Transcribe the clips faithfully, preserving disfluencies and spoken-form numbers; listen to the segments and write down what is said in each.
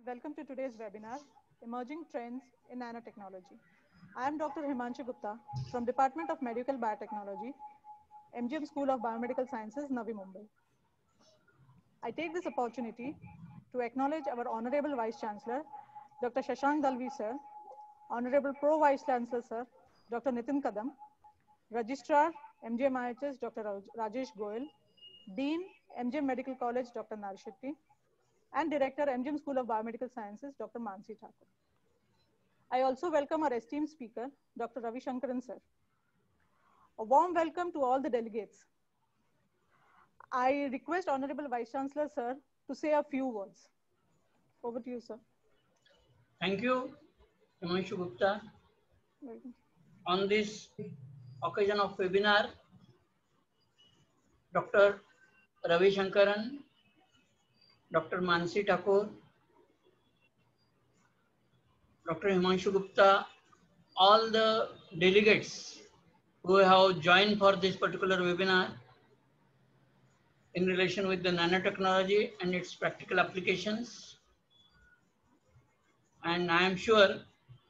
Welcome to today's webinar, Emerging Trends in Nanotechnology. I am Doctor Himanshu Gupta from Department of Medical Biotechnology, M G M School of Biomedical Sciences, Navi Mumbai. I take this opportunity to acknowledge our Honorable Vice Chancellor, Doctor Shashank Dalvi Sir, Honorable Pro Vice Chancellor Sir, Doctor Nitin Kadam, Registrar, M G M I H S, Doctor Rajesh Goyal, Dean, M G M Medical College, Doctor Narshetty, and Director, M G M School of Biomedical Sciences, Doctor Mansi Thakur. I also welcome our esteemed speaker, Doctor Ravi Shankaran Sir. A warm welcome to all the delegates. I request Honorable Vice Chancellor Sir to say a few words. Over to you, sir. Thank you, Himanshu Gupta. Welcome. On this occasion of webinar, Doctor Ravi Shankaran, Doctor Mansi Thakur, Doctor Himanshu Gupta, all the delegates who have joined for this particular webinar in relation with the nanotechnology and its practical applications. And I am sure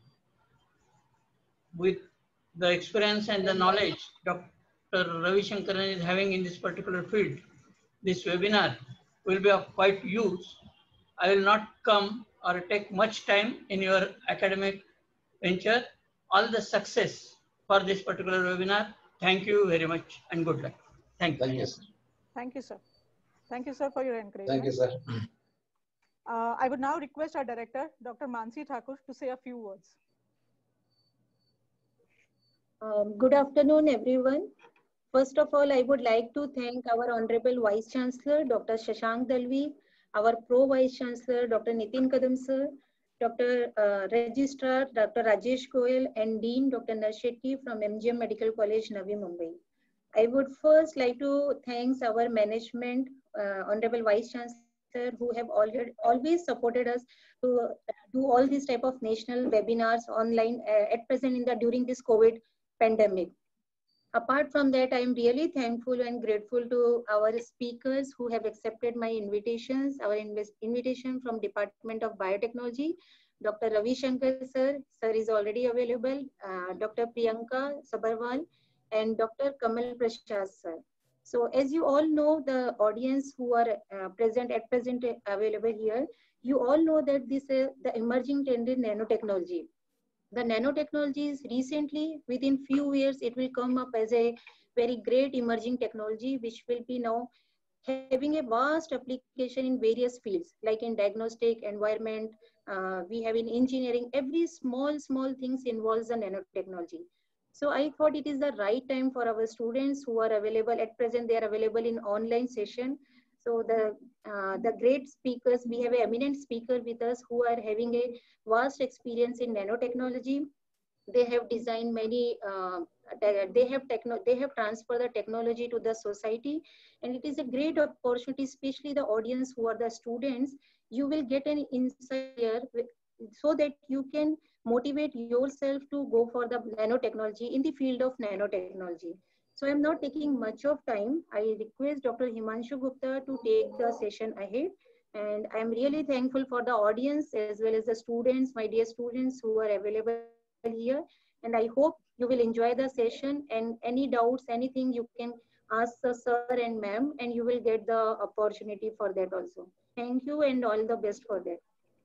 with the experience and the knowledge Doctor Ravi Shankaran is having in this particular field, this webinar will be of quite use. I will not come or take much time in your academic venture. All the success for this particular webinar. Thank you very much and good luck. Thank you. Thank you, sir. Thank you, sir. Thank you, sir, for your encouragement. Thank you, sir. Uh, I would now request our director, Doctor Mansi Thakur, to say a few words. Um, good afternoon, everyone. First of all, I would like to thank our Honorable Vice Chancellor, Doctor Shashank Dalvi, our Pro Vice Chancellor, Doctor Nitin Kadam Sir, Doctor Uh, Registrar, Doctor Rajesh Goyal, and Dean, Doctor Narshetty from M G M Medical College, Navi Mumbai. I would first like to thank our management, uh, Honorable Vice Chancellor, who have already always supported us to do all these type of national webinars online uh, at present in the during this COVID pandemic. Apart from that, I am really thankful and grateful to our speakers who have accepted my invitations, our invitation from Department of Biotechnology. Doctor Ravi Shankar Sir, Sir is already available, uh, Doctor Priyanka Sabarwal, and Doctor Kamal Prasad Sir. So as you all know, the audience who are uh, present at present available here, you all know that this is the emerging trend in nanotechnology. The nanotechnologies recently, within few years, it will come up as a very great emerging technology, which will be now having a vast application in various fields, like in diagnostic, environment, uh, we have in engineering, every small, small things involves the nanotechnology. So I thought it is the right time for our students who are available at present, they are available in online session. So the, uh, the great speakers, we have an eminent speaker with us who are having a vast experience in nanotechnology. They have designed many, uh, they have techno, they have transferred the technology to the society, and it is a great opportunity, especially the audience who are the students. You will get an insight here so that you can motivate yourself to go for the nanotechnology in the field of nanotechnology. So I'm not taking much of time. I request Doctor Himanshu Gupta to take the session ahead. And I'm really thankful for the audience as well as the students, my dear students who are available here. And I hope you will enjoy the session, and any doubts, anything you can ask the sir and ma'am, and you will get the opportunity for that also. Thank you and all the best for that.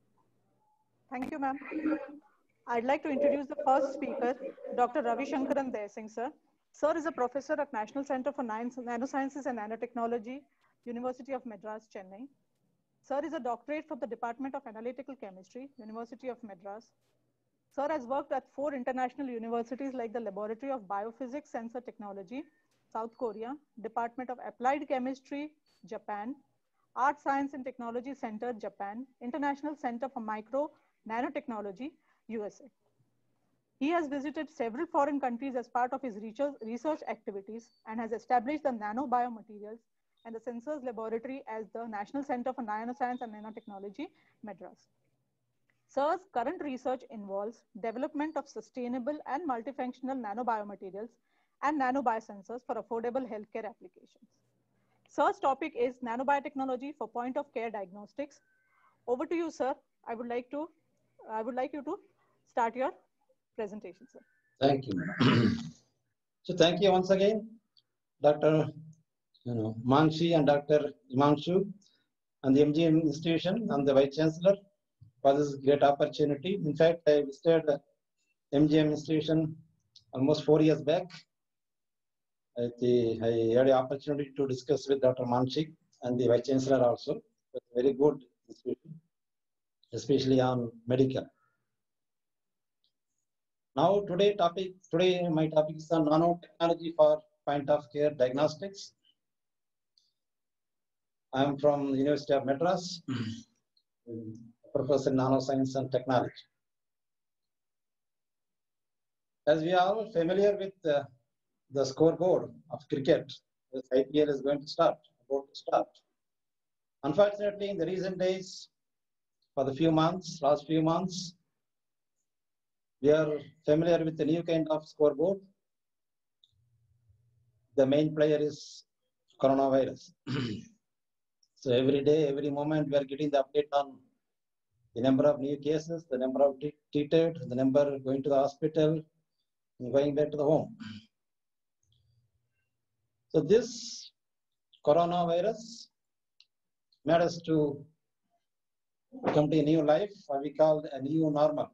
Thank you, ma'am. I'd like to introduce the first speaker, Doctor Ravi Shankaran Singh, sir. Sir is a professor at National Center for Nanosciences and Nanotechnology, University of Madras, Chennai. Sir is a doctorate from the Department of Analytical Chemistry, University of Madras. Sir has worked at four international universities like the Laboratory of Biophysics Sensor Technology, South Korea, Department of Applied Chemistry, Japan, Art Science and Technology Center, Japan, International Center for Micro Nanotechnology, U S A. He has visited several foreign countries as part of his research activities and has established the nanobiomaterials and the sensors laboratory as the National Center for Nanoscience and Nanotechnology, Madras. Sir's current research involves development of sustainable and multifunctional nanobiomaterials and nanobiosensors for affordable healthcare applications. Sir's topic is nanobiotechnology for point-of-care diagnostics. Over to you, sir. I would like to, I would like you to start your presentation, sir. Thank you. So thank you once again, Doctor You know, Manshi and Doctor Imanshu and the M G M institution and the Vice Chancellor for this great opportunity. In fact, I visited the M G M institution almost four years back. I, the, I had the opportunity to discuss with Doctor Manshi and the Vice Chancellor also. It was very good institution, especially on medical. Now today topic today my topic is on nanotechnology for point of care diagnostics. I am from the University of Madras, Professor in Nanoscience and Technology. As we are all familiar with uh, the scoreboard of cricket, the I P L is going to start, about to start. Unfortunately, in the recent days, for the few months, last few months, we are familiar with the new kind of scoreboard. The main player is coronavirus. So every day, every moment, we are getting the update on the number of new cases, the number of treated, the number going to the hospital, and going back to the home. So this coronavirus made us to come to a new life, what we call a new normal,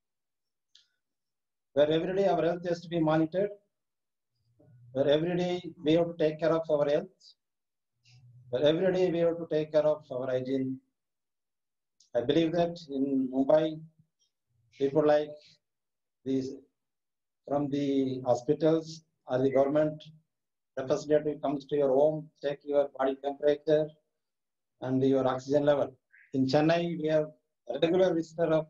where every day our health has to be monitored, where every day we have to take care of our health, where every day we have to take care of our hygiene. I believe that in Mumbai, people like these from the hospitals or the government representative comes to your home, check your body temperature and your oxygen level. In Chennai, we have a regular visitor of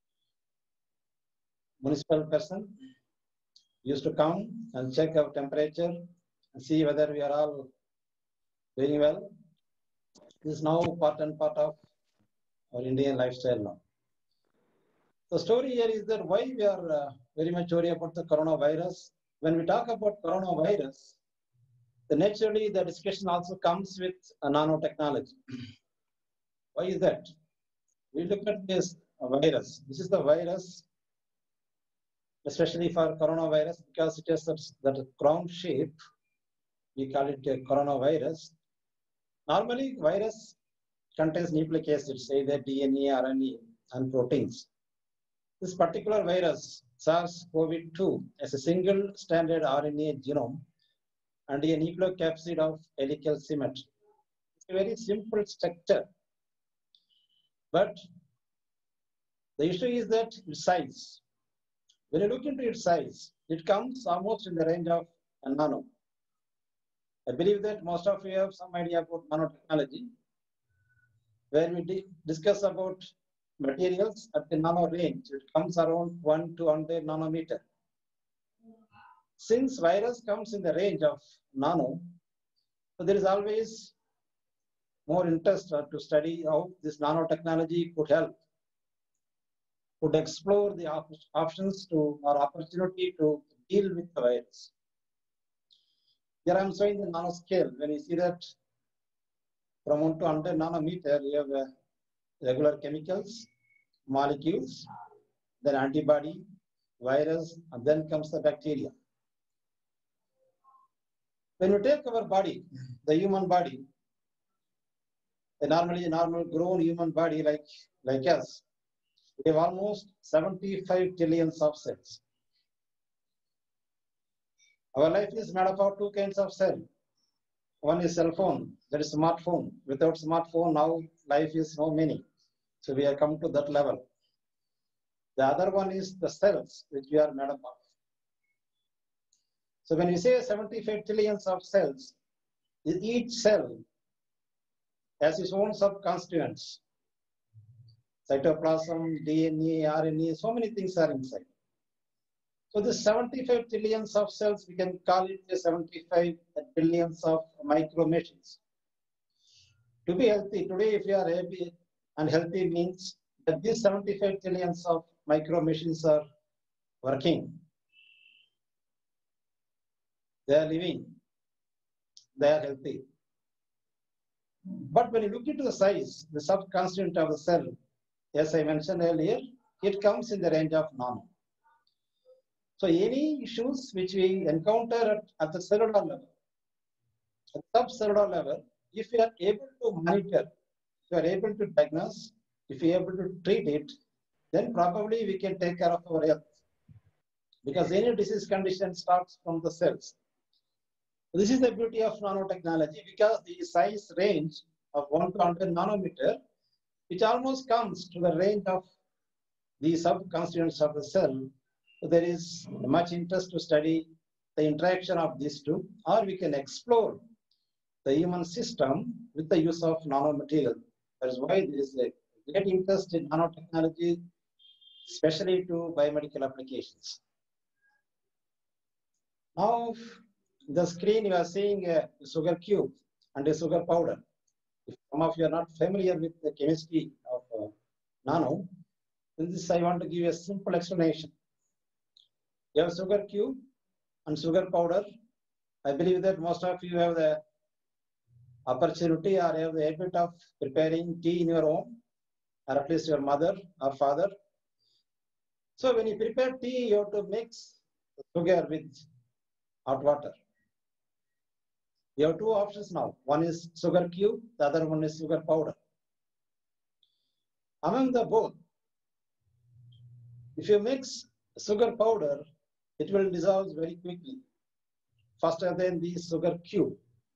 municipal person used to come and check our temperature and see whether we are all doing well. This is now part and part of our Indian lifestyle now. The story here is that why we are uh, very much worried about the coronavirus. When we talk about coronavirus, then naturally the discussion also comes with a nanotechnology. Why is that? We look at this virus. This is the virus, especially for coronavirus, because it has that crown shape. We call it a coronavirus. Normally, virus contains nucleic acids, either D N A, R N A, and proteins. This particular virus, SARS CoV two, has a single standard R N A genome and a nucleocapsid of helical symmetry. It's a very simple structure. But the issue is that its size. When you look into its size, it comes almost in the range of a nano. I believe that most of you have some idea about nanotechnology, where we discuss about materials at the nano range. It comes around one to one hundred nanometer. Since virus comes in the range of nano, so there is always more interest to study how this nanotechnology could help, could explore the op options to or opportunity to deal with the virus. Here I am showing the nanoscale. When you see that from one to one hundred nanometer, you have uh, regular chemicals, molecules, then antibody, virus, and then comes the bacteria. When we take our body, the human body, the normally normal grown human body like, like us, we have almost seventy-five trillions of cells. Our life is made up of two kinds of cells. One is cell phone, that is smartphone. Without smartphone, now life is no meaning. So we have come to that level. The other one is the cells, which we are made up of. So when we say seventy-five trillions of cells, each cell has its own subconstituents. Cytoplasm, D N A, R N A, so many things are inside. So the seventy-five trillions of cells, we can call it the seventy-five billions of micro machines. To be healthy, today if you are happy and healthy means that these seventy-five trillions of micro machines are working. They are living. They are healthy. But when you look into the size, the subconstituent of the cell, as I mentioned earlier, it comes in the range of nano. So any issues which we encounter at, at the cellular level, at subcellular level, if we are able to monitor, if we are able to diagnose, if we are able to treat it, then probably we can take care of our health. Because any disease condition starts from the cells. This is the beauty of nanotechnology, because the size range of one to one hundred nanometer, which almost comes to the range of the sub-constituents of the cell. So there is much interest to study the interaction of these two, or we can explore the human system with the use of nanomaterial. That is why there is a great interest in nanotechnology, especially to biomedical applications. Now, the screen you are seeing a sugar cube and a sugar powder. If some of you are not familiar with the chemistry of uh, nano, in this I want to give you a simple explanation. You have sugar cube and sugar powder. I believe that most of you have the opportunity or have the habit of preparing tea in your home, or at least your mother or father. So when you prepare tea, you have to mix sugar with hot water. You have two options now. One is sugar cube, the other one is sugar powder. Among the both, if you mix sugar powder, it will dissolve very quickly, faster than the sugar cube.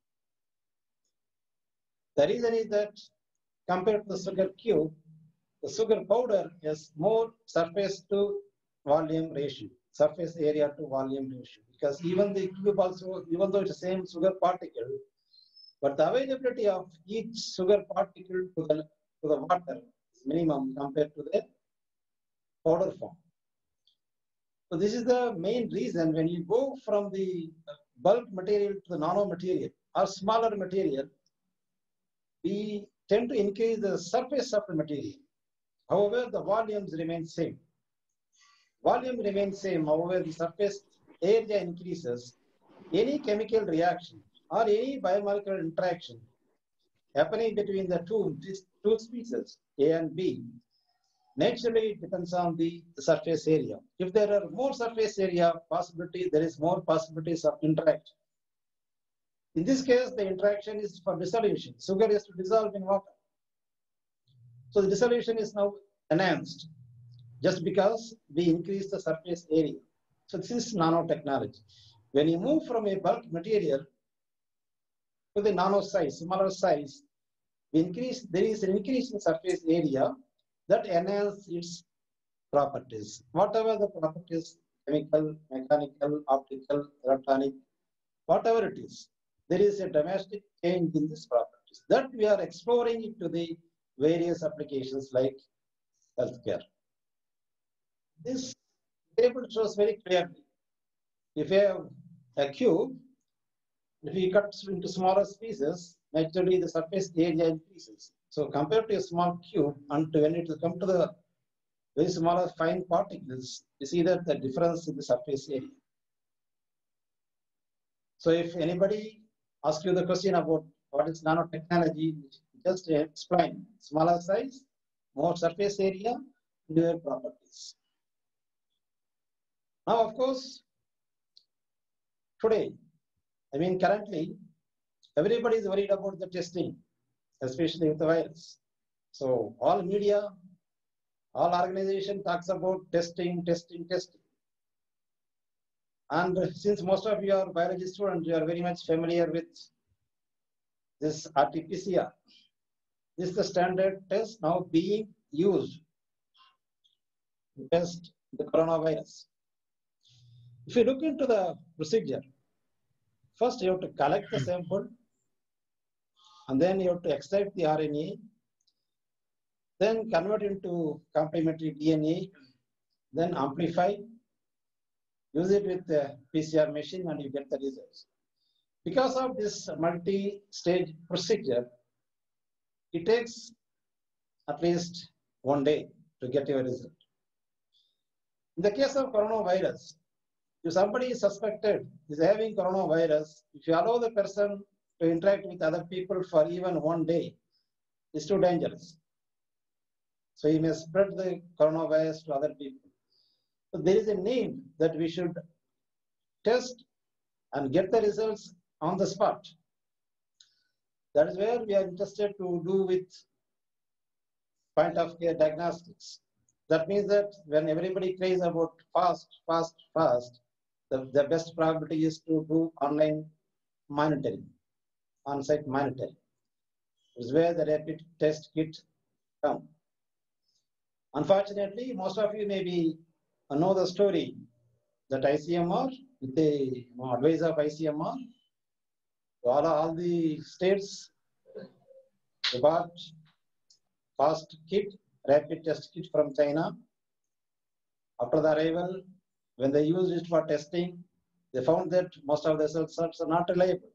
The reason is that compared to the sugar cube, the sugar powder has more surface to volume ratio, surface area to volume ratio. Because even the cube also, even though it's the same sugar particle, but the availability of each sugar particle to the, to the water is minimum compared to the powder form. So this is the main reason when you go from the bulk material to the nano material or smaller material, we tend to increase the surface of the material. However, the volumes remain same. Volume remains same, however, the surface area increases. Any chemical reaction or any biomolecular interaction happening between the two, these two species, A and B, naturally it depends on the surface area. If there are more surface area possibility, there is more possibilities of interaction. In this case, the interaction is for dissolution. Sugar is to dissolve in water. So the dissolution is now enhanced just because we increase the surface area. So this is nanotechnology. When you move from a bulk material to the nano size, smaller size, we increase, there is an increase in surface area that enhances its properties. Whatever the properties, chemical, mechanical, optical, electronic, whatever it is, there is a dramatic change in these properties. That we are exploring it to the various applications like healthcare. This table shows very clearly. If you have a cube, if you cut into smaller pieces, naturally the surface area increases. So compared to a small cube, and when it will come to the very smaller fine particles, you see that the difference in the surface area. So if anybody asks you the question about what is nanotechnology, just explain smaller size, more surface area, newer properties. Now, of course, today, I mean currently, everybody is worried about the testing, especially with the virus. So all media, all organization talks about testing, testing, testing. And since most of you are biology students, you are very much familiar with this R T P C R. This is the standard test now being used to test the coronavirus. If you look into the procedure, first you have to collect the sample, and then you have to extract the R N A, then convert into complementary D N A, then amplify, use it with the P C R machine, and you get the results. Because of this multi-stage procedure, it takes at least one day to get your result. In the case of coronavirus, if somebody is suspected is having coronavirus, if you allow the person to interact with other people for even one day, it's too dangerous. So he may spread the coronavirus to other people. So there is a need that we should test and get the results on the spot. That is where we are interested to do with point of care diagnostics. That means that when everybody craves about fast, fast, fast, the, the best probability is to do online monitoring, on-site monitoring. Is where the rapid test kit come. Unfortunately, most of you maybe know the story that I C M R, the advisor of I C M R, all, all the states bought fast kit, rapid test kit from China. After the arrival, when they used it for testing, they found that most of the results are not reliable.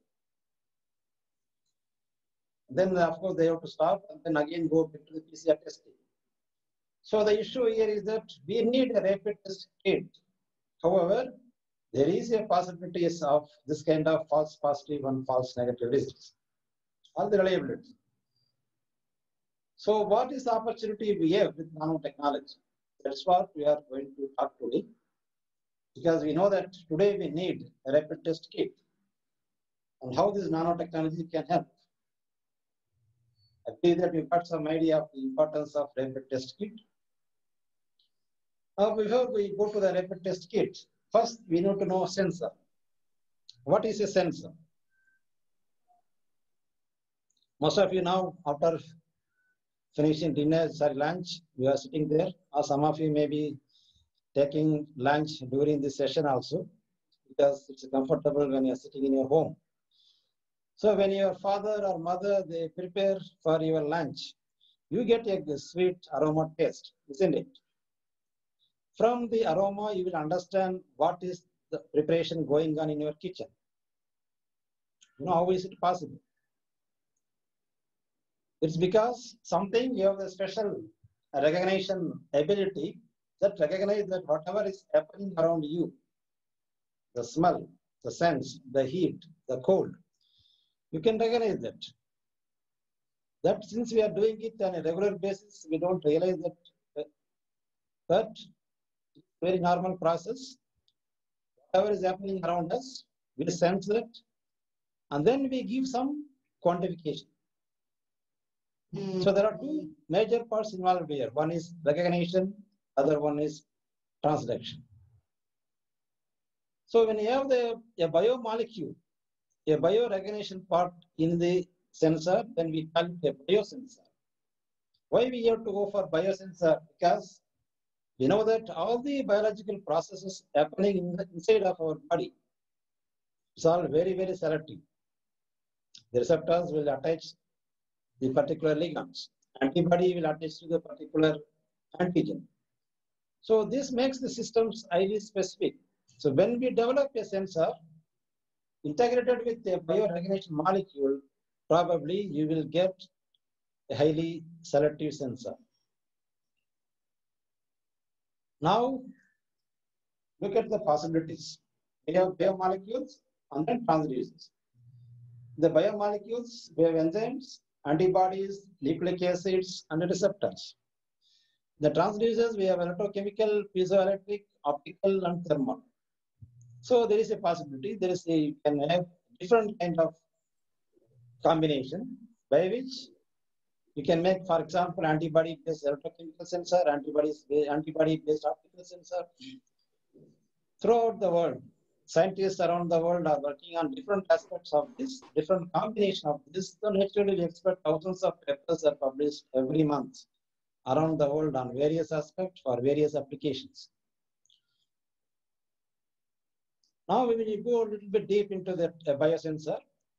Then, of course, they have to stop and then again go back to the P C R testing. So the issue here is that we need a rapid test kit. However, there is a possibility of this kind of false positive and false negative results. All the reliability. So what is the opportunity we have with nanotechnology? That's what we are going to talk today. Because we know that today we need a rapid test kit and how this nanotechnology can help. I believe that we've got some idea of the importance of rapid test kit. Now, before we go to the rapid test kit, first we need to know sensor. What is a sensor? Most of you now, after finishing dinner, sorry, lunch, you are sitting there, or some of you may be taking lunch during this session also, because it's comfortable when you're sitting in your home. So when your father or mother, they prepare for your lunch, you get a sweet aroma taste, isn't it? From the aroma, you will understand what is the preparation going on in your kitchen. You know, how is it possible? It's because something you have the special recognition ability that recognize that whatever is happening around you, the smell, the sense, the heat, the cold, you can recognize that. That since we are doing it on a regular basis, we don't realize that that very normal process. Whatever is happening around us, we sense it, and then we give some quantification. Mm-hmm. So there are two major parts involved here. One is recognition, other one is transduction. So when you have the a biomolecule, a biorecognition part in the sensor, then we call it a biosensor. Why we have to go for biosensor? Because we know that all the biological processes happening in the inside of our body, it's all very, very selective. The receptors will attach the particular ligands. Antibody will attach to the particular antigen. So this makes the systems highly specific. So when we develop a sensor integrated with a biorecognition molecule, probably you will get a highly selective sensor. Now, look at the possibilities. We have biomolecules and then transducers. The biomolecules, we have enzymes, antibodies, nucleic acids, and receptors. The transducers, we have electrochemical, piezoelectric, optical, and thermal. So there is a possibility. There is a, you can have different kind of combination by which you can make, for example, antibody-based electrochemical sensor, antibodies, antibody-based optical sensor. Throughout the world, scientists around the world are working on different aspects of this, different combination of this. So naturally, we expect thousands of papers are published every month around the world on various aspects for various applications. Now we will go a little bit deep into the biosensor.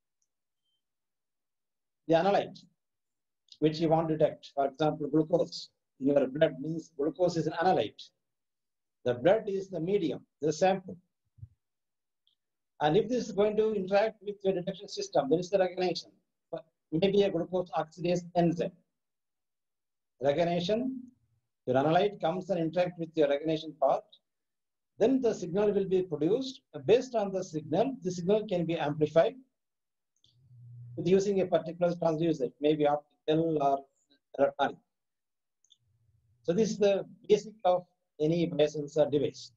The analyte, which you want to detect, for example, glucose in your blood means glucose is an analyte. The blood is the medium, the sample. And if this is going to interact with your detection system, there is the recognition. Maybe a glucose oxidase enzyme. Recognition, your analyte comes and interact with your recognition part. Then the signal will be produced. Based on the signal, the signal can be amplified with using a particular transducer, maybe optical or electronic. So this is the basic of any biosensor device.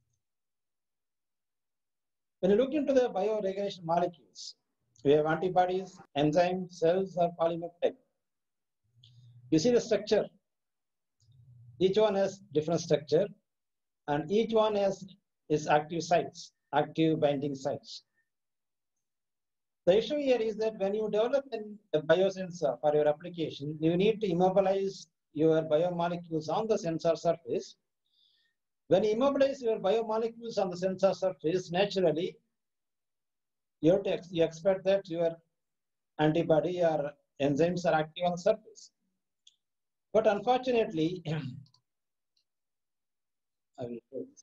When you look into the bioregulation molecules, we have antibodies, enzymes, cells, or polymer type. You see the structure. Each one has different structure, and each one has its active sites, active binding sites. The issue here is that when you develop a biosensor for your application, you need to immobilize your biomolecules on the sensor surface. When you immobilize your biomolecules on the sensor surface, naturally, you have to you expect that your antibody or enzymes are active on the surface. But unfortunately, I will show this.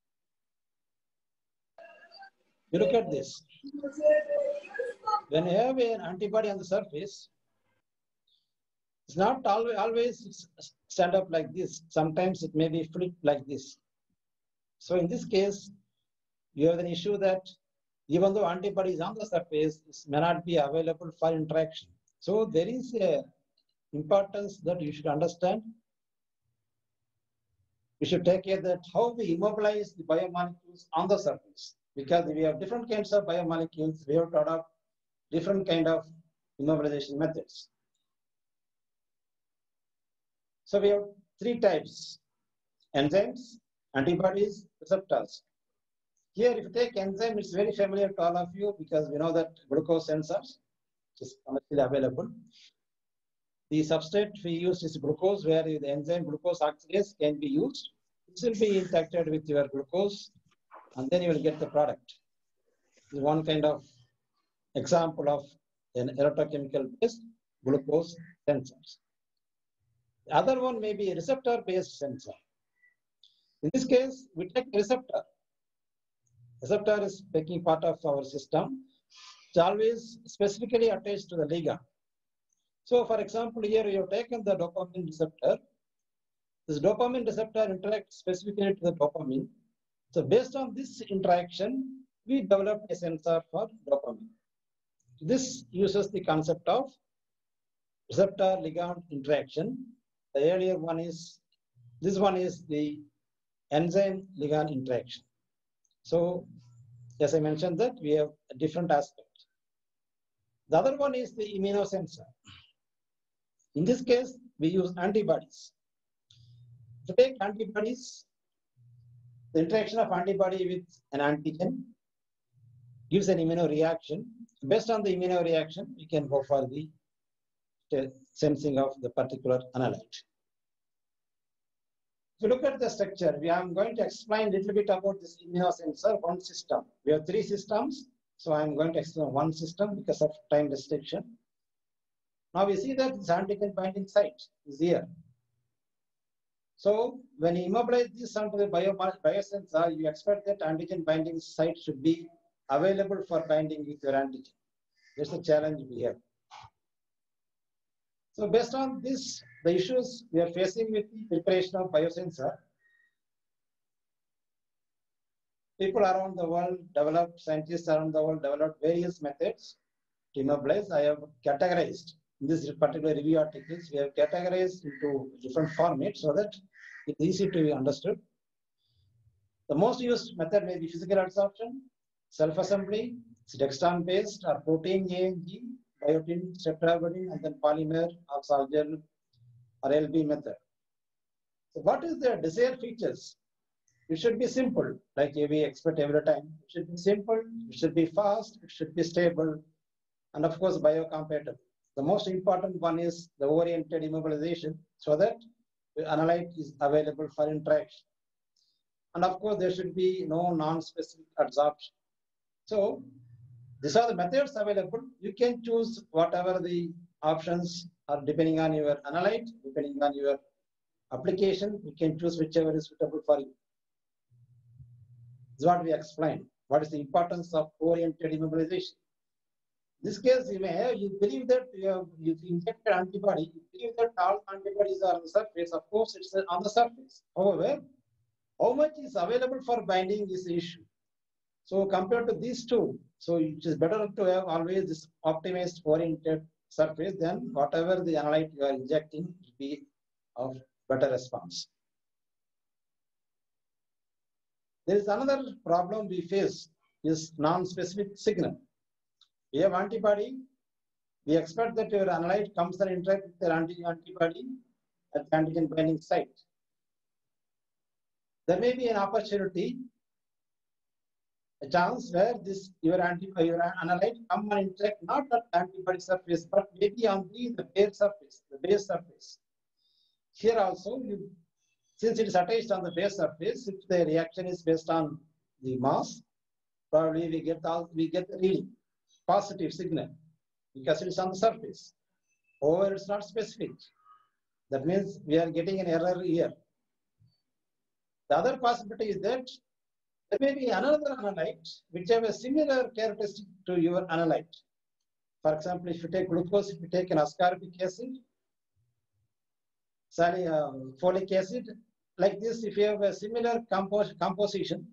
You look at this. When you have an antibody on the surface, it's not always, always stand up like this. Sometimes it may be flipped like this. So in this case, you have an issue that even though antibody is on the surface, it may not be available for interaction. So there is a importance that you should understand. We should take care that how we immobilize the biomolecules on the surface, because we have different kinds of biomolecules. We have to adopt different kind of immobilization methods. So we have three types: enzymes, antibodies, receptors. Here, if you take enzyme, it's very familiar to all of you because we know that glucose sensors is commercially available. The substrate we use is glucose, where the enzyme glucose oxidase can be used. This will be interacted with your glucose, and then you will get the product. This is one kind of example of an electrochemical-based glucose sensors. The other one may be a receptor-based sensor. In this case, we take a receptor. Receptor is taking part of our system. It's always specifically attached to the ligand. So, for example, here you have taken the dopamine receptor. This dopamine receptor interacts specifically to the dopamine. So, based on this interaction, we developed a sensor for dopamine. This uses the concept of receptor-ligand interaction. The earlier one is, this one is the enzyme-ligand interaction. So, as I mentioned that we have a different aspect. The other one is the immunosensor. In this case, we use antibodies. To take antibodies, the interaction of antibody with an antigen gives an immunoreaction. Based on the immunoreaction, we can go for the sensing of the particular analyte. If you look at the structure, we are going to explain a little bit about this immunosensor, one system. We have three systems, so I am going to explain one system because of time restriction. Now we see that this antigen binding site is here. So when you immobilize this onto the bio, biosensor, you expect that antigen binding site should be available for binding with your antigen. That's the challenge we have. So based on this, the issues we are facing with the preparation of biosensor, people around the world developed, scientists around the world developed various methods to immobilize. I have categorized in this particular review articles, we have categorized into different formats so that it's easy to be understood. The most used method may be physical adsorption, self-assembly, it's Dextran based, or protein A and G, biotin, streptavidin, and then polymer or Sol-Gel or L B method. So what is the desired features? It should be simple, like we expect every time. It should be simple, it should be fast, it should be stable, and of course biocompatible. The most important one is the oriented immobilization so that the analyte is available for interaction. And of course, there should be no non-specific adsorption. So these are the methods available. You can choose whatever the options are depending on your analyte, depending on your application. You can choose whichever is suitable for you. This is what we explained. What is the importance of oriented immobilization? In this case, you may have, you believe that you have, you've injected antibody, you believe that all antibodies are on the surface. Of course, it's on the surface. However, how much is available for binding is the issue. So compared to these two, so it is better to have always this optimized oriented surface than whatever the analyte you are injecting will be of better response. There is another problem we face is non-specific signal. We have antibody. We expect that your analyte comes and interacts with your antibody at the antigen binding site. There may be an opportunity, a chance where this your antibody, your analyte come and interact not at antibody surface, but maybe on the, the base surface, the base surface. Here also, you, since it is attached on the base surface, if the reaction is based on the mass, probably we get all we get the reading, positive signal, because it is on the surface. However, it's not specific. That means we are getting an error here. The other possibility is that there may be another analyte which have a similar characteristic to your analyte. For example, if you take glucose, if you take an ascorbic acid, sorry, uh, folic acid, like this, if you have a similar compos composition,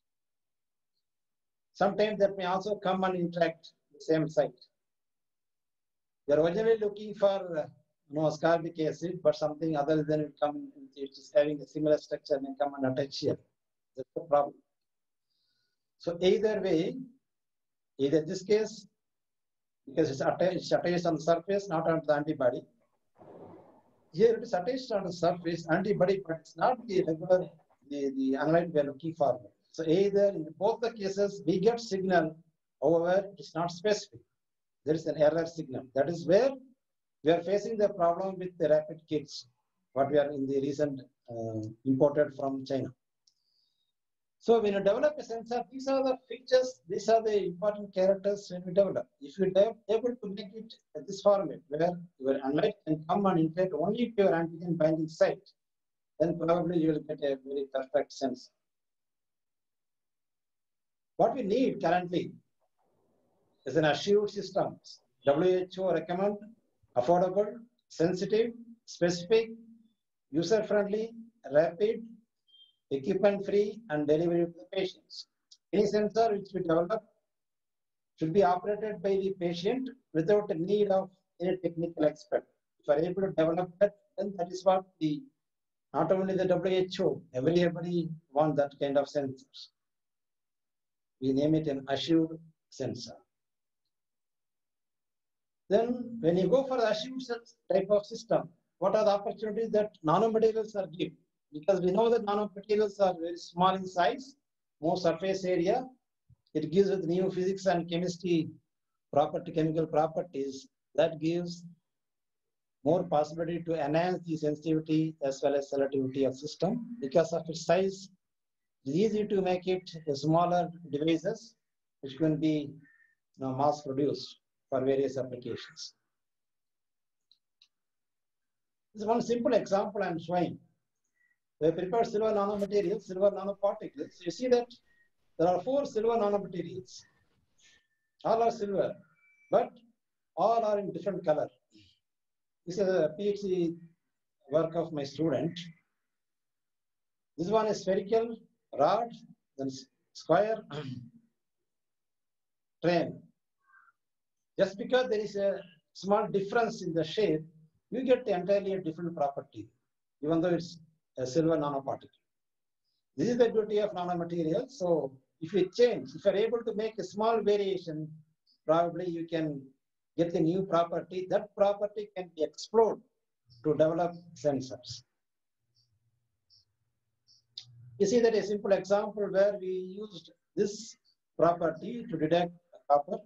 sometimes that may also come and interact the same site. We are originally looking for uh, you know, ascorbic acid, but something other than it come, it is having a similar structure may come and attach here. That's the problem. So either way, either this case, because it's attached, it's attached on the surface, not on the antibody. Here it is attached on the surface, antibody, but it's not the regular, the, the analyte we are looking for. So either in both the cases, we get signal, however, it's not specific. There is an error signal. That is where we are facing the problem with the rapid kits, what we are in the recent uh, imported from China. So when you develop a sensor, these are the features, these are the important characters when we develop. If you are able to make it at this format, where your analyte can come and interact only to your antigen binding site, then probably you will get a very perfect sensor. What we need currently is an assured system. W H O recommend affordable, sensitive, specific, user-friendly, rapid, equipment-free, and delivery to the patients. Any sensor which we develop should be operated by the patient without the need of any technical expert. If we are able to develop that, then that is what the, not only the W H O, everybody wants that kind of sensors. We name it an assured sensor. Then when you go for the assured type of system, what are the opportunities that nanomaterials are given? Because we know that nanomaterials are very small in size, more surface area. It gives with new physics and chemistry property, chemical properties, that gives more possibility to enhance the sensitivity as well as selectivity of system. Because of its size, it's easy to make it a smaller devices which can be you know, mass produced for various applications. This is one simple example I'm showing. We prepare silver nanomaterials, silver nanoparticles. You see that there are four silver nanomaterials. All are silver, but all are in different color. This is a PhD work of my student. This one is spherical rod, then square train. Just because there is a small difference in the shape, you get entirely a different property, even though it's a silver nanoparticle. This is the beauty of nanomaterials. So if you change, if you're able to make a small variation, probably you can get a new property. That property can be explored to develop sensors. You see that a simple example where we used this property to detect copper.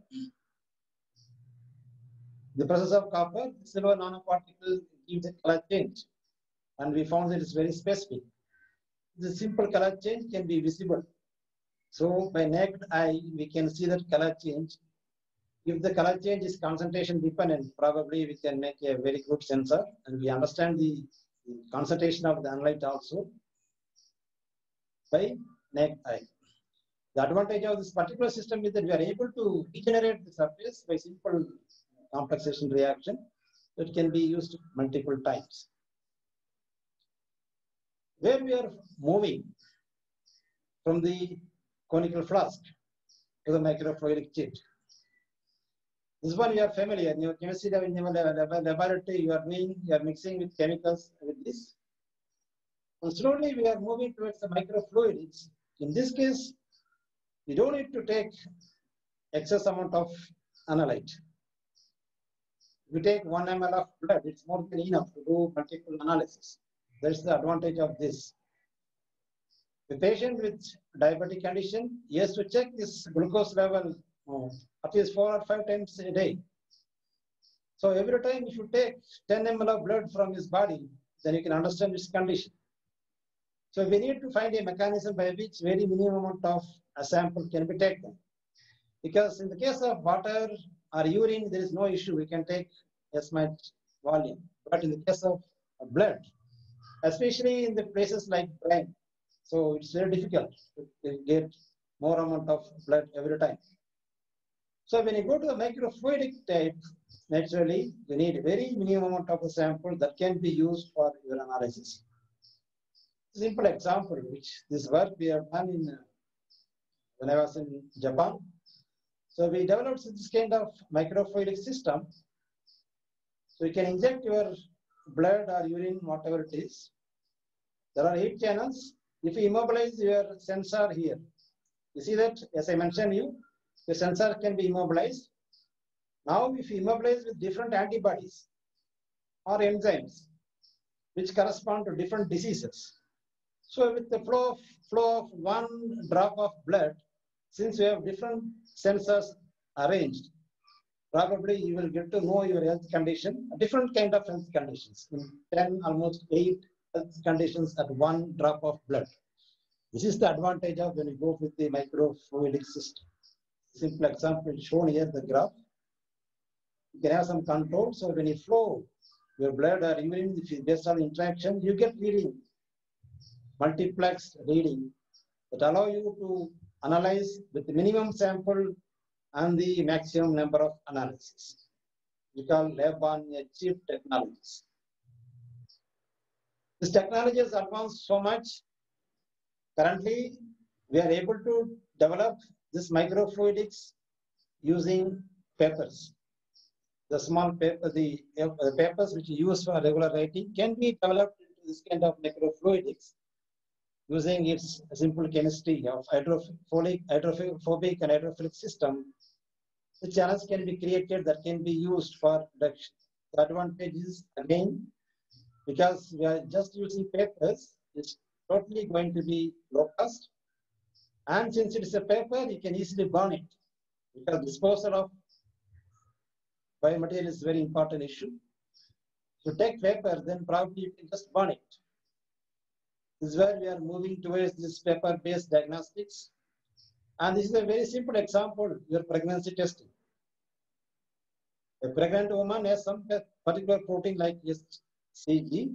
The process of copper, the silver nanoparticle gives a color change. And we found that it's very specific. The simple color change can be visible. So by naked eye, we can see that color change. If the color change is concentration dependent, probably we can make a very good sensor. And we understand the, the concentration of the analyte also by naked eye. The advantage of this particular system is that we are able to regenerate the surface by simple complexation reaction. It can be used multiple times. Where we are moving from the conical flask to the microfluidic jet. This one you are familiar. In your chemistry in your laboratory, you are doing, you are mixing with chemicals with this. And slowly we are moving towards the microfluidics. In this case, you don't need to take excess amount of analyte. If you take one milliliter of blood, it's more than enough to do multiple analysis. That's the advantage of this. The patient with diabetic condition, he has to check his glucose level uh, at least four or five times a day. So every time if you take ten milliliters of blood from his body, then you can understand his condition. So we need to find a mechanism by which very minimum amount of a sample can be taken. Because in the case of water or urine, there is no issue. We can take as much volume. But in the case of blood, especially in the places like brain, so it's very difficult to get more amount of blood every time. So when you go to the microfluidic type, naturally, you need a very minimum amount of a sample that can be used for your analysis. Simple example, which this work we have done in, uh, when I was in Japan. So we developed this kind of microfluidic system. So you can inject your blood or urine, whatever it is. There are eight channels. If you immobilize your sensor here, you see that, as I mentioned you, the sensor can be immobilized. Now, if you immobilize with different antibodies or enzymes, which correspond to different diseases. So with the flow of, flow of one drop of blood, since we have different sensors arranged, probably you will get to know your health condition, different kind of health conditions, in ten, almost eight health conditions at one drop of blood. This is the advantage of when you go with the microfluidic system. Simple example shown here, the graph. You can have some control. So when you flow your blood or urine, if you based on interaction, you get reading, multiplex reading that allow you to analyze with the minimum sample and the maximum number of analysis. We call lab-on-a-chip technologies. This technology has advanced so much. Currently, we are able to develop this microfluidics using papers. The small paper, the, uh, the papers which you use for regular writing can be developed into this kind of microfluidics using its simple chemistry of hydrophilic, hydrophobic and hydrophilic system. The channels can be created that can be used for reduction. The advantage is, again, because we are just using papers, it's totally going to be low cost. And since it is a paper, you can easily burn it, because disposal of biomaterial is a very important issue. So take paper, then probably you can just burn it. This is where we are moving towards this paper-based diagnostics. And this is a very simple example, your pregnancy testing. A pregnant woman has some particular protein like C G.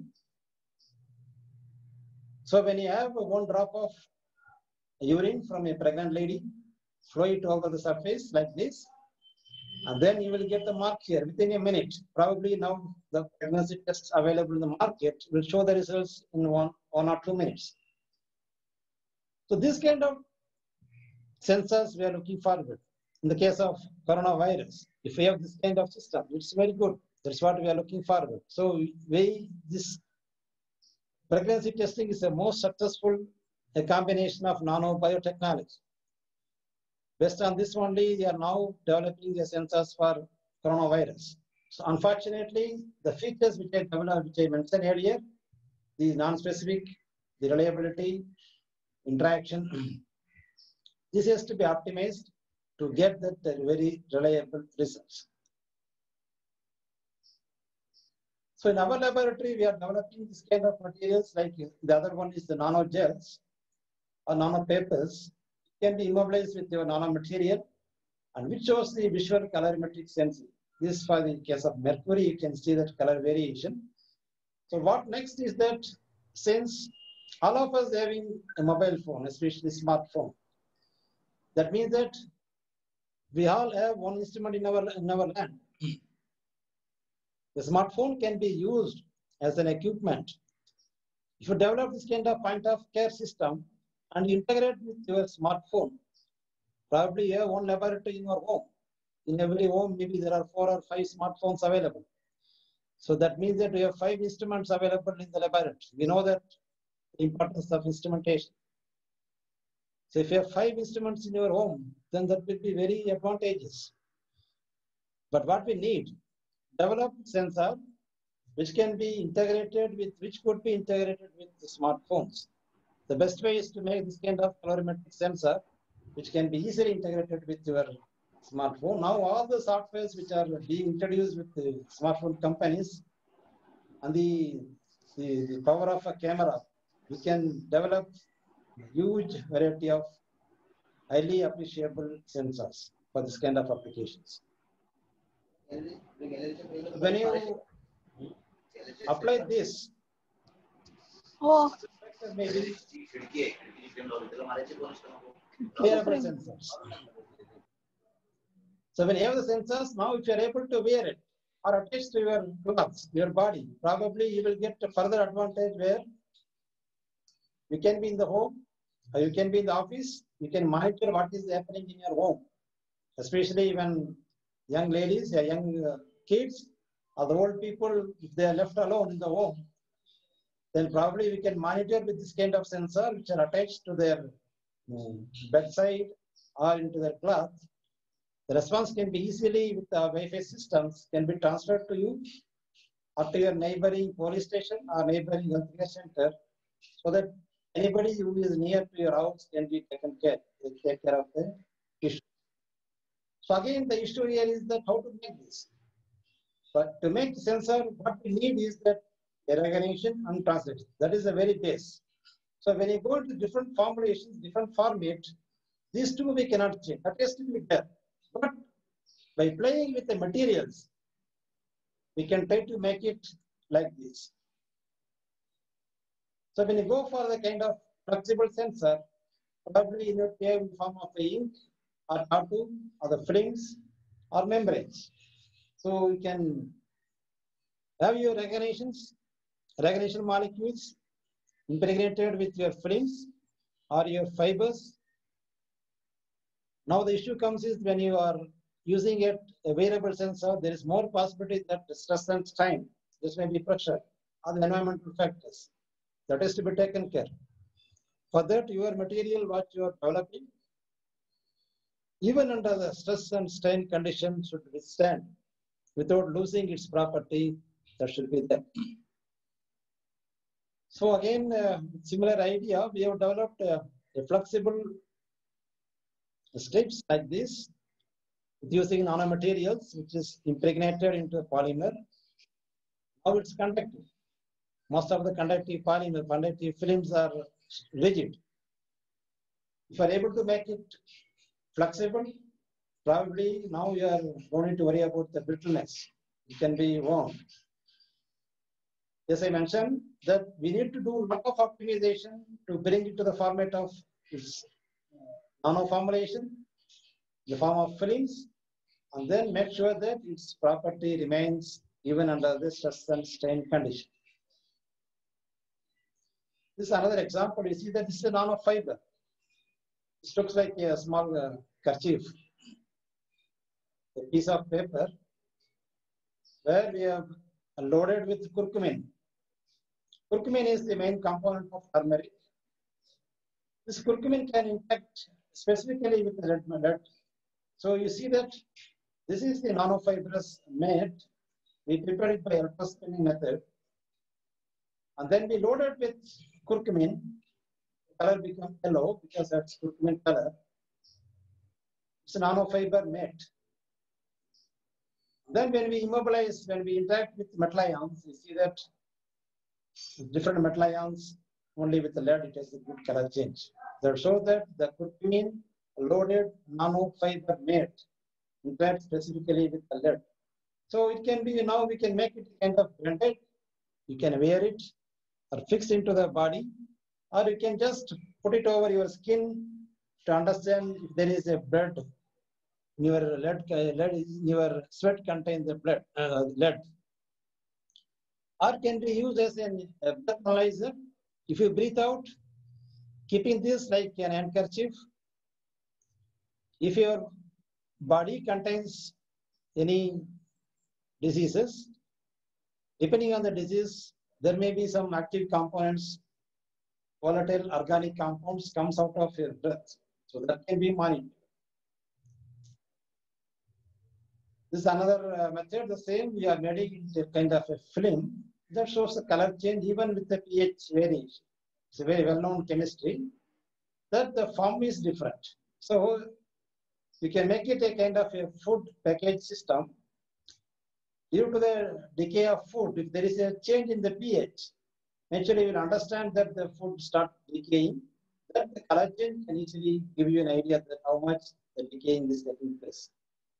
So when you have one drop of urine from a pregnant lady, flow it over the surface like this, and then you will get the mark here within a minute. Probably now the pregnancy tests available in the market will show the results in one, one or two minutes. So this kind of sensors we are looking forward. In the case of coronavirus, if we have this kind of system, it's very good. That's what we are looking forward. So we, this pregnancy testing is the most successful a combination of nanobiotechnology. Based on this only, we are now developing the sensors for coronavirus. So unfortunately, the features which I developed, which I mentioned earlier, the non-specific, the reliability, interaction, this has to be optimized to get that very reliable results. So in our laboratory, we are developing this kind of materials, like the other one is the nanogels or nanopapers. It can be immobilized with your nanomaterial, and which shows the visual colorimetric sensing. This for the case of mercury, you can see that color variation. So what next is that, since all of us having a mobile phone, especially smartphone, that means that we all have one instrument in our, in our land. The smartphone can be used as an equipment. If you develop this kind of point of care system and you integrate with your smartphone, probably you have one laboratory in your home. In every home, maybe there are four or five smartphones available. So that means that we have five instruments available in the laboratory. We know that the importance of instrumentation. So if you have five instruments in your home, then that will be very advantageous. But what we need, develop sensor which can be integrated with, which could be integrated with the smartphones. The best way is to make this kind of calorimetric sensor, which can be easily integrated with your smartphone. Now all the softwares which are being introduced with the smartphone companies and the, the, the power of a camera, we can develop huge variety of highly appreciable sensors for this kind of applications. When you apply this, oh. maybe wearable sensors. So when you have the sensors, now if you are able to wear it or attach to your clothes, your body, probably you will get a further advantage where you can be in the home, or you can be in the office, you can monitor what is happening in your home, especially when young ladies, or young uh, kids, or the old people, if they are left alone in the home, then probably we can monitor with this kind of sensor which are attached to their um, bedside or into their cloth. The response can be easily with the Wi-Fi systems can be transferred to you or to your neighboring police station or neighboring healthcare center, so that anybody who is near to your house can be taken care, take care of the issue. So again, the issue here is that how to make this. But to make the sensor, what we need is that recognition and translation. That is the very base. So when you go into different formulations, different formats, these two we cannot change. That has to be there. But by playing with the materials, we can try to make it like this. So when you go for the kind of flexible sensor, probably you know, in the form of the ink or tattoo or the films or membranes. So you can have your recognitions, recognition molecules impregnated with your films or your fibers. Now the issue comes is when you are using it, a wearable sensor, there is more possibility that stress and strain, this may be pressure, or the environmental factors. That is to be taken care. For that, your material, what you are developing, even under the stress and strain condition, should withstand without losing its property. That should be there. So again, uh, similar idea, we have developed uh, a flexible strips like this using nanomaterials, which is impregnated into a polymer. Now it's conductive. Most of the conductive polymer, conductive films are rigid. If you are able to make it flexible, probably now you are going to worry about the brittleness. It can be worn. Yes, I mentioned that we need to do a lot of optimization to bring it to the format of its nano formulation, the form of films, and then make sure that its property remains even under the stress and strain condition. This is another example. You see that this is a nanofiber. It looks like a small uh, kerchief, a piece of paper where we have loaded with curcumin. Curcumin is the main component of turmeric. This curcumin can infect specifically with the red blood. So you see that this is the nanofibrous mat. We prepared it by electrospinning method. And then we loaded with curcumin. The color becomes yellow because that's curcumin color. It's a nanofiber mat. Then when we immobilize, when we interact with metal ions, you see that different metal ions, only with the lead, it has a good color change. That shows that the curcumin loaded nanofiber mat interacts specifically with the lead. So it can be, now we can make it kind of branded. You can wear it or fix into the body, or you can just put it over your skin to understand if there is a blood in your lead, lead in your sweat contains the blood, uh, lead. Or can be used as an, a breath analyzer. If you breathe out, keeping this like an handkerchief, if your body contains any diseases, depending on the disease, there may be some active components volatile organic compounds comes out of your breath. So that can be monitored. This is another uh, method, the same, we are making into kind of a film that shows the color change even with the pH variation. It's a very well-known chemistry that the form is different. So you can make it a kind of a food package system. Due to the decay of food, if there is a change in the pH, naturally you will understand that the food start decaying. That the color change can easily give you an idea that how much the decaying is taking place.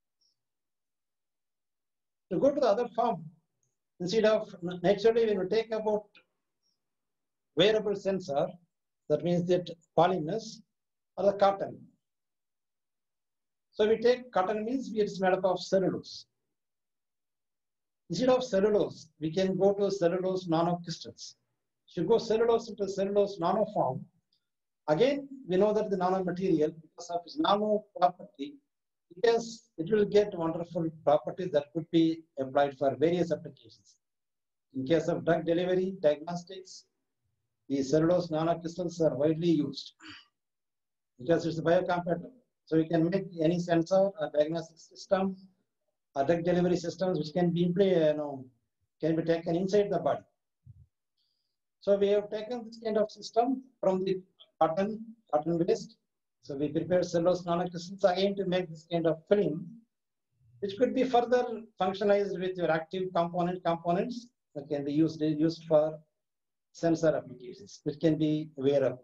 To go to the other form, instead of naturally when we take about wearable sensor, that means that polymers or the cotton. So we take cotton means it's made up of cellulose. Instead of cellulose, we can go to cellulose nanocrystals. If you go cellulose into cellulose nanoform, again we know that the nanomaterial, because of its nano property, because it will get wonderful properties that could be applied for various applications. In case of drug delivery, diagnostics, the cellulose nanocrystals are widely used because it's biocompatible. So you can make any sensor, a diagnostic system, a drug delivery systems which can be you know, can be taken inside the body. So we have taken this kind of system from the cotton, cotton waste. So we prepare cellulose nanocrystals again to make this kind of film, which could be further functionalized with your active component components that can be used, used for sensor applications, which can be wearable.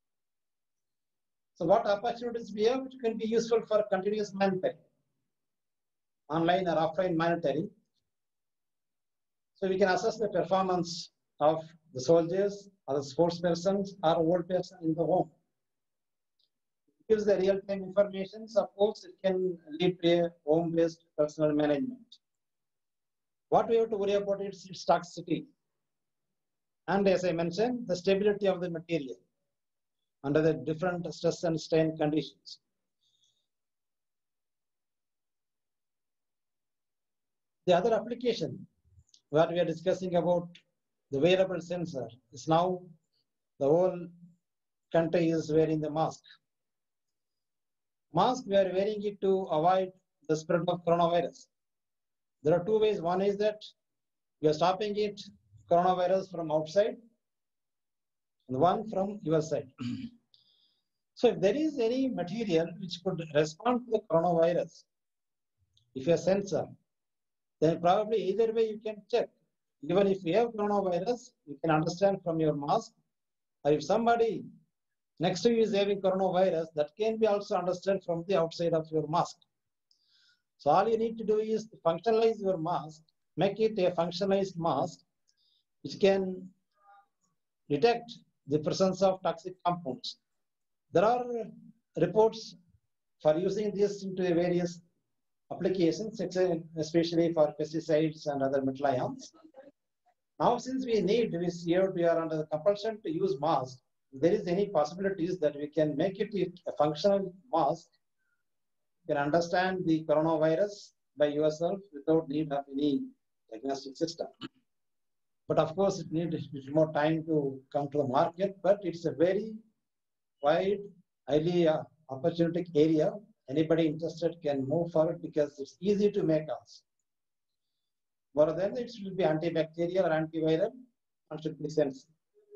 So what opportunities we have, which can be useful for continuous monitoring, online or offline monitoring. So we can assess the performance of the soldiers or the sports persons or old person in the home. It gives the real-time information. Of course, it can lead to a home-based personal management. What we have to worry about is its toxicity. And as I mentioned, the stability of the material under the different stress and strain conditions. The other application, what we are discussing about the wearable sensor, is now the whole country is wearing the mask. Mask, we are wearing it to avoid the spread of coronavirus. There are two ways. One is that we are stopping it, coronavirus from outside, and one from your side. So if there is any material which could respond to the coronavirus, if a sensor, then probably either way you can check. Even if you have coronavirus, you can understand from your mask, or if somebody next to you is having coronavirus, that can be also understood from the outside of your mask. So all you need to do is to functionalize your mask, make it a functionalized mask, which can detect the presence of toxic compounds. There are reports for using this into various applications, especially for pesticides and other metal ions. Now, since we need, we are under the compulsion to use mask, if there is any possibilities that we can make it a functional mask, you can understand the coronavirus by yourself without need of any diagnostic system. But of course, it needs a little more time to come to the market, but it's a very wide, highly uh, opportunistic area. Anybody interested can move forward because it's easy to make us. More than it will be antibacterial or antiviral and should be sensitive.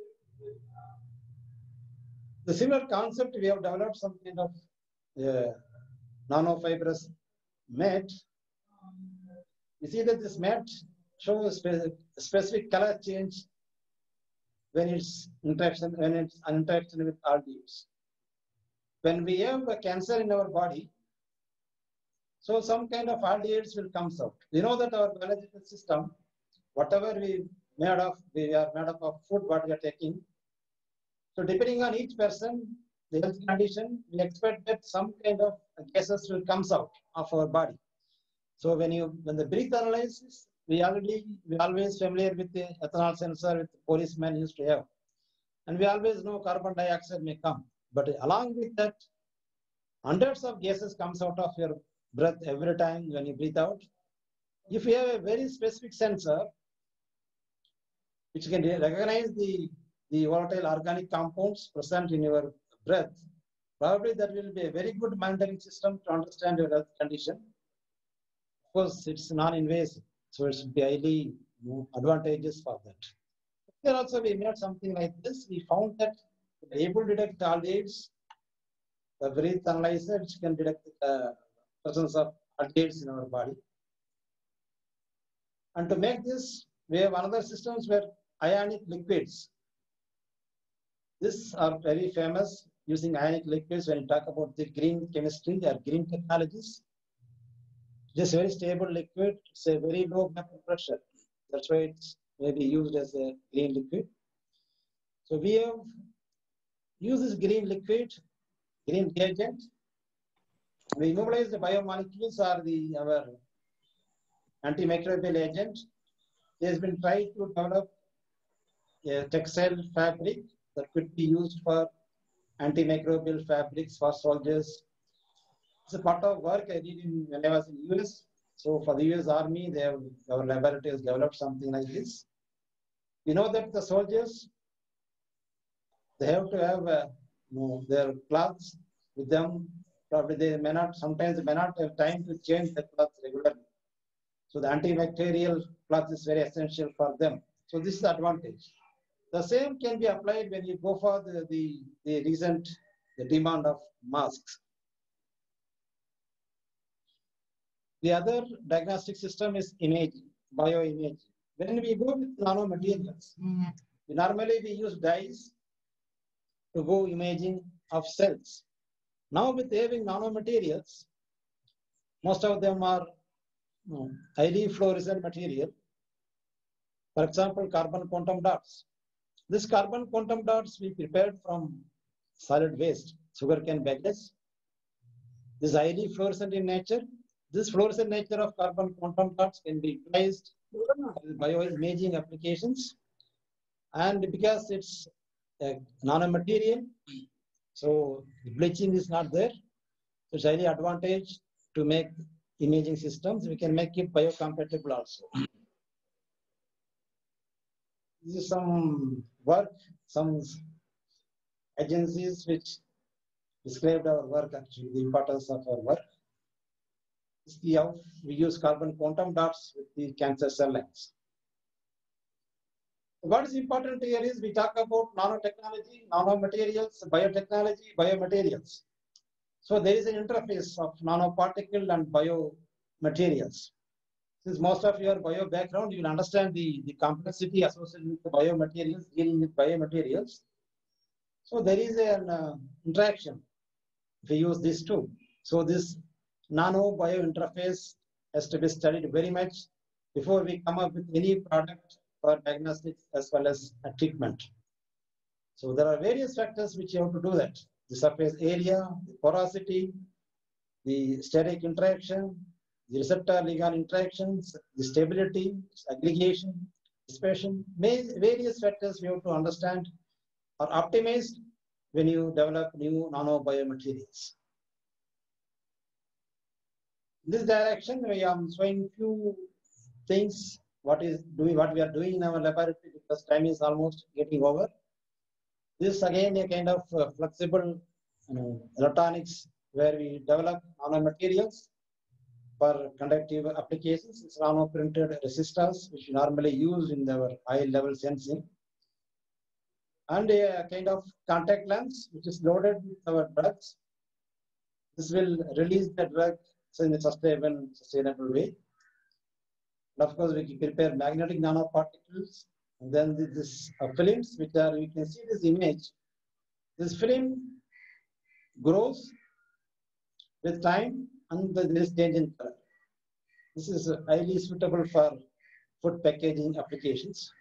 The similar concept, we have developed some kind of uh, nanofibrous mat. You see that this mat shows specific, specific color change when it's interaction when it's an interaction with aldehydes. When we have a cancer in our body, so some kind of aldehydes will come out. We know that our biological system, whatever we made of, we are made up of food what we are taking. So depending on each person, the health condition, we expect that some kind of gases will come out of our body. So when you when the breath analysis, we already we always familiar with the ethanol sensor with the policeman used to have, and we always know carbon dioxide may come. But along with that, hundreds of gases comes out of your breath every time when you breathe out. If you have a very specific sensor which can recognize the the volatile organic compounds present in your breath, probably that will be a very good monitoring system to understand your health condition. Of course, it's non-invasive, so it should be highly advantageous for that. Here also we made something like this. We found that we're able to detect aldehydes. The breath analyzer which can detect the presence of aldehydes in our body. And to make this, we have another systems where ionic liquids. These are very famous using ionic liquids when you talk about the green chemistry or green technologies. This very stable liquid, it's a very low vapor pressure. That's why it's maybe used as a green liquid. So we have used this green liquid, green reagent. We immobilize the biomolecules or the our antimicrobial agent. It has been tried to develop a textile fabric that could be used for antimicrobial fabrics for soldiers. It's a part of work I did in, when I was in U S. So for the U S Army, they have, our laboratory has developed something like this. You know that the soldiers, they have to have uh, you know, their clothes with them. Probably they may not, sometimes they may not have time to change the clothes regularly. So the antibacterial cloth is very essential for them. So this is the advantage. The same can be applied when you go for the, the, the recent the demand of masks. The other diagnostic system is imaging, bioimaging. When we go with nanomaterials, mm-hmm. we normally we use dyes to go imaging of cells. Now with having nanomaterials, most of them are you know, highly fluorescent material. For example, carbon quantum dots. This carbon quantum dots we prepared from solid waste, sugarcane bagasse. This is highly fluorescent in nature. This fluorescent nature of carbon quantum dots can be utilized in bioimaging applications. And because it's a nanomaterial, so bleaching is not there. So it's highly advantage to make imaging systems. We can make it biocompatible also. This is some work, some agencies which described our work actually, the importance of our work. See how we use carbon quantum dots with the cancer cell lines. What is important here is we talk about nanotechnology, nanomaterials, biotechnology, biomaterials. So there is an interface of nanoparticle and biomaterials. Since most of your bio background, you will understand the, the complexity associated with the biomaterials, dealing with biomaterials. So there is an uh, interaction if we use this too. So this nano bio interface has to be studied very much before we come up with any product for diagnostics as well as a treatment. So there are various factors which you have to do that. The surface area, the porosity, the steric interaction, the receptor ligand interactions, the stability, aggregation, dispersion, various factors we have to understand are optimized when you develop new nanobiomaterials. In this direction, we are showing few things, what is doing, what we are doing in our laboratory, because time is almost getting over. This is again a kind of uh, flexible you know, electronics where we develop nanomaterials for conductive applications. It's nano-printed resistors, which we normally use in our high level sensing. And a kind of contact lens, which is loaded with our drugs. This will release the drug in a sustainable, sustainable way. And of course, we can prepare magnetic nanoparticles. And then this uh, films, which are, you can see this image. This film grows with time and there is change in color. This is highly suitable for food packaging applications.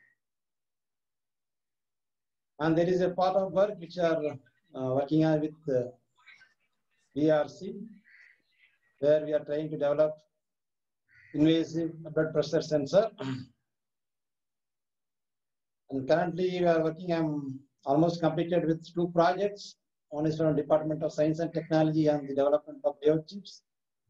And there is a part of work which are uh, working on with uh, V R C, where we are trying to develop invasive blood pressure sensor. And currently we are working, I'm almost completed with two projects. One is from Department of Science and Technology on the development of biochips.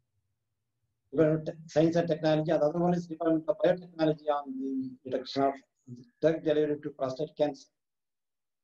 Science and Technology, and the other one is Department of Biotechnology on the detection of drug delivery to prostate cancer.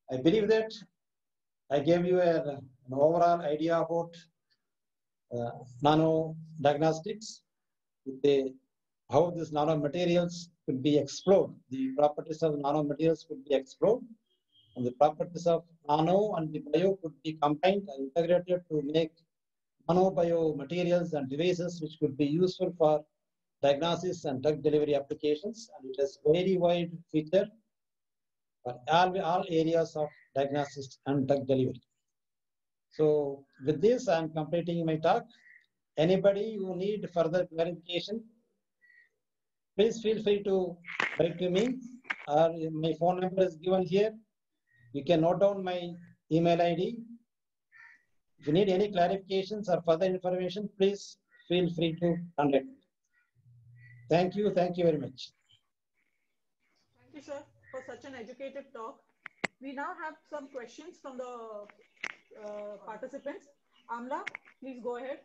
I believe that I gave you a, an overall idea about uh, nano diagnostics, the, how these nanomaterials could be explored, the properties of nanomaterials could be explored, and the properties of nano and the bio could be combined and integrated to make nanobiomaterials and devices which could be useful for diagnosis and drug delivery applications. And it has very wide feature for all, all areas of diagnosis and drug delivery. So with this, I'm completing my talk. Anybody who need further clarification, please feel free to write to me, or my phone number is given here. You can note down my email I D. If you need any clarifications or further information, please feel free to contact me. Thank you. Thank you very much. Thank you, sir, for such an educated talk. We now have some questions from the uh, participants. Amla, please go ahead.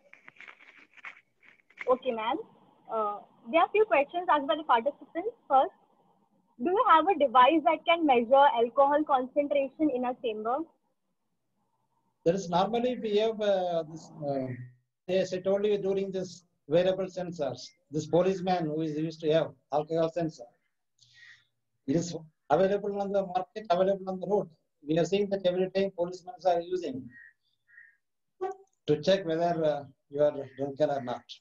Okay, ma'am. Uh, there are a few questions asked by the participants. First, do you have a device that can measure alcohol concentration in a chamber? There is normally we have uh, this, uh, as I told you during this wearable sensors, this policeman who is used to have alcohol sensor. It is available on the market, available on the road. We are seeing that every time policemen are using to check whether uh, you are drunken or not.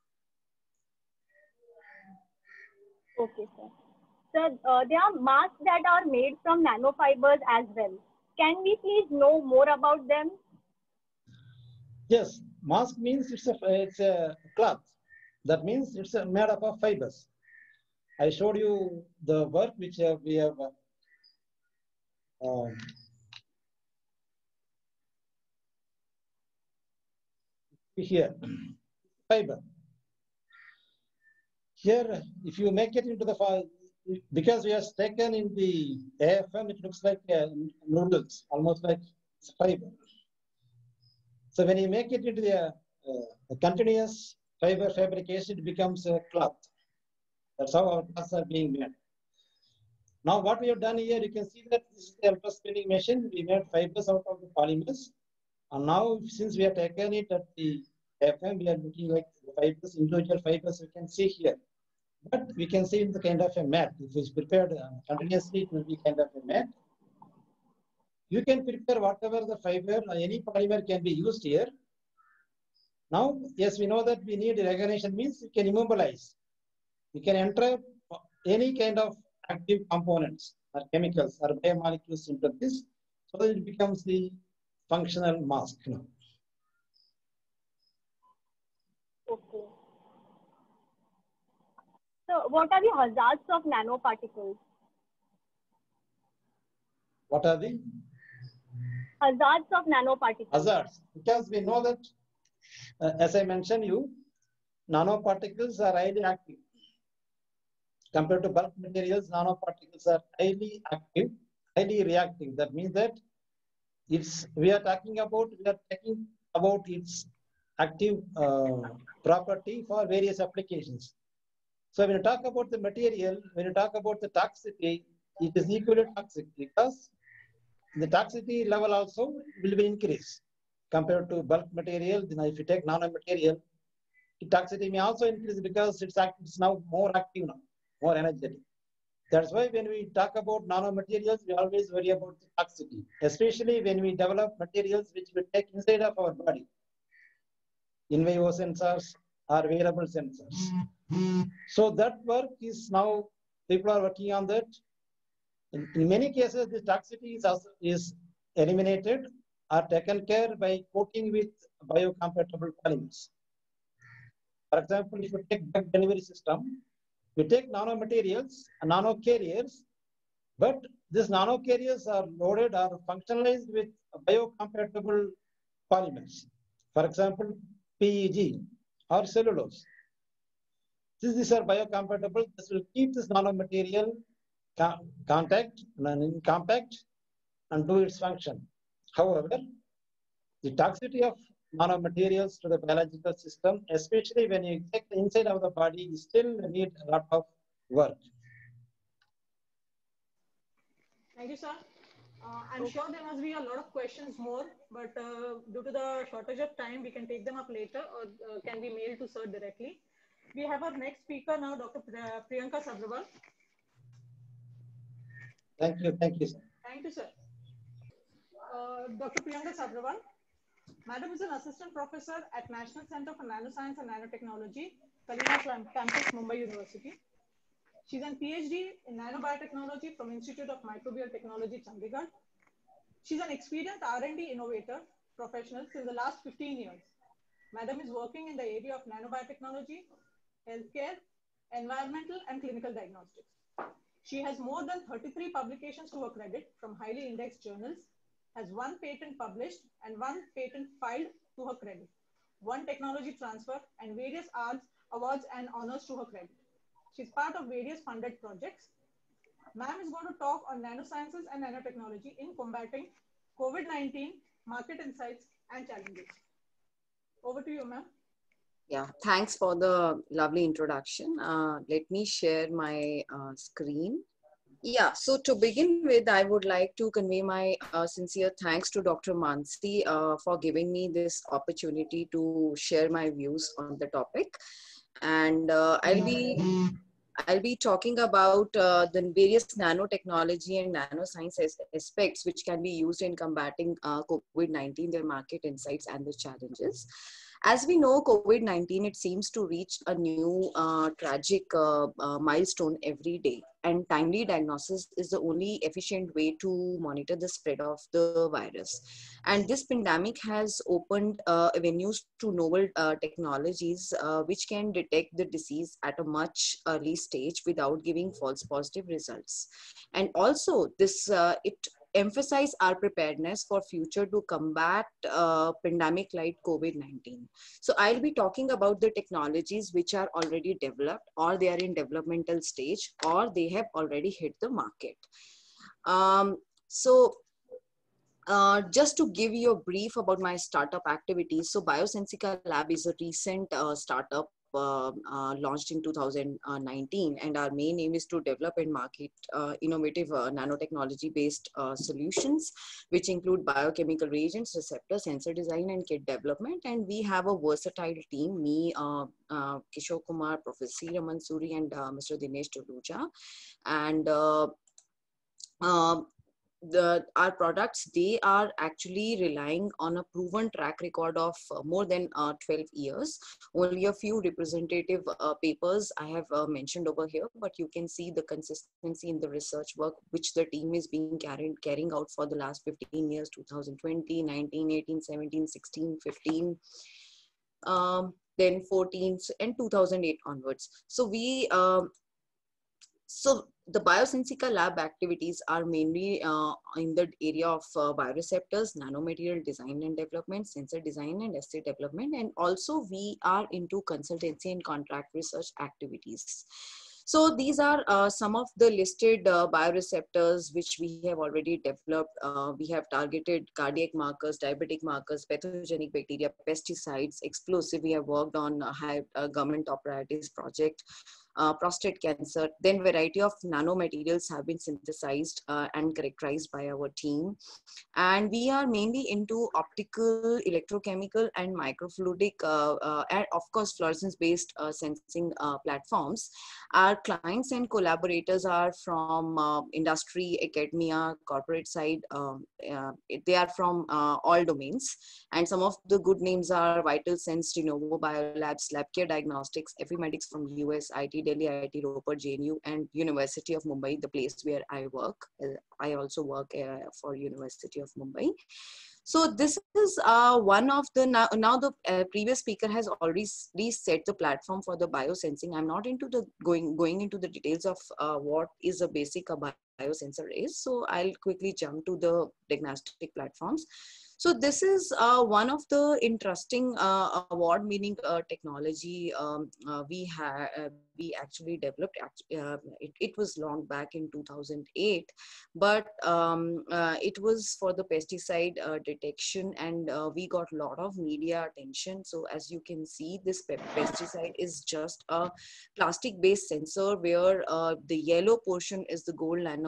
Okay, sir. Sir, uh, there are masks that are made from nanofibers as well. Can we please know more about them? Yes, mask means it's a it's a cloth. That means it's a made up of fibers. I showed you the work which uh, we have uh, um, here. Fiber. Here, if you make it into the file, because we have taken in the A F M, it looks like uh, noodles, almost like fiber. So when you make it into the, uh, a continuous fiber fabrication, it becomes a cloth. That's how our cloths are being made. Now what we have done here, you can see that this is the ultra spinning machine. We made fibers out of the polymers. And now since we have taken it at the F M, we are looking like the fibers, individual fibers we can see here. But we can see in the kind of a mat. If it's prepared uh, continuously, it will be kind of a mat. You can prepare whatever the fiber or any polymer can be used here. Now, yes, we know that we need recognition means you can immobilize. You can enter any kind of active components or chemicals or biomolecules into this, so that it becomes the functional mask now. Okay. So, what are the hazards of nanoparticles? What are the hazards of nanoparticles? Hazards, because we know that, uh, as I mentioned you, nanoparticles are highly active. Compared to bulk materials, nanoparticles are highly active, highly reactive. That means that it's we are talking about we are talking about its active uh, property for various applications. So when you talk about the material, when you talk about the toxicity, it is equally toxic because the toxicity level also will be increased compared to bulk material. Then if you take nanomaterial, the toxicity may also increase because it's, it's now more active now, more energetic. That's why when we talk about nanomaterials, we always worry about the toxicity, especially when we develop materials which we take inside of our body, in vivo sensors or wearable sensors. Mm-hmm. So that work is now, people are working on that. In, in many cases, the toxicity is, also, is eliminated or taken care by coating with biocompatible polymers. For example, if you take drug delivery system, we take nanomaterials and nano carriers, but these nano carriers are loaded or functionalized with biocompatible polymers. For example, P E G or cellulose. Since these are biocompatible, this will keep this nanomaterial contact and compact and do its function. However, the toxicity of nanomaterials to the biological system, especially when you take the inside of the body, you still need a lot of work. Thank you, sir. Uh, I'm sure there must be a lot of questions more, but uh, due to the shortage of time, we can take them up later or uh, can be mailed to sir directly. We have our next speaker now, Doctor Priyanka Sabrawal. Thank you, thank you, sir. Thank you, sir. Uh, Doctor Priyanka Sabrawal. Madam is an assistant professor at National Center for Nanoscience and Nanotechnology, Kalina Campus, Mumbai University. She's a PhD in nanobiotechnology from Institute of Microbial Technology, Chandigarh. She's an experienced R and D innovator professional since the last fifteen years. Madam is working in the area of nanobiotechnology, healthcare, environmental, and clinical diagnostics. She has more than thirty-three publications to her credit from highly indexed journals, has one patent published and one patent filed to her credit, one technology transfer, and various arts, awards and honors to her credit. She's part of various funded projects. Ma'am is going to talk on nanosciences and nanotechnology in combating COVID nineteen, market insights, and challenges. Over to you, ma'am. Yeah, thanks for the lovely introduction. Uh, let me share my uh, screen. Yeah, so to begin with, I would like to convey my uh, sincere thanks to Doctor Mansi uh, for giving me this opportunity to share my views on the topic. And uh, I'll be I'll be talking about uh, the various nanotechnology and nanoscience aspects which can be used in combating uh, COVID nineteen, their market insights and the challenges. As we know, COVID nineteen, it seems to reach a new uh, tragic uh, uh, milestone every day. And timely diagnosis is the only efficient way to monitor the spread of the virus. And this pandemic has opened uh, avenues to novel uh, technologies uh, which can detect the disease at a much early stage without giving false positive results. And also this, uh, it emphasize our preparedness for future to combat uh, pandemic like COVID nineteen. So I'll be talking about the technologies which are already developed, or they are in developmental stage, or they have already hit the market. Um, so Uh, just to give you a brief about my startup activities. So Biosensica Lab is a recent uh, startup uh, uh, launched in two thousand nineteen, and our main aim is to develop and market uh, innovative uh, nanotechnology based uh, solutions, which include biochemical reagents, receptors, sensor design, and kit development. And we have a versatile team, me, uh, uh, Kishore Kumar, Professor Raman Suri, and uh, Mister Dinesh Toluja. And uh, uh, The, our products, they are actually relying on a proven track record of uh, more than uh, twelve years. Only a few representative uh, papers I have uh, mentioned over here, but you can see the consistency in the research work which the team is being carrying, carrying out for the last fifteen years, two thousand twenty, nineteen, eighteen, seventeen, sixteen, fifteen, um, then fourteen, and two thousand eight onwards. So we, uh, so the Biosensica Lab activities are mainly uh, in the area of uh, bioreceptors, nanomaterial design and development, sensor design and assay development, and also we are into consultancy and contract research activities. So these are uh, some of the listed uh, bioreceptors which we have already developed. Uh, we have targeted cardiac markers, diabetic markers, pathogenic bacteria, pesticides, explosive. We have worked on a high uh, government top priorities project. Uh, prostate cancer, then variety of nanomaterials have been synthesized uh, and characterized by our team. And we are mainly into optical, electrochemical, and microfluidic, uh, uh, and of course, fluorescence-based uh, sensing uh, platforms. Our clients and collaborators are from uh, industry, academia, corporate side. Um, uh, they are from uh, all domains. And some of the good names are VitalSense, Renovo Biolabs, LabCare Diagnostics, Affimedics from U S, I T Delhi, I I T Ropar, J N U, and University of Mumbai, the place where I work. I also work uh, for University of Mumbai. So this is uh, one of the, now, now the uh, previous speaker has already set the platform for the biosensing. I'm not into the going, going into the details of uh, what is a basic a biosensor is. So I'll quickly jump to the diagnostic platforms. So this is uh, one of the interesting uh, award-winning uh, technology um, uh, we have. Uh, we actually developed. Uh, it, it was long back in two thousand eight, but um, uh, it was for the pesticide uh, detection, and uh, we got a lot of media attention. So as you can see, this pe pesticide is just a plastic-based sensor where uh, the yellow portion is the gold nano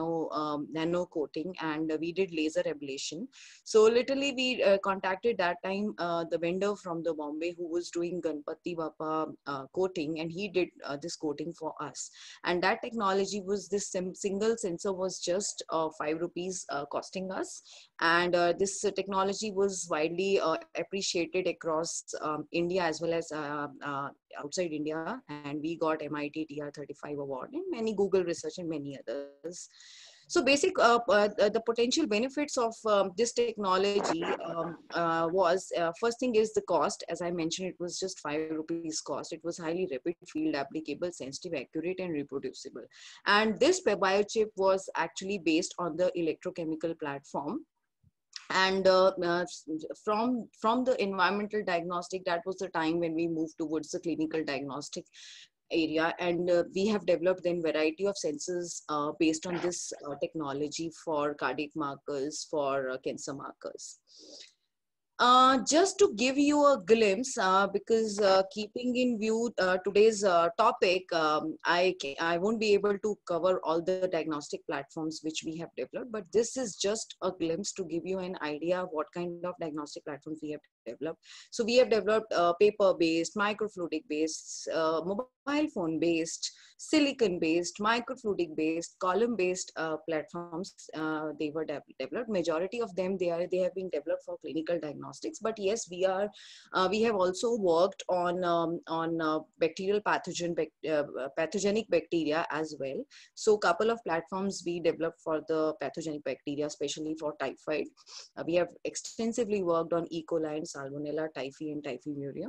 nano um, nano coating, and we did laser ablation. So literally we uh, contacted that time uh, the vendor from the Bombay who was doing Ganpati Bappa uh, coating, and he did uh, this coating for us. And that technology was this sim single sensor was just uh, five rupees uh, costing us, and uh, this uh, technology was widely uh, appreciated across um, India as well as uh, uh, outside India, and we got M I T T R thirty-five award and many Google research and many others. So basic uh, uh, the potential benefits of um, this technology um, uh, was uh, first thing is the cost. As I mentioned, it was just five rupees cost. It was highly rapid, field applicable, sensitive, accurate, and reproducible. And this biochip was actually based on the electrochemical platform. And uh, uh, from from the environmental diagnostic, that was the time when we moved towards the clinical diagnostic area, and uh, we have developed then variety of sensors uh, based on this uh, technology for cardiac markers, for uh, cancer markers. Uh, just to give you a glimpse, uh, because uh, keeping in view uh, today's uh, topic, um, I, I won't be able to cover all the diagnostic platforms which we have developed, but this is just a glimpse to give you an idea of what kind of diagnostic platforms we have developed. So we have developed uh, paper-based, microfluidic-based, uh, mobile phone-based, silicon-based, microfluidic-based, column-based uh, platforms. Uh, they were de developed. Majority of them, they are they have been developed for clinical diagnostics. But yes, we are uh, we have also worked on um, on uh, bacterial pathogen uh, pathogenic bacteria as well. So couple of platforms we developed for the pathogenic bacteria, especially for typhoid. Uh, we have extensively worked on E. coli and Salmonella typhi and Typhimurium.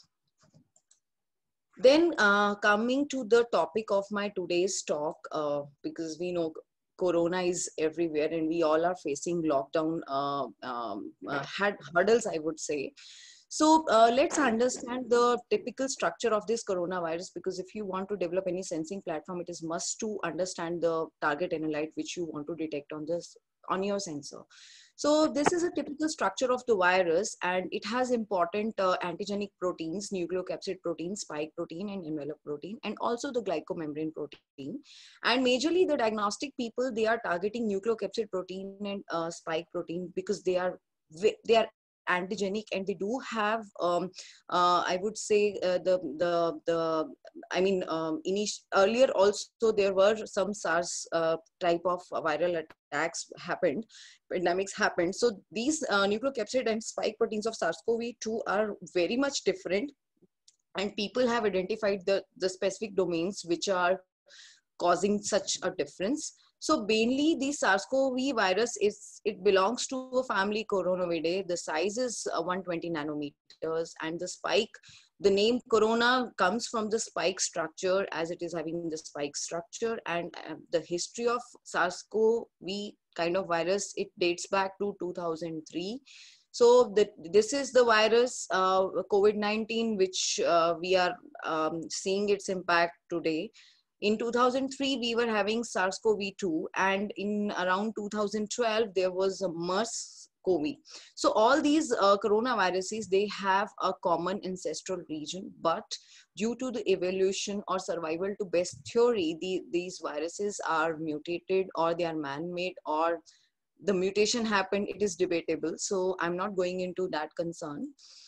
Then uh, coming to the topic of my today's talk, uh, because we know Corona is everywhere and we all are facing lockdown uh, um, uh, had hurdles, I would say. So uh, let's understand the typical structure of this coronavirus, because if you want to develop any sensing platform, it is must to understand the target analyte which you want to detect on this on your sensor. So this is a typical structure of the virus, and it has important uh, antigenic proteins, nucleocapsid protein, spike protein, and envelope protein, and also the glycomembrane protein. And majorly the diagnostic people, they are targeting nucleocapsid protein and uh, spike protein because they are they are antigenic, and they do have um, uh, I would say uh, the the the I mean um, earlier also there were some SARS uh, type of viral attacks happened, pandemics happened. So these uh, nucleocapsid and spike proteins of SARS CoV two are very much different, and people have identified the the specific domains which are causing such a difference. So mainly the SARS CoV virus is, it belongs to a family Coronavidae. The size is uh, one hundred twenty nanometers, and the spike, the name corona comes from the spike structure, as it is having the spike structure. And uh, the history of SARS CoV kind of virus, it dates back to two thousand three. So the, this is the virus, uh, COVID nineteen, which uh, we are um, seeing its impact today. In two thousand three, we were having SARS CoV two, and in around two thousand twelve, there was a MERS-CoV. So all these uh, coronaviruses, they have a common ancestral region, but due to the evolution or survival to best theory, the, these viruses are mutated, or they are man-made, or the mutation happened. It is debatable. So I'm not going into that concern.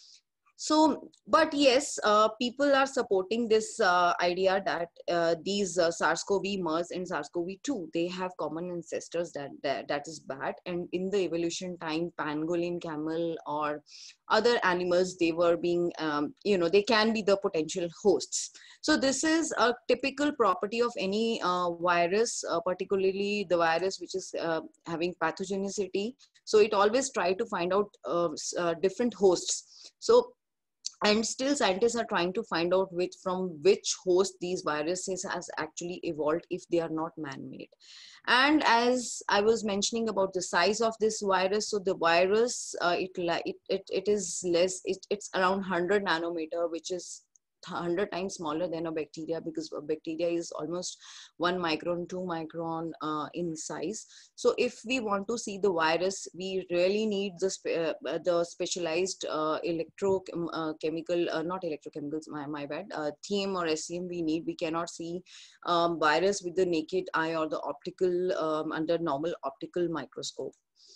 So, but yes, uh, people are supporting this uh, idea that uh, these uh, SARS CoV, MERS, and SARS CoV two, they have common ancestors. That, that that is bad. And in the evolution time, pangolin, camel, or other animals, they were being, um, you know, they can be the potential hosts. So this is a typical property of any uh, virus, uh, particularly the virus which is uh, having pathogenicity. So it always try to find out uh, uh, different hosts. So and still scientists are trying to find out which from which host these viruses has actually evolved if they are not man-made. And as I was mentioning about the size of this virus, so the virus, uh, it, it, it, it is less, it, it's around one hundred nanometer, which is one hundred times smaller than a bacteria, because a bacteria is almost one micron, two micron uh, in size. So if we want to see the virus, we really need the, spe uh, the specialized uh, electrochemical, uh, not electrochemicals, my, my bad, uh, T M or S E M we need. We cannot see um, virus with the naked eye or the optical, um, under normal optical microscope.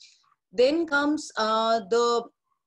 Then comes uh, the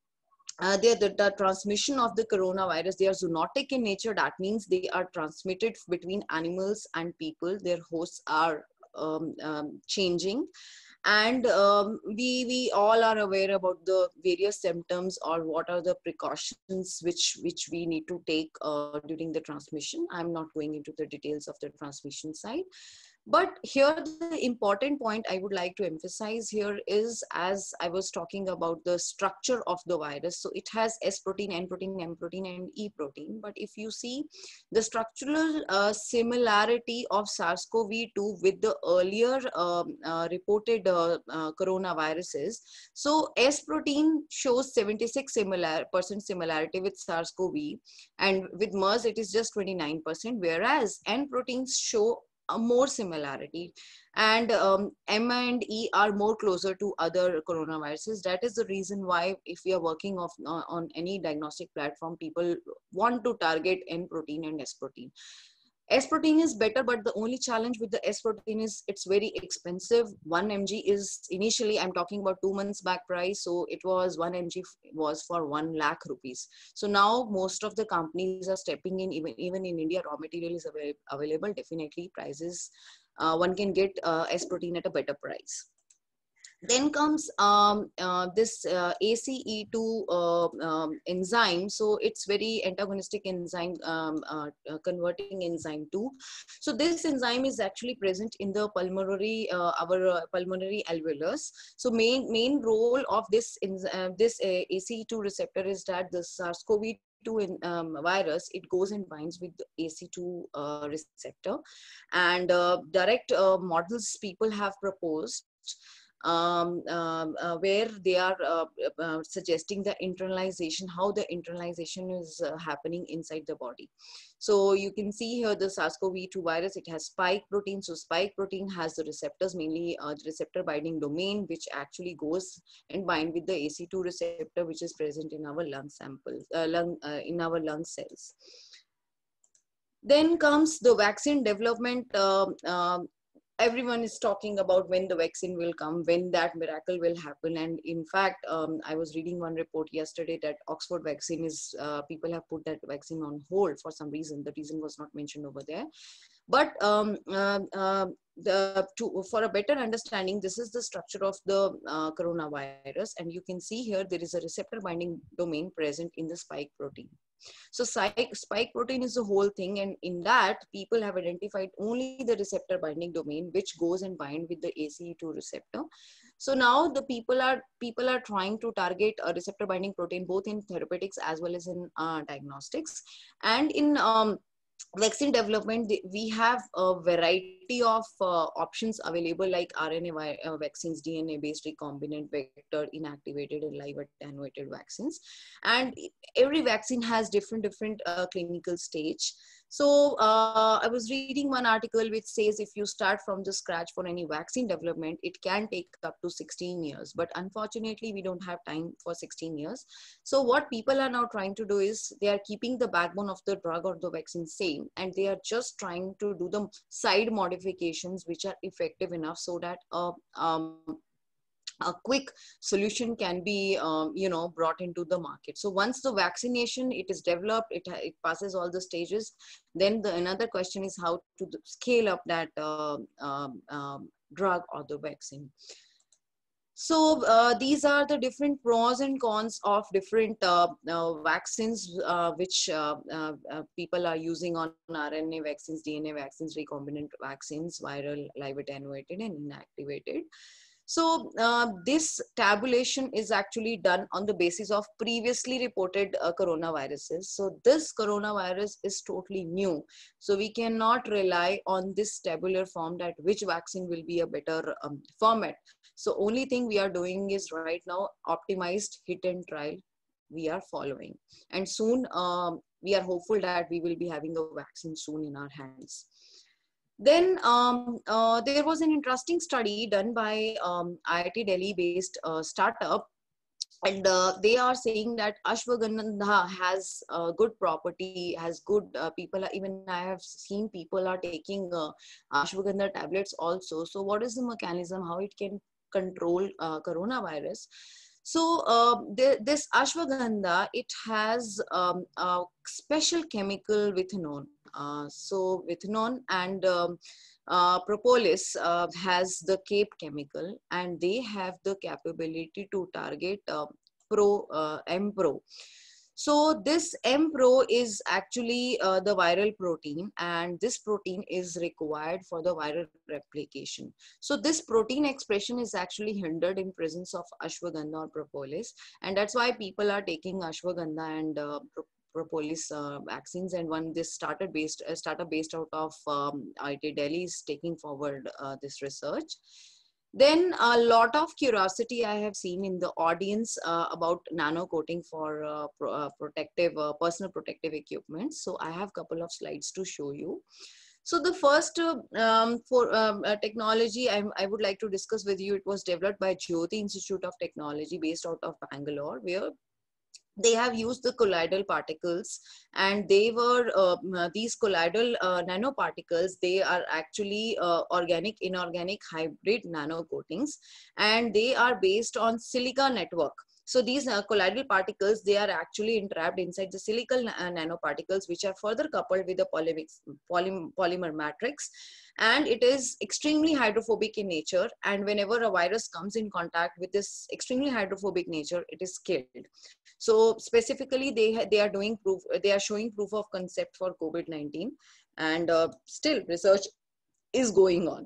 Uh, the, the, the transmission of the coronavirus. They are zoonotic in nature. That means they are transmitted between animals and people. Their hosts are um, um, changing. And um, we, we all are aware about the various symptoms or what are the precautions which, which we need to take uh, during the transmission. I'm not going into the details of the transmission side. But here the important point I would like to emphasize here is, as I was talking about the structure of the virus. So it has S protein, N protein, M protein, and E protein. But if you see the structural uh, similarity of SARS CoV two with the earlier um, uh, reported uh, uh, coronaviruses, so S protein shows seventy-six similar percent similarity with SARS CoV, and with MERS it is just twenty-nine percent, whereas N proteins show a more similarity, and um, M and E are more closer to other coronaviruses. That is the reason why, if we are working of, uh, on any diagnostic platform, people want to target N protein and S protein. S protein is better, but the only challenge with the S protein is it's very expensive. One mg is initially, I'm talking about two months back price, so it was one mg was for one lakh rupees. So now most of the companies are stepping in. Even even in India, raw material is avail available. Definitely prices, uh, one can get uh, S protein at a better price. Then comes um, uh, this uh, A C E two uh, um, enzyme. So it's very antagonistic enzyme, um, uh, uh, converting enzyme two. So this enzyme is actually present in the pulmonary, uh, our uh, pulmonary alveolus. So main main role of this in, uh, this uh, A C E two receptor is that the SARS CoV two in, um, virus, it goes and binds with the A C E two uh, receptor, and uh, direct uh, models people have proposed. Um, um, uh, where they are uh, uh, suggesting the internalization, how the internalization is uh, happening inside the body. So you can see here the SARS CoV two virus, it has spike protein. So spike protein has the receptors, mainly uh, the receptor binding domain, which actually goes and bind with the A C E two receptor, which is present in our lung samples, uh, lung, uh, in our lung cells. Then comes the vaccine development. Uh, uh, Everyone is talking about when the vaccine will come, when that miracle will happen. And in fact, um, I was reading one report yesterday that Oxford vaccine is, uh, people have put that vaccine on hold for some reason. The reason was not mentioned over there. But um, uh, uh, the, to, for a better understanding, this is the structure of the uh, coronavirus. And you can see here, there is a receptor binding domain present in the spike protein. So spike protein is the whole thing, and in that people have identified only the receptor binding domain, which goes and bind with the A C E two receptor. So now the people are people are trying to target a receptor binding protein both in therapeutics as well as in uh, diagnostics. And in um, vaccine development, we have a variety of uh, options available, like R N A uh, vaccines, D N A-based recombinant vector, inactivated and live attenuated vaccines. And every vaccine has different, different uh, clinical stage. So uh, I was reading one article which says if you start from the scratch for any vaccine development, it can take up to sixteen years. But unfortunately, we don't have time for sixteen years. So what people are now trying to do is they are keeping the backbone of the drug or the vaccine same, and they are just trying to do the side modifications which are effective enough so that uh, um, a quick solution can be, um, you know, brought into the market. So once the vaccination, it is developed, it, it passes all the stages, then the another question is how to scale up that uh, um, um, drug or the vaccine. So uh, these are the different pros and cons of different uh, uh, vaccines uh, which uh, uh, uh, people are using on R N A vaccines, D N A vaccines, recombinant vaccines, viral, live attenuated and inactivated. So uh, this tabulation is actually done on the basis of previously reported uh, coronaviruses. So this coronavirus is totally new. So we cannot rely on this tabular form that which vaccine will be a better um, format. So only thing we are doing is right now optimized hit and trial we are following. And soon um, we are hopeful that we will be having a vaccine soon in our hands. Then um, uh, there was an interesting study done by um, I I T Delhi based uh, startup, and uh, they are saying that ashwagandha has uh, good property, has good uh, people are, even I have seen people are taking uh, ashwagandha tablets also. So what is the mechanism, how it can control uh, coronavirus? So uh, the, this ashwagandha, it has um, a special chemical vithanone. Uh, so vithanone and um, uh, propolis uh, has the cape chemical, and they have the capability to target uh, pro uh, M-Pro. So this M-Pro is actually uh, the viral protein, and this protein is required for the viral replication. So this protein expression is actually hindered in presence of ashwagandha or propolis, and that's why people are taking ashwagandha and uh, propolis uh, vaccines. And one this started based a startup based out of um, I I T Delhi is taking forward uh, this research. Then a lot of curiosity I have seen in the audience uh, about nano coating for uh, pro uh, protective, uh, personal protective equipment. So I have a couple of slides to show you. So the first uh, um, for um, uh, technology I, I would like to discuss with you, it was developed by Jyoti Institute of Technology based out of Bangalore, where they have used the colloidal particles, and they were uh, these colloidal uh, nanoparticles, they are actually uh, organic inorganic hybrid nano coatings, and they are based on silica network. So these uh, colloidal particles, they are actually entrapped inside the silica uh, nanoparticles, which are further coupled with the polymer, polymer matrix, and it is extremely hydrophobic in nature, and whenever a virus comes in contact with this extremely hydrophobic nature, it is killed. So specifically, they they are doing proof, they are showing proof of concept for COVID nineteen, and uh, still research is going on.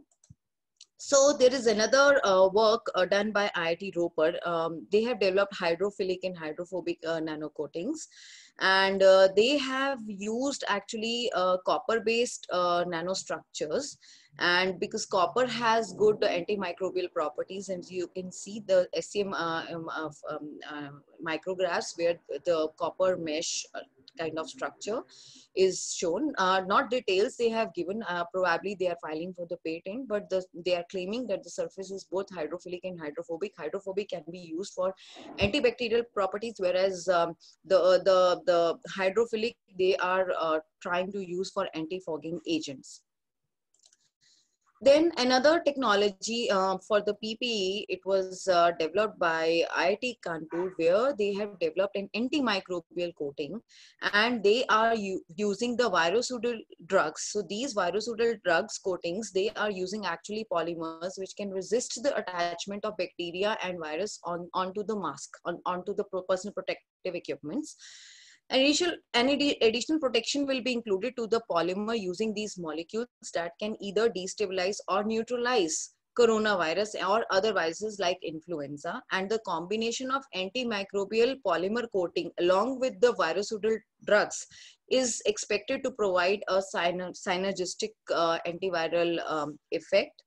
So there is another uh, work uh, done by I I T Ropar. Um, they have developed hydrophilic and hydrophobic uh, nano coatings, and uh, they have used actually uh, copper-based uh, nanostructures. And because copper has good antimicrobial properties, and you can see the S C M uh, um, of, um, uh, micrographs where the copper mesh uh, kind of structure is shown. Uh, not details they have given, uh, probably they are filing for the patent, but the, they are claiming that the surface is both hydrophilic and hydrophobic. Hydrophobic can be used for antibacterial properties, whereas um, the, uh, the, the hydrophilic, they are uh, trying to use for anti-fogging agents. Then another technology uh, for the P P E, it was uh, developed by I I T Kanpur, where they have developed an antimicrobial coating, and they are using the virucidal drugs. So these virucidal drugs coatings, they are using actually polymers which can resist the attachment of bacteria and virus on onto the mask, on, onto the personal protective equipments. Additional, any additional protection will be included to the polymer using these molecules that can either destabilize or neutralize coronavirus or other viruses like influenza. And the combination of antimicrobial polymer coating along with the virucidal drugs is expected to provide a synergistic uh, antiviral um, effect.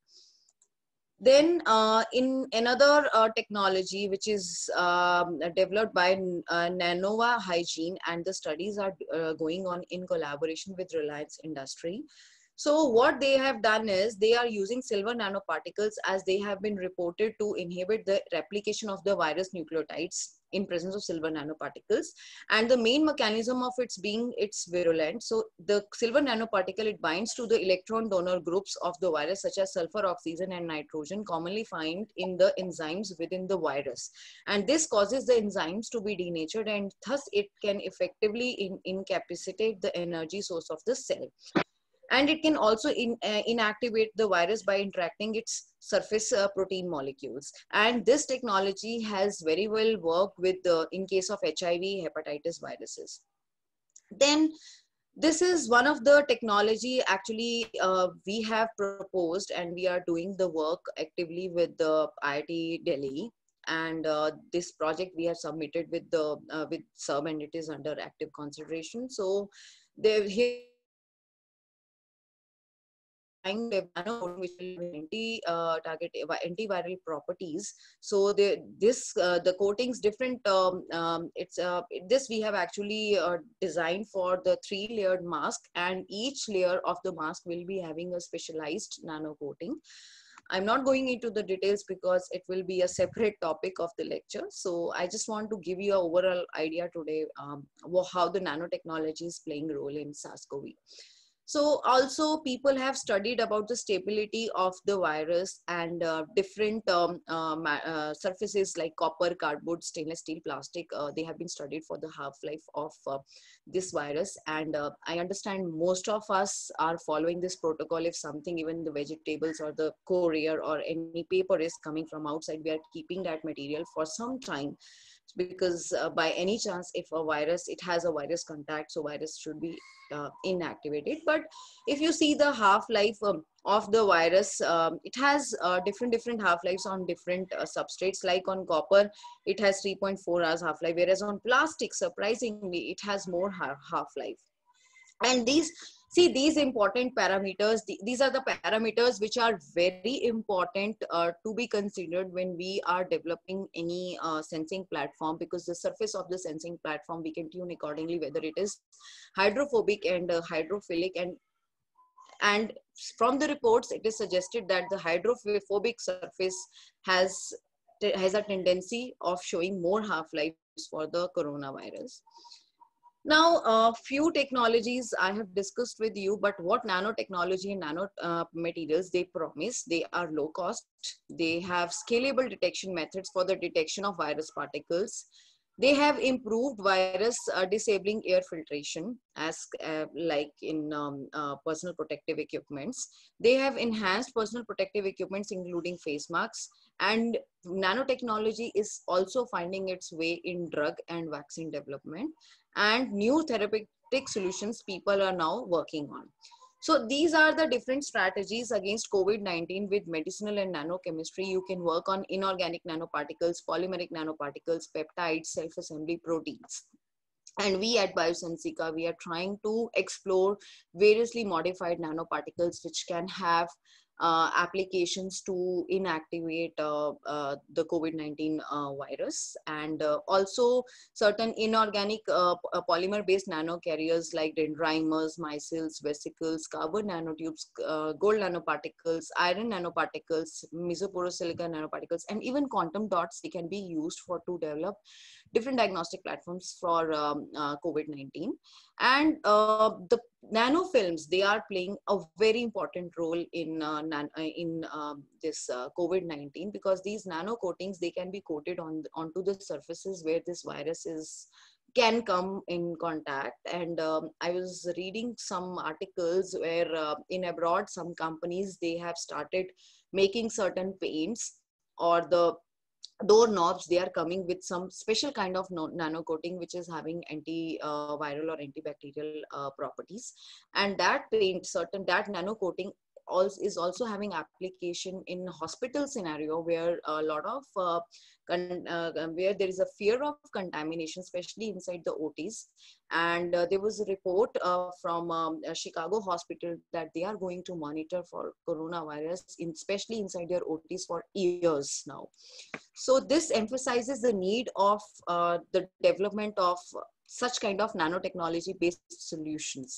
Then uh, in another uh, technology, which is um, developed by uh, Nanova Hygiene, and the studies are uh, going on in collaboration with Reliance Industry. So what they have done is they are using silver nanoparticles, as they have been reported to inhibit the replication of the virus nucleotides in presence of silver nanoparticles. And the main mechanism of its being, it's virulent. So the silver nanoparticle, it binds to the electron donor groups of the virus, such as sulfur, oxygen, and nitrogen, commonly found in the enzymes within the virus. And this causes the enzymes to be denatured, and thus it can effectively in, incapacitate the energy source of the cell. And it can also in, uh, inactivate the virus by interacting its surface uh, protein molecules. And this technology has very well worked with the, in case of H I V, hepatitis viruses. Then this is one of the technology actually uh, we have proposed, and we are doing the work actively with the I I T Delhi. And uh, this project we have submitted with the uh, with S U B, and it is under active consideration. So they here trying to nano which will have anti uh, target antiviral properties. So the this uh, the coatings different. Um, um, it's uh, this we have actually uh, designed for the three layered mask, and each layer of the mask will be having a specialized nano coating. I'm not going into the details because it will be a separate topic of the lecture. So I just want to give you an overall idea today um, how the nanotechnology is playing a role in SARS-CoV. So also people have studied about the stability of the virus and uh, different um, uh, uh, surfaces like copper, cardboard, stainless steel, plastic. Uh, they have been studied for the half-life of uh, this virus. And uh, I understand most of us are following this protocol. If something, even the vegetables or the courier or any paper is coming from outside, we are keeping that material for some time. Because uh, by any chance, if a virus, it has a virus contact, so virus should be uh, inactivated. But if you see the half-life um, of the virus, um, it has uh, different different half-lives on different uh, substrates. Like on copper, it has three point four hours half-life, whereas on plastic, surprisingly, it has more half-life. And these, see, these important parameters, the, these are the parameters which are very important uh, to be considered when we are developing any uh, sensing platform, because the surface of the sensing platform, we can tune accordingly, whether it is hydrophobic and uh, hydrophilic. And, and from the reports, it is suggested that the hydrophobic surface has, has a tendency of showing more half-lives for the coronavirus. Now, a uh, few technologies I have discussed with you, but what nanotechnology and nano uh, materials they promise, they are low cost. They have scalable detection methods for the detection of virus particles. They have improved virus uh, disabling air filtration as uh, like in um, uh, personal protective equipments. They have enhanced personal protective equipments, including face masks. And nanotechnology is also finding its way in drug and vaccine development, and new therapeutic solutions people are now working on. So these are the different strategies against COVID nineteen with medicinal and nanochemistry. You can work on inorganic nanoparticles, polymeric nanoparticles, peptides, self-assembly proteins. And we at Biosensika, we are trying to explore variously modified nanoparticles which can have Uh, applications to inactivate uh, uh, the COVID nineteen uh, virus, and uh, also certain inorganic uh, polymer-based nanocarriers like dendrimers, micelles, vesicles, carbon nanotubes, uh, gold nanoparticles, iron nanoparticles, mesoporosilica nanoparticles, and even quantum dots. They can be used for to develop different diagnostic platforms for um, uh, COVID nineteen. And uh, the nanofilms, they are playing a very important role in uh, nan in um, this uh, COVID nineteen, because these nano coatings, they can be coated on onto the surfaces where this virus is can come in contact. And um, I was reading some articles where uh, in abroad, some companies, they have started making certain paints or the doorknobs. They are coming with some special kind of no nano coating which is having anti-viral uh, or antibacterial uh, properties. And that paint, certain that nano coating also is also having application in hospital scenario, where a lot of uh, uh, where there is a fear of contamination, especially inside the O Ts. And uh, there was a report uh, from um, a Chicago hospital that they are going to monitor for coronavirus, in, especially inside their O Ts, for years now. So this emphasizes the need of uh, the development of such kind of nanotechnology based solutions.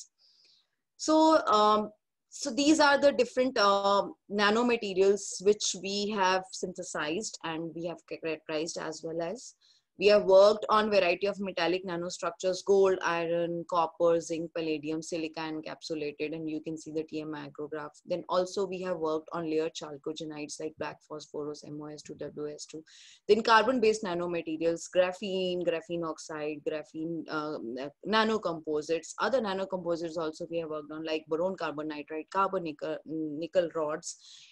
So, um, so these are the different uh, nanomaterials which we have synthesized and we have characterized, as well as we have worked on variety of metallic nanostructures: gold, iron, copper, zinc, palladium, silica encapsulated, and you can see the T M micrograph. Then also we have worked on layered chalcogenides like black phosphorus, M O S two, W S two. Then carbon-based nanomaterials: graphene, graphene oxide, graphene um, nanocomposites. Other nanocomposites also we have worked on, like boron carbon nitride, carbon nickel, nickel rods,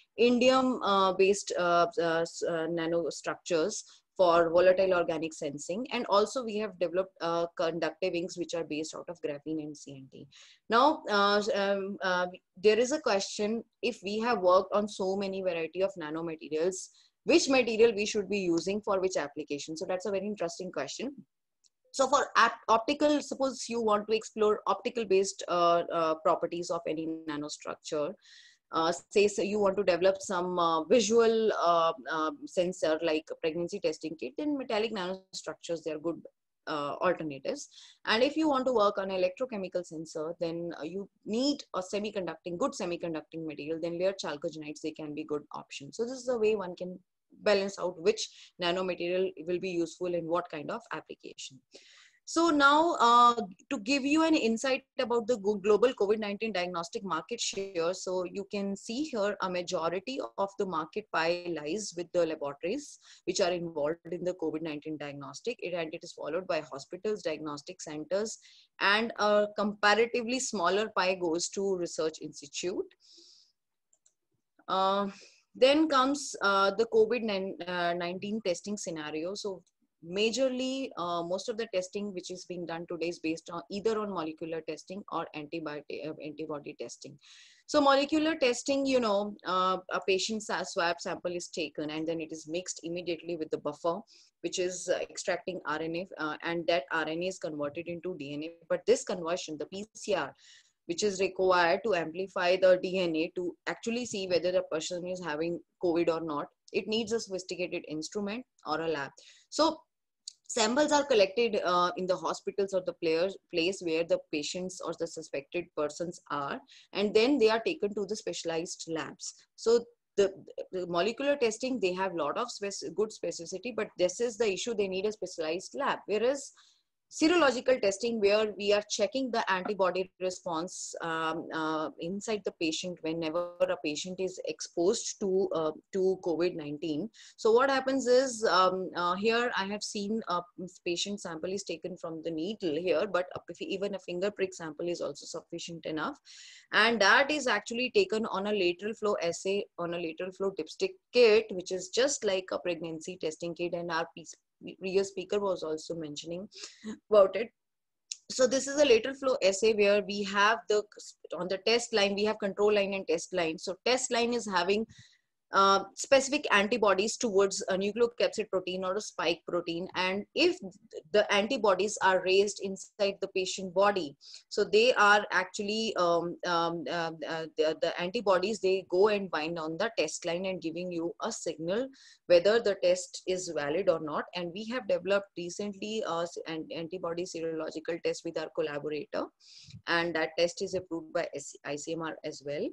indium-based uh, uh, uh, nanostructures for volatile organic sensing. And also we have developed uh, conductive inks which are based out of graphene and C N T. Now, uh, um, uh, there is a question: if we have worked on so many variety of nanomaterials, which material we should be using for which application? So that's a very interesting question. So for optical, suppose you want to explore optical based uh, uh, properties of any nanostructure, uh, say so you want to develop some uh, visual uh, uh, sensor like pregnancy testing kit, then metallic nanostructures, they are good uh, alternatives. And if you want to work on electrochemical sensor, then uh, you need a semiconducting, good semiconducting material, then layered chalcogenides, they can be good options. So this is the way one can balance out which nanomaterial will be useful in what kind of application. So now uh, to give you an insight about the global COVID nineteen diagnostic market share, so you can see here a majority of the market pie lies with the laboratories which are involved in the COVID nineteen diagnostic, it, and it is followed by hospitals, diagnostic centers, and a comparatively smaller pie goes to research institute. Uh, then comes uh, the COVID nineteen testing scenario. So majorly, uh, most of the testing which is being done today is based on either on molecular testing or antibody, uh, antibody testing. So molecular testing, you know, uh, a patient's swab sample is taken and then it is mixed immediately with the buffer, which is uh, extracting R N A, uh, and that R N A is converted into D N A. But this conversion, the P C R, which is required to amplify the D N A to actually see whether the person is having COVID or not, it needs a sophisticated instrument or a lab. So samples are collected uh, in the hospitals or the players, place where the patients or the suspected persons are, and then they are taken to the specialized labs. So the, the molecular testing, they have a lot of spec good specificity, but this is the issue, they need a specialized lab. Whereas serological testing, where we are checking the antibody response um, uh, inside the patient whenever a patient is exposed to uh, to COVID nineteen. So what happens is, um, uh, here I have seen a patient sample is taken from the needle here, but if even a finger prick sample is also sufficient enough. And that is actually taken on a lateral flow assay, on a lateral flow dipstick kit, which is just like a pregnancy testing kit, and our piece previous speaker was also mentioning about it. So this is a lateral flow assay where we have the, on the test line, we have control line and test line. So test line is having uh, specific antibodies towards a nucleocapsid protein or a spike protein. And if the antibodies are raised inside the patient body, so they are actually, um, um, uh, uh, the, the antibodies, they go and bind on the test line and giving you a signal whether the test is valid or not. And we have developed recently uh, an antibody serological test with our collaborator, and that test is approved by I C M R as well.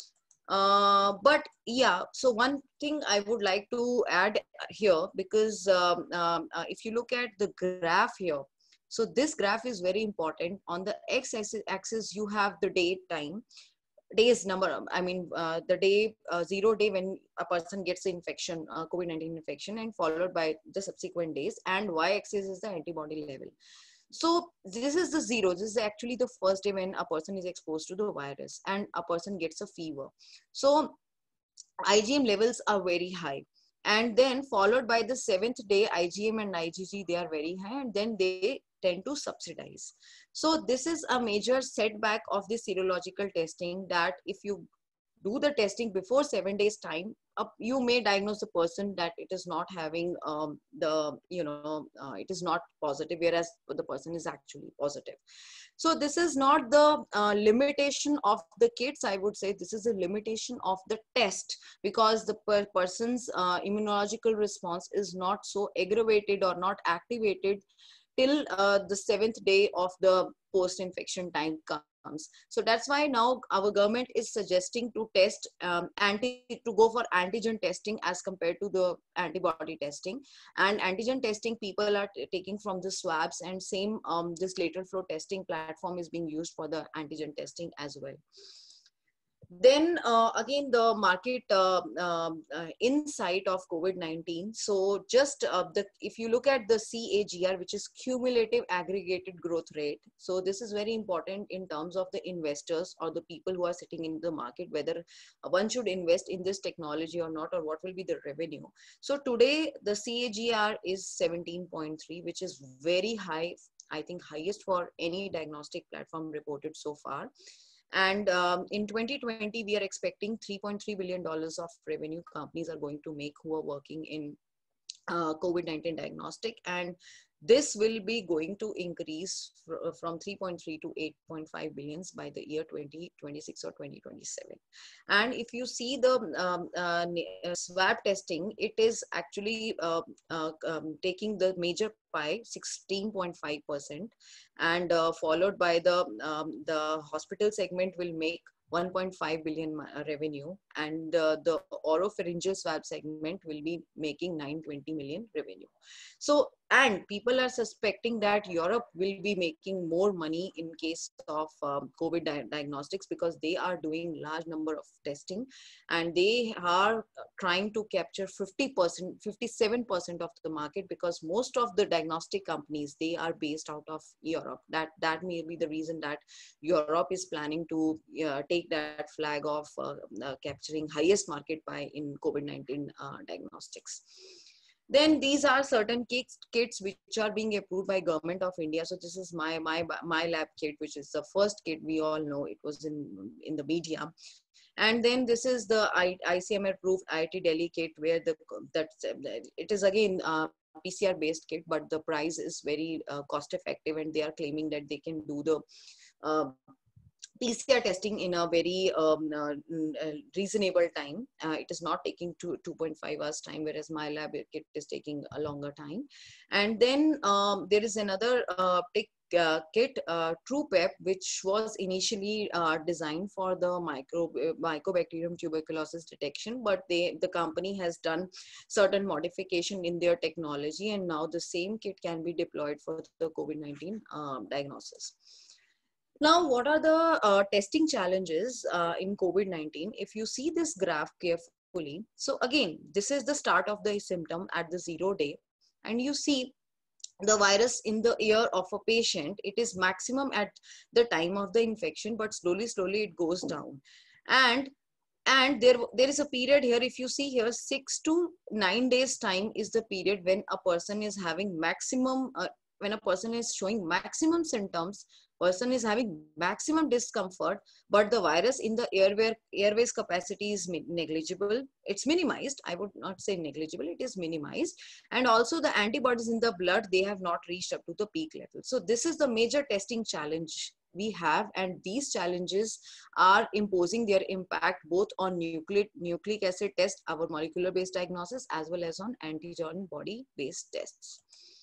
Uh, but yeah, so one thing I would like to add here, because um, um, uh, if you look at the graph here, so this graph is very important. On the x-axis, you have the date time, days number, I mean, uh, the day, uh, zero day when a person gets the infection, uh, COVID nineteen infection, and followed by the subsequent days, and y-axis is the antibody level. So this is the zero. This is actually the first day when a person is exposed to the virus and a person gets a fever. So I G M levels are very high. And then followed by the seventh day, I G M and I G G, they are very high, and then they tend to subsidize. So this is a major setback of the serological testing, that if you do the testing before seven days time, uh, you may diagnose the person that it is not having um, the, you know, uh, it is not positive, whereas the person is actually positive. So this is not the uh, limitation of the kits, I would say this is a limitation of the test, because the per person's uh, immunological response is not so aggravated or not activated till uh, the seventh day of the post-infection time comes. So that's why now our government is suggesting to test um, anti to go for antigen testing as compared to the antibody testing. And antigen testing people are taking from the swabs, and same um, this lateral flow testing platform is being used for the antigen testing as well. Then uh, again, the market uh, um, uh, insight of COVID nineteen. So just uh, the, if you look at the C A G R, which is cumulative aggregated growth rate. So this is very important in terms of the investors or the people who are sitting in the market, whether one should invest in this technology or not, or what will be the revenue. So today the C A G R is seventeen point three, which is very high. I think highest for any diagnostic platform reported so far. And um, in twenty twenty, we are expecting three point three billion dollars of revenue companies are going to make who are working in uh, COVID nineteen diagnostic, and this will be going to increase fr from three point three to eight point five billions by the year twenty twenty-six or twenty twenty-seven. And if you see the um, uh, swab testing, it is actually uh, uh, um, taking the major pie, sixteen point five percent, and uh, followed by the um, the hospital segment will make one point five billion revenue, and uh, the oropharyngeal swab segment will be making nine hundred twenty million revenue. So, and people are suspecting that Europe will be making more money in case of um, COVID di diagnostics, because they are doing large number of testing, and they are trying to capture fifty percent, fifty-seven percent of the market, because most of the diagnostic companies, they are based out of Europe. That, that may be the reason that Europe is planning to uh, take that flag of uh, uh, capturing highest market pie in COVID nineteen uh, diagnostics. Then these are certain kits, kits which are being approved by Government of India. So this is my my my lab kit, which is the first kit. We all know it was in in the media. And then this is the I C M R approved I I T Delhi kit, where the that it is again uh, P C R based kit, but the price is very uh, cost effective, and they are claiming that they can do the uh, P C R testing in a very um, uh, reasonable time. Uh, it is not taking two, 2.5 hours time, whereas my lab kit is taking a longer time. And then um, there is another uh, uh, kit, uh, TruePep, which was initially uh, designed for the micro, uh, Mycobacterium tuberculosis detection, but they, the company has done certain modification in their technology, and now the same kit can be deployed for the COVID nineteen um, diagnosis. Now, what are the uh, testing challenges uh, in COVID nineteen? If you see this graph carefully, so again, this is the start of the symptom at the zero day, and you see the virus in the ear of a patient, it is maximum at the time of the infection, but slowly, slowly it goes down. And And there, there is a period here, if you see here, six to nine days time is the period when a person is having maximum, uh, when a person is showing maximum symptoms, person is having maximum discomfort, but the virus in the airway, airways capacity is negligible. It's minimized. I would not say negligible, it is minimized. And also the antibodies in the blood, they have not reached up to the peak level. So this is the major testing challenge we have, and these challenges are imposing their impact both on nucleic, nucleic acid test, our molecular based diagnosis, as well as on antigen body based tests.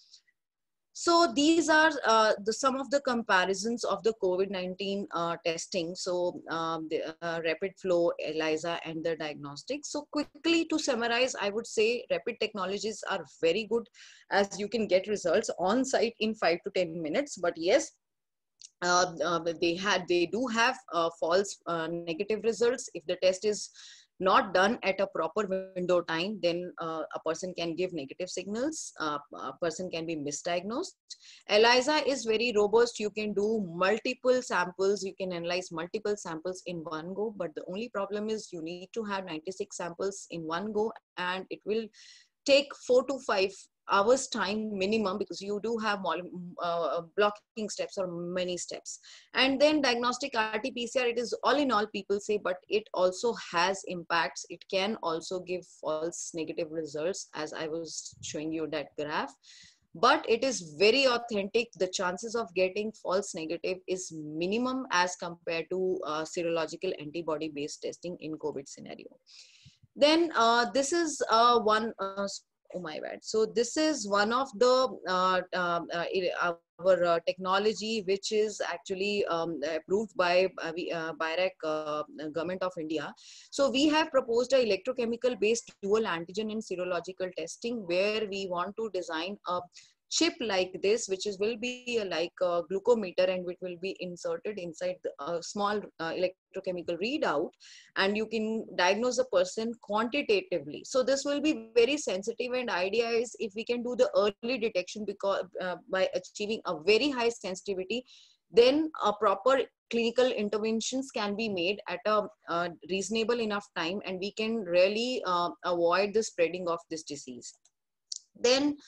So these are uh, the, some of the comparisons of the COVID nineteen uh, testing. So um, the uh, rapid flow, ELISA, and the diagnostics. So quickly to summarize, I would say rapid technologies are very good, as you can get results on site in five to ten minutes. But yes, uh, uh, they had, they do have uh, false uh, negative results. If the test is not done at a proper window time, then uh, a person can give negative signals, uh, a person can be misdiagnosed. ELISA is very robust. You can do multiple samples, you can analyze multiple samples in one go, but the only problem is you need to have ninety-six samples in one go, and it will take four to five hours time minimum, because you do have uh, blocking steps or many steps. And then diagnostic R T P C R, it is all in all, people say, but it also has impacts. It can also give false negative results, as I was showing you that graph. But it is very authentic. The chances of getting false negative is minimum as compared to uh, serological antibody based testing in COVID scenario. Then uh, this is uh, one uh, oh my bad. So this is one of the uh, uh, uh, our uh, technology, which is actually um, approved by uh, uh, B I R A C, uh, Government of India. So we have proposed a electrochemical based dual antigen and serological testing, where we want to design a chip like this, which is will be a, like a glucometer, and which will be inserted inside a uh, small uh, electrochemical readout, and you can diagnose a person quantitatively. So this will be very sensitive, and idea is if we can do the early detection, because uh, by achieving a very high sensitivity, then a proper clinical interventions can be made at a uh, reasonable enough time, and we can really uh, avoid the spreading of this disease. Then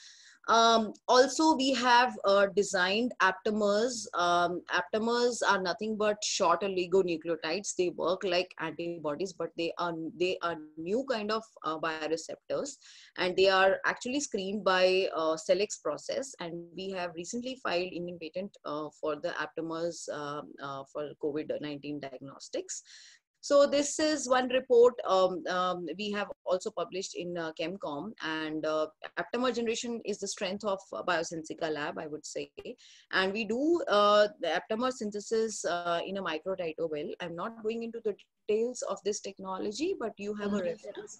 Um, also, we have uh, designed aptamers. Um, aptamers are nothing but short oligonucleotides. They work like antibodies, but they are they are new kind of uh, bioreceptors, and they are actually screened by uh, Cellex process. And we have recently filed Indian patent uh, for the aptamers uh, uh, for COVID nineteen diagnostics. So this is one report um, um, we have also published in uh, ChemCom, and uh, aptamer generation is the strength of uh, Biosensica lab, I would say. And we do uh, the aptamer synthesis uh, in a microtiter well. I'm not going into the details of this technology, but you have a reference.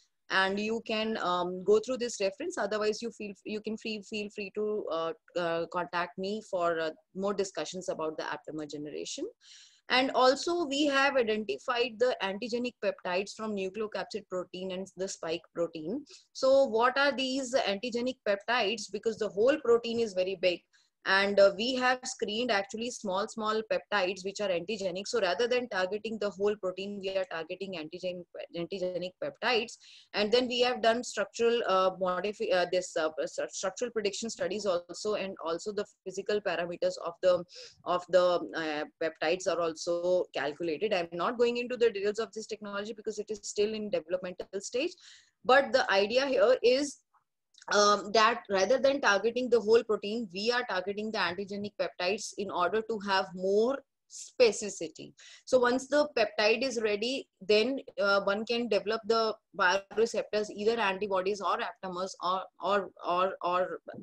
And you can um, go through this reference. Otherwise, you feel you can free, feel free to uh, uh, contact me for uh, more discussions about the aptamer generation. And also, we have identified the antigenic peptides from nucleocapsid protein and the spike protein. So what are these antigenic peptides? Because the whole protein is very big. And uh, we have screened actually small, small peptides which are antigenic. So rather than targeting the whole protein, we are targeting antigen, antigenic peptides. And then we have done structural uh, modify uh, this uh, structural prediction studies also, and also the physical parameters of the of the uh, peptides are also calculated. I'm not going into the details of this technology because it is still in developmental stage. But the idea here is Um, that rather than targeting the whole protein, we are targeting the antigenic peptides in order to have more specificity. So once the peptide is ready, then uh, one can develop the bioreceptors, either antibodies or aptamers, or or or, or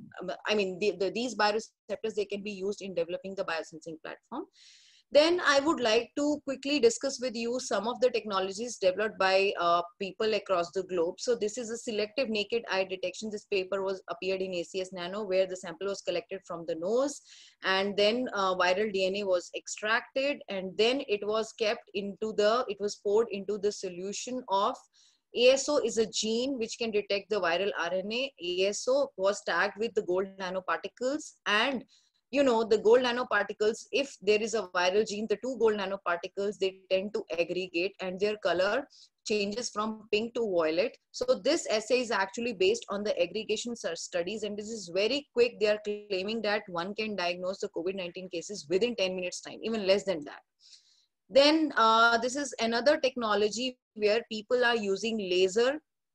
I mean the, the, these bioreceptors, they can be used in developing the biosensing platform. Then I would like to quickly discuss with you some of the technologies developed by uh, people across the globe. So this is a selective naked eye detection. This paper was appeared in A C S Nano, where the sample was collected from the nose, and then uh, viral D N A was extracted, and then it was kept into the, it was poured into the solution of A S O is a gene which can detect the viral R N A. A S O was tagged with the gold nanoparticles, and you know, the gold nanoparticles, if there is a viral gene, the two gold nanoparticles, they tend to aggregate and their color changes from pink to violet. So this essay is actually based on the aggregation studies, and this is very quick. They are claiming that one can diagnose the COVID nineteen cases within ten minutes time, even less than that. Then uh, this is another technology where people are using laser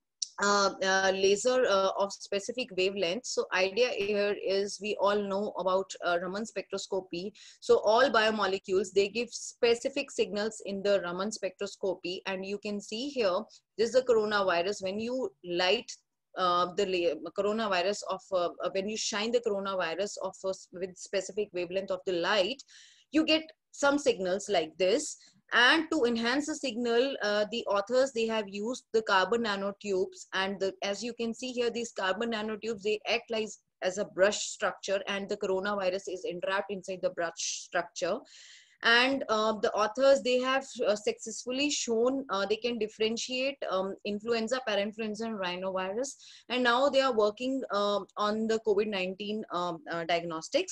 Uh, uh, laser uh, of specific wavelength. So idea here is, we all know about uh, Raman spectroscopy. So all biomolecules, they give specific signals in the Raman spectroscopy, and you can see here, this is the coronavirus. When you light uh, the coronavirus of, uh, when you shine the coronavirus of uh, with specific wavelength of the light, you get some signals like this. And to enhance the signal, uh, the authors, they have used the carbon nanotubes, and the, as you can see here, these carbon nanotubes, they act like as a brush structure, and the coronavirus is entrapped inside the brush structure. And uh, the authors, they have uh, successfully shown uh, they can differentiate um, influenza, parainfluenza, and rhinovirus. And now they are working uh, on the COVID nineteen um, uh, diagnostics.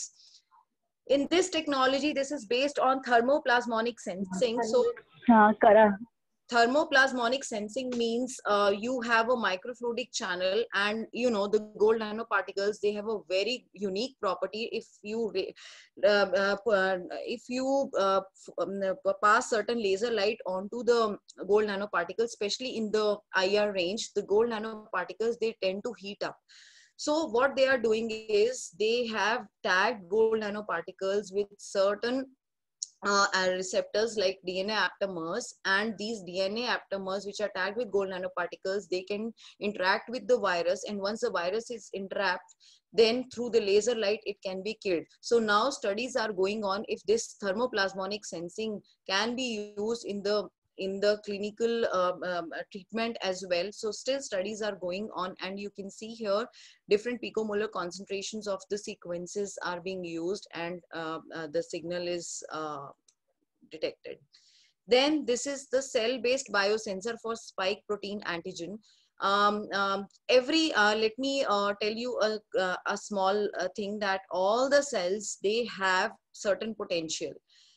In this technology, this is based on thermoplasmonic sensing. So uh, Kara. thermoplasmonic sensing means uh, you have a microfluidic channel, and you know, the gold nanoparticles, they have a very unique property. If you uh, uh, if you uh, pass certain laser light onto the gold nanoparticles, especially in the I R range, the gold nanoparticles, they tend to heat up. So what they are doing is, they have tagged gold nanoparticles with certain uh, receptors like D N A aptamers, and these D N A aptamers which are tagged with gold nanoparticles, they can interact with the virus, and once the virus is entrapped, then through the laser light, it can be killed. So now studies are going on if this thermoplasmonic sensing can be used in the in the clinical uh, um, treatment as well. So still studies are going on, and you can see here different picomolar concentrations of the sequences are being used, and uh, uh, the signal is uh, detected. Then this is the cell-based biosensor for spike protein antigen. Um, um, every, uh, let me uh, tell you a, a small uh, thing, that all the cells, they have certain potential.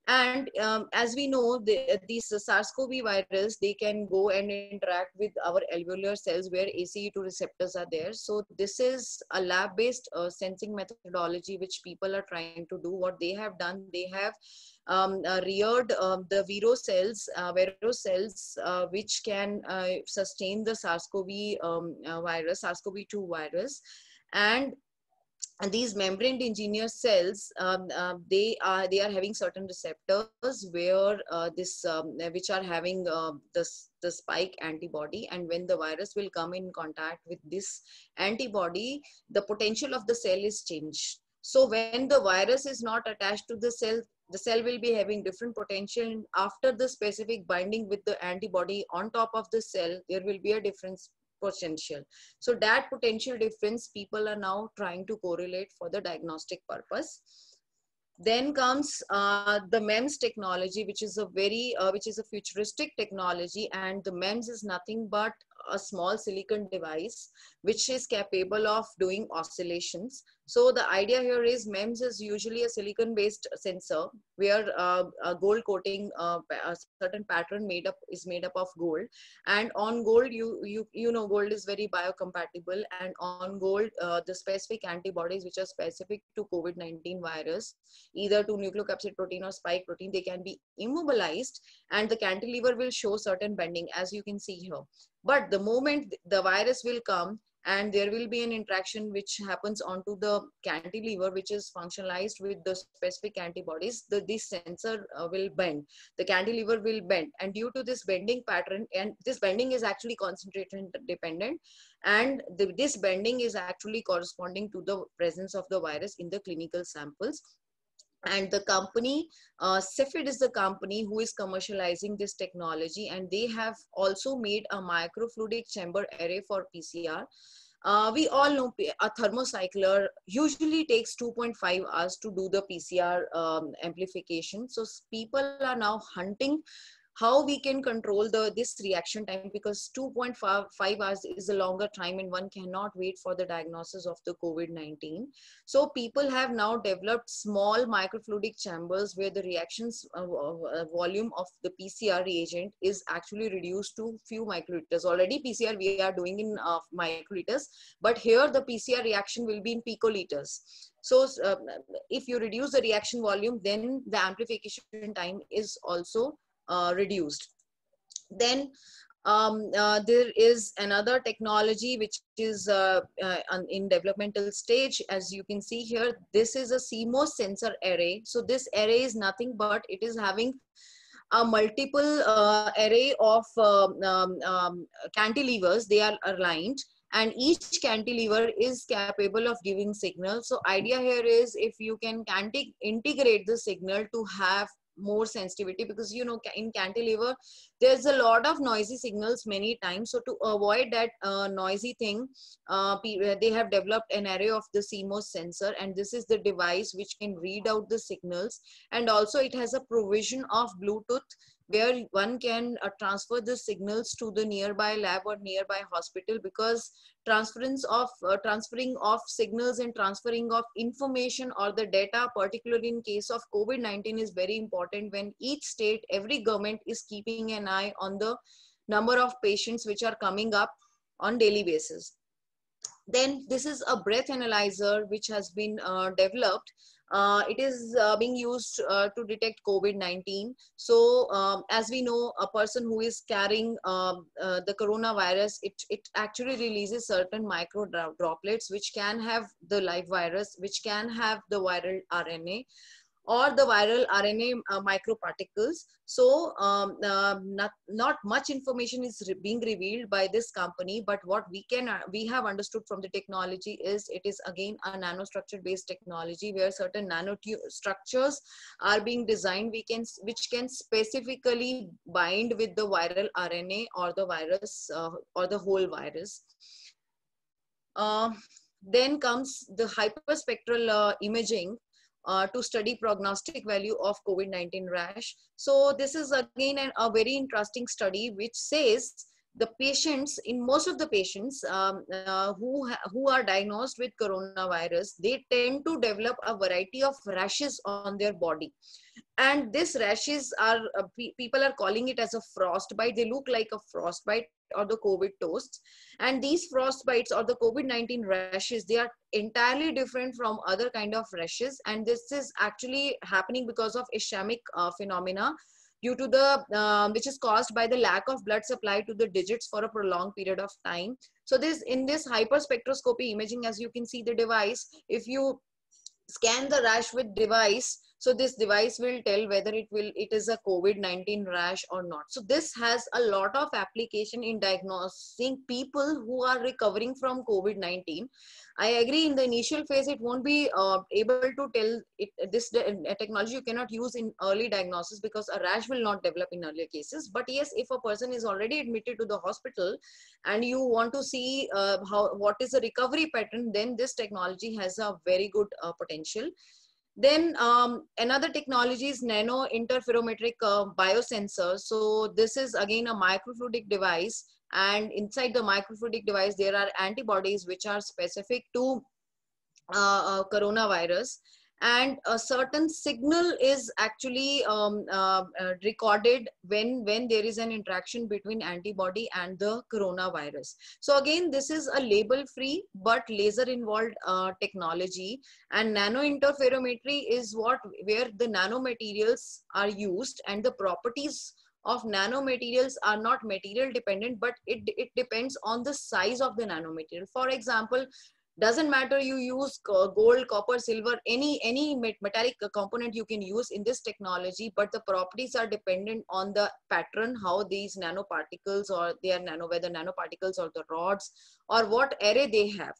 And um, as we know, the, these SARS-CoV virus, they can go and interact with our alveolar cells where A C E two receptors are there. So this is a lab-based uh, sensing methodology which people are trying to do. What they have done, they have um, uh, reared um, the viro cells, uh, vero cells, uh, which can uh, sustain the SARS-CoV um, uh, virus, SARS-CoV two virus. And and these membrane engineered cells, um, uh, they are they are having certain receptors where uh, this um, which are having uh, this the spike antibody, and when the virus will come in contact with this antibody, the potential of the cell is changed. So when the virus is not attached to the cell, the cell will be having different potential. After the specific binding with the antibody on top of the cell, there will be a difference potential. So that potential difference people are now trying to correlate for the diagnostic purpose. Then comes uh, the MEMS technology, which is a very, uh, which is a futuristic technology, and the MEMS is nothing but a small silicon device which is capable of doing oscillations. So the idea here is MEMS is usually a silicon based sensor where uh, a gold coating, uh, a certain pattern made up is made up of gold, and on gold you you you know gold is very biocompatible, and on gold uh, the specific antibodies which are specific to COVID nineteen virus, either to nucleocapsid protein or spike protein, they can be immobilized and the cantilever will show certain bending, as you can see here. But the moment the virus will come and there will be an interaction which happens onto the cantilever, which is functionalized with the specific antibodies, the this sensor uh, will bend, the cantilever will bend, and due to this bending pattern, and this bending is actually concentration dependent, and the, this bending is actually corresponding to the presence of the virus in the clinical samples. And the company, uh, Cepheid is the company who is commercializing this technology, and they have also made a microfluidic chamber array for P C R. Uh, we all know a thermocycler usually takes two point five hours to do the P C R um, amplification. So people are now hunting how we can control the this reaction time, because two point five hours is a longer time and one cannot wait for the diagnosis of the COVID nineteen. So people have now developed small microfluidic chambers where the reactions uh, uh, volume of the P C R reagent is actually reduced to few microliters. Already P C R we are doing in uh, microliters, but here the P C R reaction will be in picoliters. So uh, if you reduce the reaction volume, then the amplification time is also Uh, reduced. Then um, uh, there is another technology which is uh, uh, in developmental stage. As you can see here, this is a C M O S sensor array. So this array is nothing but it is having a multiple uh, array of uh, um, um, cantilevers. They are aligned, and each cantilever is capable of giving signal. So idea here is if you can canti integrate the signal to have more sensitivity, because you know in cantilever there's a lot of noisy signals many times. So to avoid that uh, noisy thing, uh, they have developed an array of the C M O S sensor, and this is the device which can read out the signals. And also it has a provision of Bluetooth where one can uh, transfer the signals to the nearby lab or nearby hospital, because transference of uh, transferring of signals and transferring of information or the data, particularly in case of COVID nineteen, is very important when each state, every government is keeping an eye on the number of patients which are coming up on daily basis. Then this is a breath analyzer which has been uh, developed. Uh, it is uh, being used uh, to detect COVID nineteen. So um, as we know, a person who is carrying uh, uh, the coronavirus, it, it actually releases certain micro droplets which can have the live virus, which can have the viral R N A or the viral R N A uh, microparticles. So um, uh, not, not much information is re being revealed by this company, but what we can uh, we have understood from the technology is it is again a nanostructure based technology where certain nanostructures are being designed we can which can specifically bind with the viral R N A or the virus uh, or the whole virus. Uh, then comes the hyperspectral uh, imaging Uh, to study prognostic value of COVID nineteen rash. So this is again an, a very interesting study which says the patients, in most of the patients um, uh, who, who are diagnosed with coronavirus, they tend to develop a variety of rashes on their body. And this rashes are, uh, pe people are calling it as a frostbite. They look like a frostbite or the COVID toasts. And these frostbites or the COVID nineteen rashes, they are entirely different from other kind of rashes. And this is actually happening because of ischemic uh, phenomena, due to the, um, which is caused by the lack of blood supply to the digits for a prolonged period of time. So this, in this hyperspectroscopy imaging, as you can see the device, if you scan the rash with device, so this device will tell whether it will it is a COVID nineteen rash or not. So this has a lot of application in diagnosing people who are recovering from COVID nineteen. I agree, in the initial phase it won't be uh, able to tell it, this technology you cannot use in early diagnosis because a rash will not develop in earlier cases. But yes, if a person is already admitted to the hospital and you want to see uh, how what is the recovery pattern, then this technology has a very good uh, potential. Then um, another technology is nano interferometric uh, biosensor. So this is again a microfluidic device, and inside the microfluidic device there are antibodies which are specific to uh, uh, coronavirus, and a certain signal is actually um, uh, uh, recorded when when there is an interaction between antibody and the coronavirus. So again, this is a label free but laser involved uh, technology, and nano interferometry is what where the nanomaterials are used, and the properties of nanomaterials are not material dependent, but it, it depends on the size of the nanomaterial. For example, doesn't matter you use gold, copper, silver, any any metallic component you can use in this technology, but the properties are dependent on the pattern, how these nanoparticles, or they are nano, whether nanoparticles or the rods, or what array they have.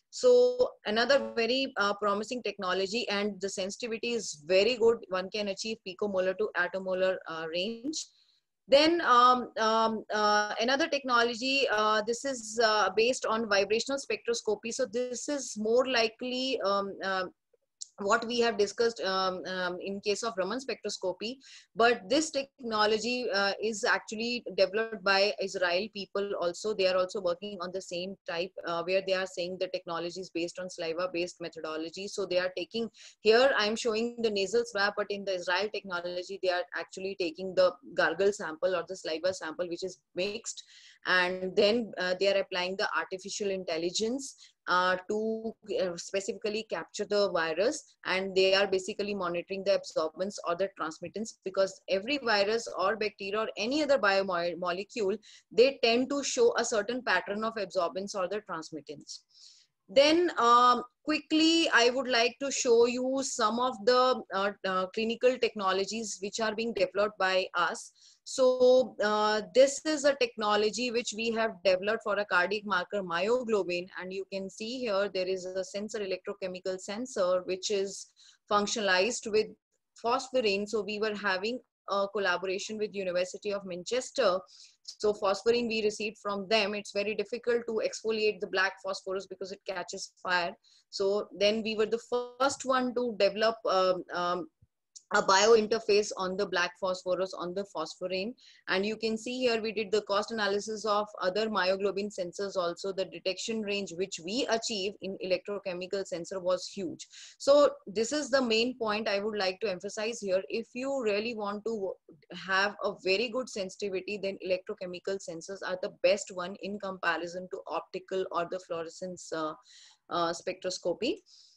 So another very uh, promising technology, and the sensitivity is very good. One can achieve picomolar to attomolar uh, range. Then um, um, uh, another technology, uh, this is uh, based on vibrational spectroscopy. So this is more likely um, uh, what we have discussed um, um, in case of Raman spectroscopy, but this technology uh, is actually developed by Israel people also. They are also working on the same type uh, where they are saying the technology is based on saliva based methodology. So they are taking, here I'm showing the nasal swab, but in the Israel technology they are actually taking the gargle sample or the saliva sample which is mixed, and then uh, they are applying the artificial intelligence Uh, to uh, specifically capture the virus, and they are basically monitoring the absorbance or the transmittance, because every virus or bacteria or any other biomolecule, they tend to show a certain pattern of absorbance or the transmittance. Then um, quickly I would like to show you some of the uh, uh, clinical technologies which are being developed by us. So uh, this is a technology which we have developed for a cardiac marker myoglobin, and you can see here there is a sensor, electrochemical sensor, which is functionalized with phosphorine. So we were having a collaboration with University of Manchester. So phosphorine we received from them. It's very difficult to exfoliate the black phosphorus because it catches fire. So then we were the first one to develop um, um, a bio interface on the black phosphorus on the phosphorine. And you can see here we did the cost analysis of other myoglobin sensors also. The detection range which we achieve in electrochemical sensor was huge. So this is the main point I would like to emphasize here. If you really want to have a very good sensitivity, then electrochemical sensors are the best one in comparison to optical or the fluorescence uh, uh, spectroscopy.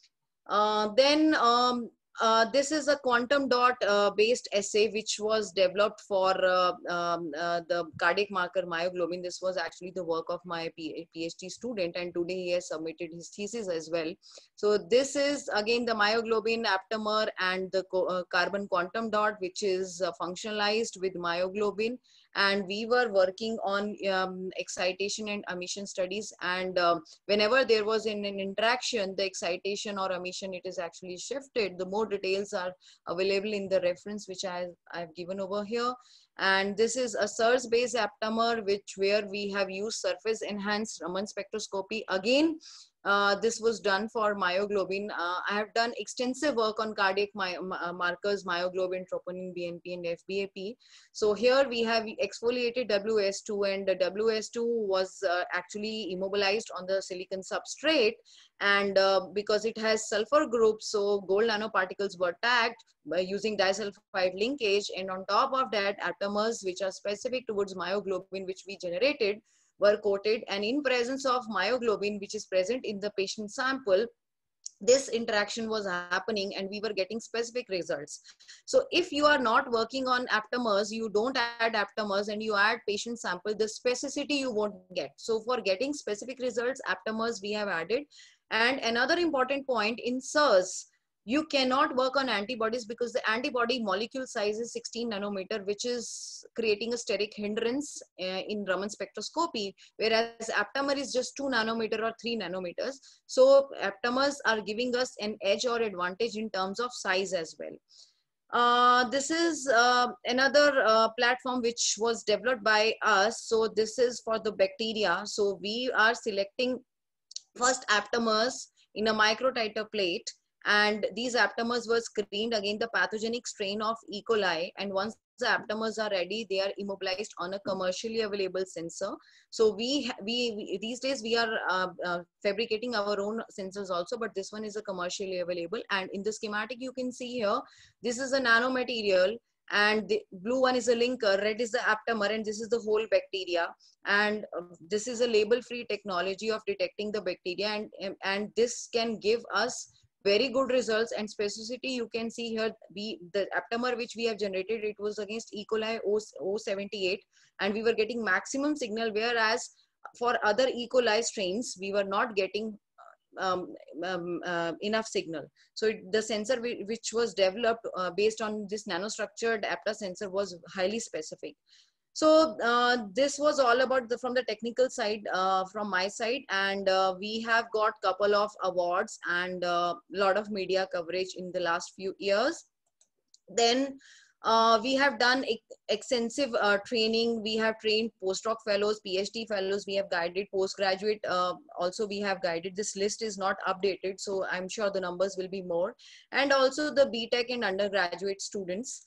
Uh, then um, Uh, this is a quantum dot uh, based assay which was developed for uh, um, uh, the cardiac marker myoglobin. This was actually the work of my PhD student, and today he has submitted his thesis as well. So this is again the myoglobin aptamer and the uh, carbon quantum dot, which is uh, functionalized with myoglobin. And we were working on um, excitation and emission studies, and uh, whenever there was an, an interaction, the excitation or emission, it is actually shifted. The more details are available in the reference which I have given over here. And this is a S I R S based aptamer, which where we have used surface enhanced Raman spectroscopy. Again, Uh, this was done for myoglobin. Uh, I have done extensive work on cardiac my, uh, markers, myoglobin, troponin, B N P, and F B A P. So here we have exfoliated W S two, and the W S two was uh, actually immobilized on the silicon substrate. And uh, because it has sulfur groups, so gold nanoparticles were tagged by using disulfide linkage. And on top of that, aptamers, which are specific towards myoglobin, which we generated, were coated, and in presence of myoglobin, which is present in the patient sample, this interaction was happening and we were getting specific results. So if you are not working on aptamers, you don't add aptamers and you add patient sample, the specificity you won't get. So for getting specific results, aptamers we have added. And another important point, in S I R S, you cannot work on antibodies because the antibody molecule size is sixteen nanometer, which is creating a steric hindrance uh, in Raman spectroscopy, whereas aptamer is just two nanometer or three nanometers. So aptamers are giving us an edge or advantage in terms of size as well. Uh, this is uh, another uh, platform which was developed by us. So this is for the bacteria. So we are selecting first aptamers in a microtiter plate, and these aptamers were screened against the pathogenic strain of E. coli, and once the aptamers are ready, they are immobilized on a commercially available sensor. So we, we, we these days we are uh, uh, fabricating our own sensors also, but this one is a commercially available. And in the schematic you can see here, this is a nanomaterial, and the blue one is a linker, red is the aptamer, and this is the whole bacteria. And uh, this is a label-free technology of detecting the bacteria, and, and this can give us very good results and specificity. You can see here, we the aptamer which we have generated, it was against E. coli O seventy-eight, and we were getting maximum signal, whereas for other E. coli strains, we were not getting um, um, uh, enough signal. So it, the sensor which was developed uh, based on this nanostructured apta sensor was highly specific. So uh, this was all about the from the technical side uh, from my side, and uh, we have got couple of awards and a uh, lot of media coverage in the last few years. Then uh, we have done ex extensive uh, training. We have trained postdoc fellows, PhD fellows. We have guided postgraduate. Uh, also, we have guided. This list is not updated, so I'm sure the numbers will be more. And also the B Tech and undergraduate students.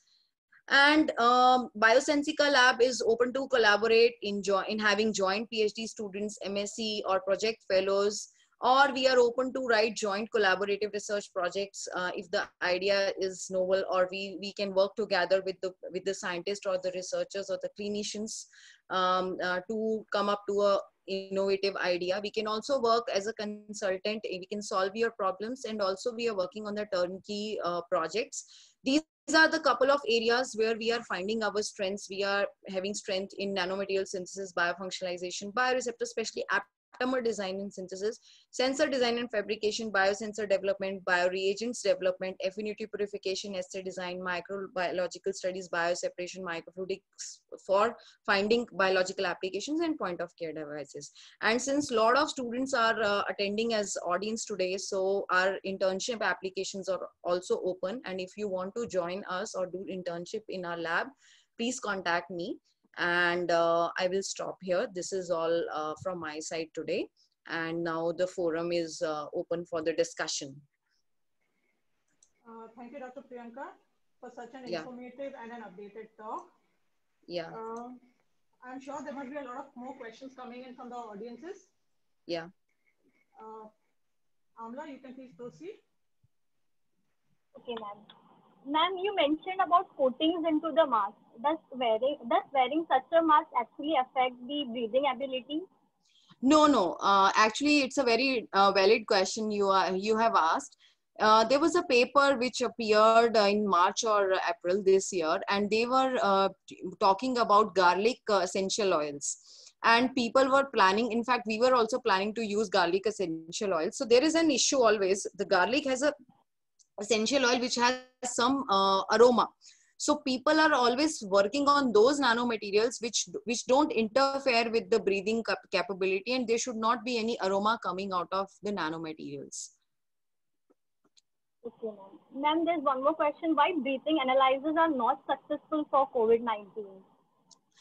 And um, Biosensica Lab is open to collaborate in, in having joint PhD students, M S c or project fellows, or we are open to write joint collaborative research projects uh, if the idea is novel, or we, we can work together with the, with the scientists or the researchers or the clinicians um, uh, to come up to a innovative idea. We can also work as a consultant. We can solve your problems, and also we are working on the turnkey uh, projects. These These are the couple of areas where we are finding our strengths. We are having strength in nanomaterial synthesis, biofunctionalization, bioreceptor, especially aptamer design and synthesis, sensor design and fabrication, biosensor development, bioreagents development, affinity purification, assay design, microbiological studies, bioseparation, microfluidics for finding biological applications, and point of care devices. And since a lot of students are uh, attending as audience today, so our internship applications are also open. And if you want to join us or do internship in our lab, please contact me. And uh, I will stop here. This is all uh, from my side today. And now the forum is uh, open for the discussion. Uh, thank you, Doctor Priyanka, for such an yeah. informative and an updated talk. Yeah. Uh, I'm sure there must be a lot of more questions coming in from the audiences. Yeah. Uh, Amla, you can please proceed. Okay, ma'am. Ma'am, you mentioned about coatings into the mask. Does wearing, does wearing such a mask actually affect the breathing ability? No, no. Uh, actually, it's a very uh, valid question you are you have asked. Uh, there was a paper which appeared uh, in March or April this year, and they were uh, talking about garlic uh, essential oils. And people were planning, in fact, we were also planning to use garlic essential oils. So there is an issue always. The garlic has a essential oil which has some uh, aroma. So people are always working on those nanomaterials which, which don't interfere with the breathing cap capability, and there should not be any aroma coming out of the nanomaterials. Okay, ma'am. Ma'am, there's one more question. Why breathing analyzers are not successful for COVID nineteen?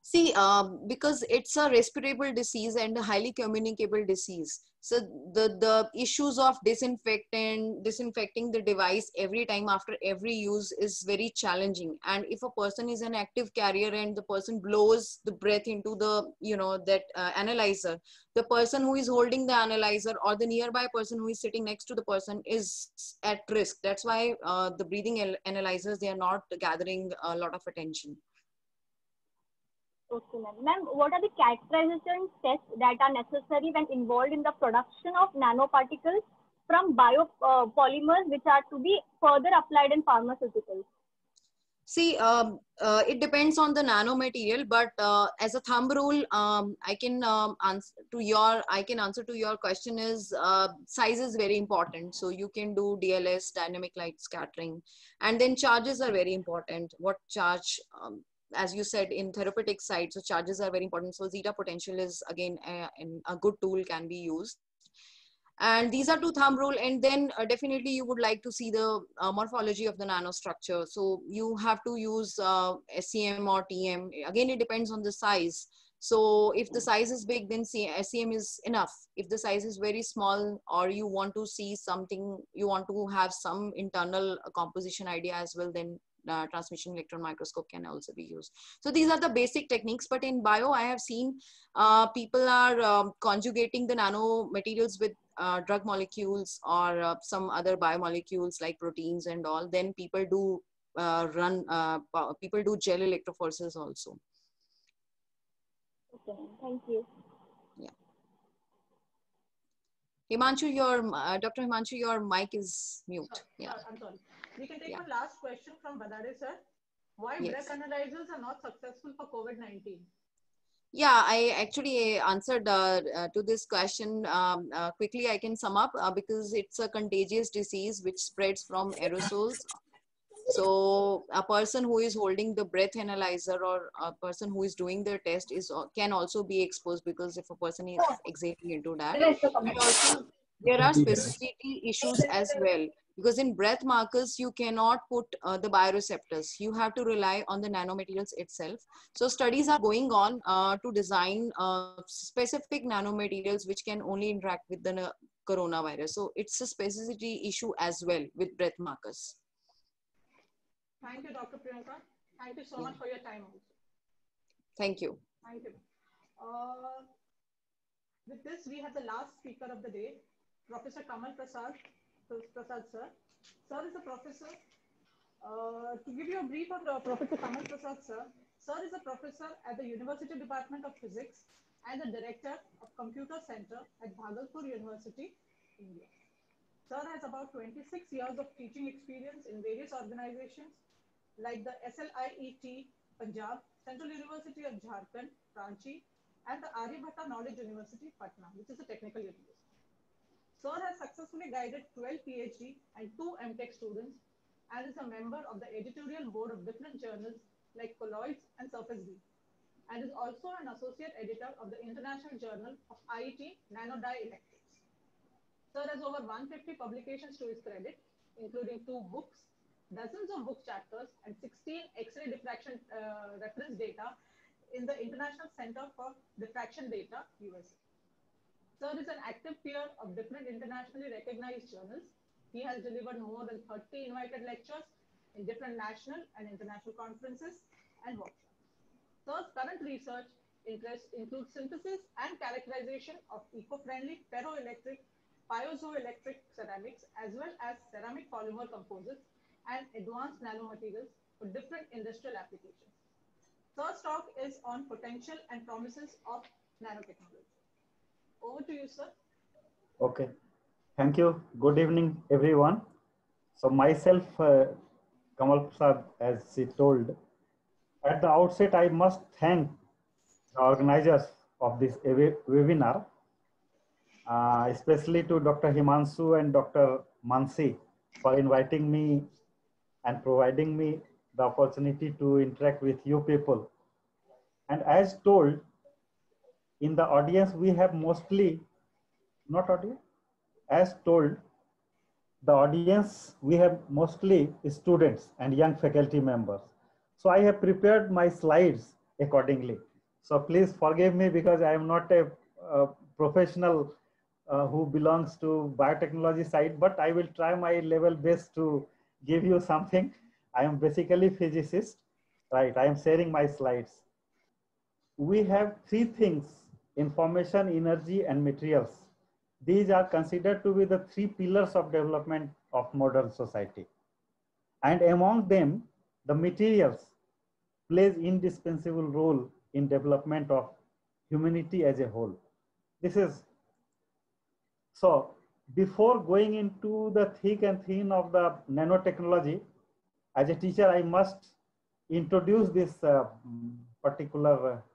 See, um, because it's a respirable disease and a highly communicable disease. So the, the issues of disinfectant, disinfecting the device every time after every use is very challenging. And if a person is an active carrier and the person blows the breath into the, you know, that uh, analyzer, the person who is holding the analyzer or the nearby person who is sitting next to the person is at risk. That's why uh, the breathing analyzers, they are not gathering a lot of attention. Okay, ma'am. Ma'am, what are the characterization tests that are necessary when involved in the production of nanoparticles from biopolymers, which are to be further applied in pharmaceuticals? See, um, uh, it depends on the nanomaterial, but uh, as a thumb rule, um, I can um, answer to your, I can answer to your question is uh, size is very important. So you can do D L S, dynamic light scattering, and then charges are very important. What charge? Um, as you said in therapeutic side, so charges are very important. So zeta potential is again a, a good tool can be used. And these are two thumb rule. And then uh, definitely you would like to see the uh, morphology of the nanostructure. So you have to use uh, S C M or T M. Again, it depends on the size. So if the size is big, then S C M is enough. If the size is very small, or you want to see something, you want to have some internal composition idea as well, then Uh, transmission electron microscope can also be used. So these are the basic techniques, but in bio, I have seen uh, people are um, conjugating the nanomaterials with uh, drug molecules or uh, some other biomolecules like proteins and all. Then people do uh, run, uh, people do gel electrophoresis also. Okay, thank you. Yeah. Himanshu, your, uh, Doctor Himanshu, your mic is mute. Sorry, yeah. uh, I'm sorry. We can take Yeah. one last question from Badare sir. Why Yes. breath analyzers are not successful for COVID nineteen? Yeah, I actually answered uh, uh, to this question. Um, uh, quickly, I can sum up uh, because it's a contagious disease which spreads from aerosols. So a person who is holding the breath analyzer or a person who is doing the test is can also be exposed, because if a person is exhaling into that. And also there are specificity issues as well, because in breath markers, you cannot put uh, the bioreceptors. You have to rely on the nanomaterials itself. So studies are going on uh, to design uh, specific nanomaterials which can only interact with the uh, coronavirus. So it's a specificity issue as well with breath markers. Thank you, Doctor Priyanka. Thank you so Yeah. much for your time also. Thank you. Thank you. Uh, with this, we have the last speaker of the day, Professor Kamal Prasad, Prasad sir. Sir is a professor. Uh, to give you a brief on uh, Professor Kamal Prasad sir, sir is a professor at the University Department of Physics and the director of Computer Center at Bhagalpur University, India. Sir has about twenty-six years of teaching experience in various organizations like the S L I E T Punjab, Central University of Jharkhand, Ranchi, and the Aryabhatta Knowledge University, Patna, which is a technical university. Sir has successfully guided twelve PhD and two M Tech students and is a member of the editorial board of different journals like Colloids and Surface B, and is also an associate editor of the International Journal of I E T Nanodielectrics. Sir has over one hundred fifty publications to his credit, including two books, dozens of book chapters, and sixteen X-ray diffraction uh, reference data in the International Center for Diffraction Data, U S A. Sir is an active peer of different internationally recognized journals. He has delivered more than thirty invited lectures in different national and international conferences and workshops. Sir's current research interests include synthesis and characterization of eco-friendly ferroelectric, piezoelectric ceramics, as well as ceramic polymer composites and advanced nanomaterials for different industrial applications. Sir's talk is on potential and promises of nanotechnology. Over to you, sir. Okay. Thank you. Good evening, everyone. So myself, uh, Kamal Prasad, as she told, at the outset, I must thank the organizers of this webinar, uh, especially to Doctor Himanshu and Doctor Mansi for inviting me and providing me the opportunity to interact with you people. And as told, in the audience, we have mostly, not audience, as told, the audience, we have mostly students and young faculty members. So I have prepared my slides accordingly. So please forgive me because I am not a, a professional uh, who belongs to biotechnology side, but I will try my level best to give you something. I am basically physicist, right? I am sharing my slides. We have three things: information, energy, and materials. These are considered to be the three pillars of development of modern society. And among them, the materials plays indispensable role in development of humanity as a whole. This is so. Before going into the thick and thin of the nanotechnology, as a teacher, I must introduce this uh, particular uh,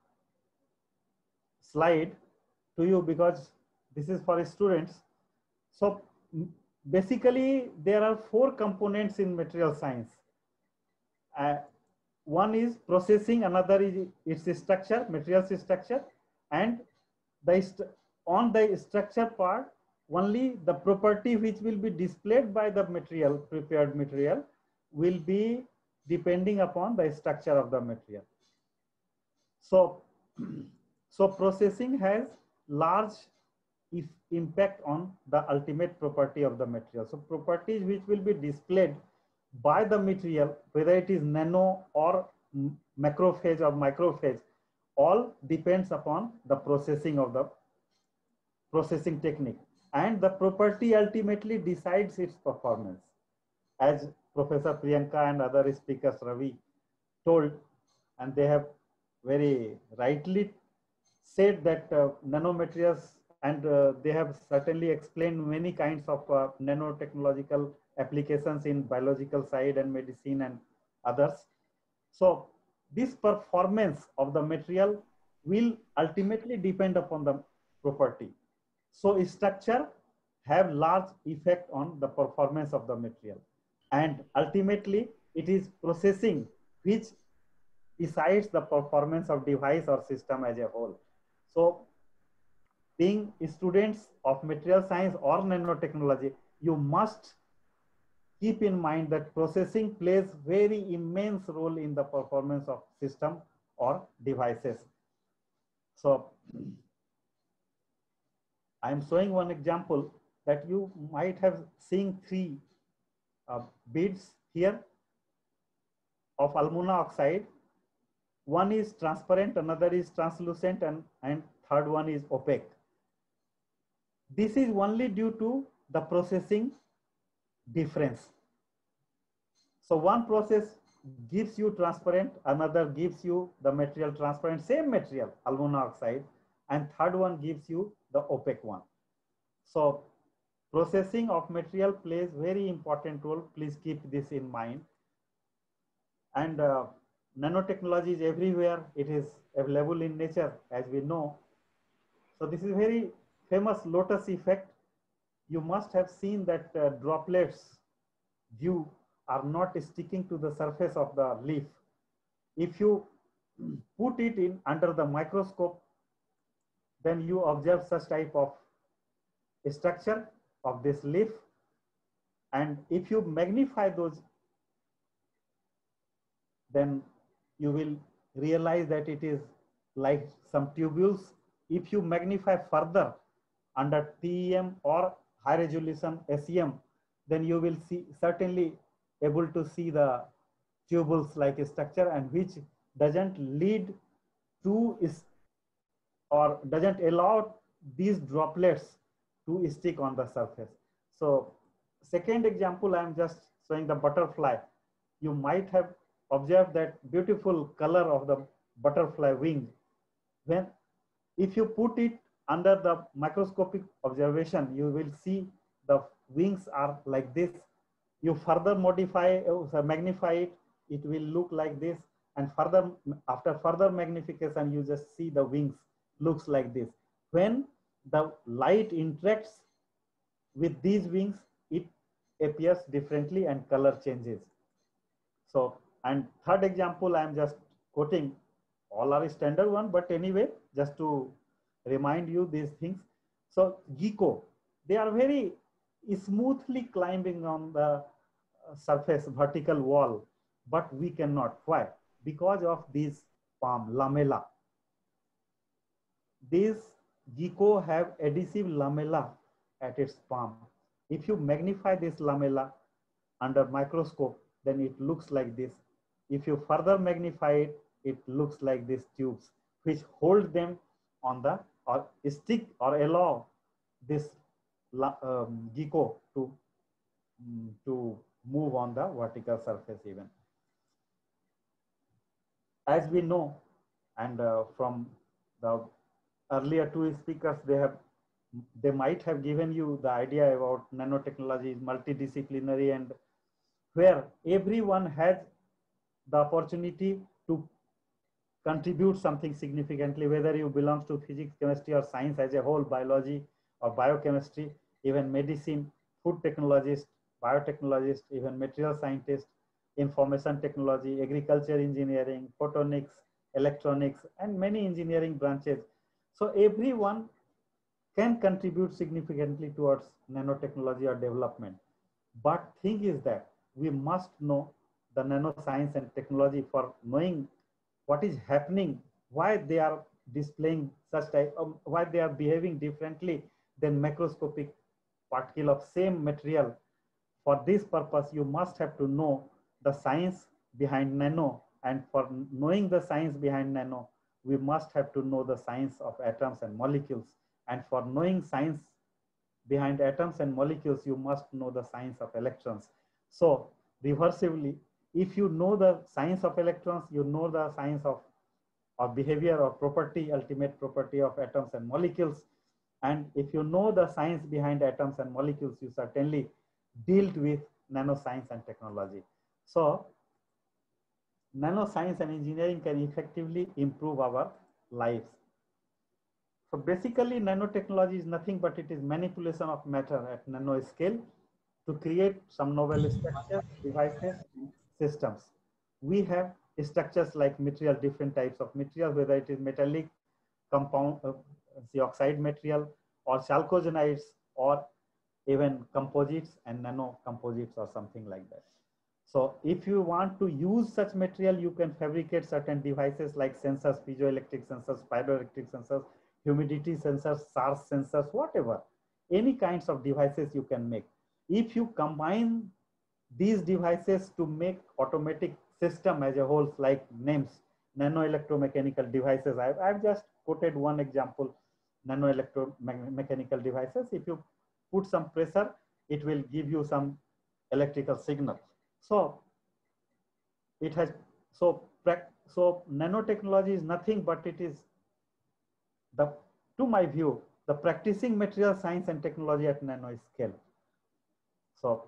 slide to you because this is for students. So basically, there are four components in material science. Uh, one is processing, another is its structure, materials structure, and the on the structure part, only the property which will be displayed by the material, prepared material, will be depending upon the structure of the material. So, so processing has large if impact on the ultimate property of the material. So properties which will be displayed by the material, whether it is nano or macrophage or microphage, all depends upon the processing of the processing technique, and the property ultimately decides its performance. As Professor Priyanka and other speakers Ravi told, and they have very rightly said that uh, nanomaterials, and uh, they have certainly explained many kinds of uh, nanotechnological applications in biological side and medicine and others. So this performance of the material will ultimately depend upon the property. So structure have large effect on the performance of the material, and ultimately it is processing which decides the performance of device or system as a whole. So being students of material science or nanotechnology, you must keep in mind that processing plays very immense role in the performance of system or devices. So I am showing one example that you might have seen three uh, beads here of alumina oxide. One is transparent, another is translucent, and, and third one is opaque. This is only due to the processing difference. So one process gives you transparent, another gives you the material transparent, same material, alumina oxide, and third one gives you the opaque one. So processing of material plays very important role. Please keep this in mind. And uh, nanotechnology is everywhere. It is available in nature, as we know. So this is very famous lotus effect. You must have seen that uh, droplets dew are not sticking to the surface of the leaf. If you put it in under the microscope, then you observe such type of structure of this leaf. And if you magnify those, then you will realize that it is like some tubules. If you magnify further under T E M or high resolution S E M, then you will see certainly able to see the tubules like structure, and which doesn't lead to is or doesn't allow these droplets to stick on the surface. So second example, I am just showing the butterfly. You might have observed that beautiful color of the butterfly wing. When if you put it under the microscopic observation, you will see the wings are like this. You further modify, uh, magnify it, it will look like this. And further, after further magnification, you just see the wings looks like this. When the light interacts with these wings, it appears differently and color changes. So, and third example, I am just quoting, all are standard one, but anyway, just to remind you these things. So gecko, they are very smoothly climbing on the surface vertical wall, but we cannot. Why? Because of these palm lamella. these gecko have adhesive lamella at its palm. If you magnify this lamella under microscope, then it looks like this. If you further magnify it, it looks like these tubes, which hold them on the or stick or allow this um, gecko to, um, to move on the vertical surface even. As we know, and uh, from the earlier two speakers, they have they might have given you the idea about nanotechnology is multidisciplinary, and where everyone has the opportunity to contribute something significantly, whether you belong to physics, chemistry, or science as a whole, biology or biochemistry, even medicine, food technologist, biotechnologist, even material scientist, information technology, agriculture engineering, photonics, electronics, and many engineering branches. So everyone can contribute significantly towards nanotechnology or development. But thing is that we must know the nanoscience and technology for knowing what is happening, why they are displaying such type, um, why they are behaving differently than macroscopic particle of same material. For this purpose, you must have to know the science behind nano, and for knowing the science behind nano, we must have to know the science of atoms and molecules. And for knowing science behind atoms and molecules, you must know the science of electrons. So reversibly, if you know the science of electrons, you know the science of, of behavior or property, ultimate property of atoms and molecules. And if you know the science behind atoms and molecules, you certainly dealt with nanoscience and technology. So nanoscience and engineering can effectively improve our lives. So basically, nanotechnology is nothing but it is manipulation of matter at nano scale to create some novel structures, devices, and systems. We have structures like material, different types of material, whether it is metallic, compound, uh, the oxide material, or chalcogenides, or even composites and nano composites or something like that. So if you want to use such material, you can fabricate certain devices like sensors, piezoelectric sensors, piezoelectric sensors, humidity sensors, S A R S sensors, whatever, any kinds of devices you can make. If you combine these devices to make automatic system as a whole, like names, nano electromechanical devices, I've, I've just quoted one example, nano electromechanical devices. If you put some pressure, it will give you some electrical signal. So it has, so, so nanotechnology is nothing but it is the, to my view, the practicing material science and technology at nano scale. So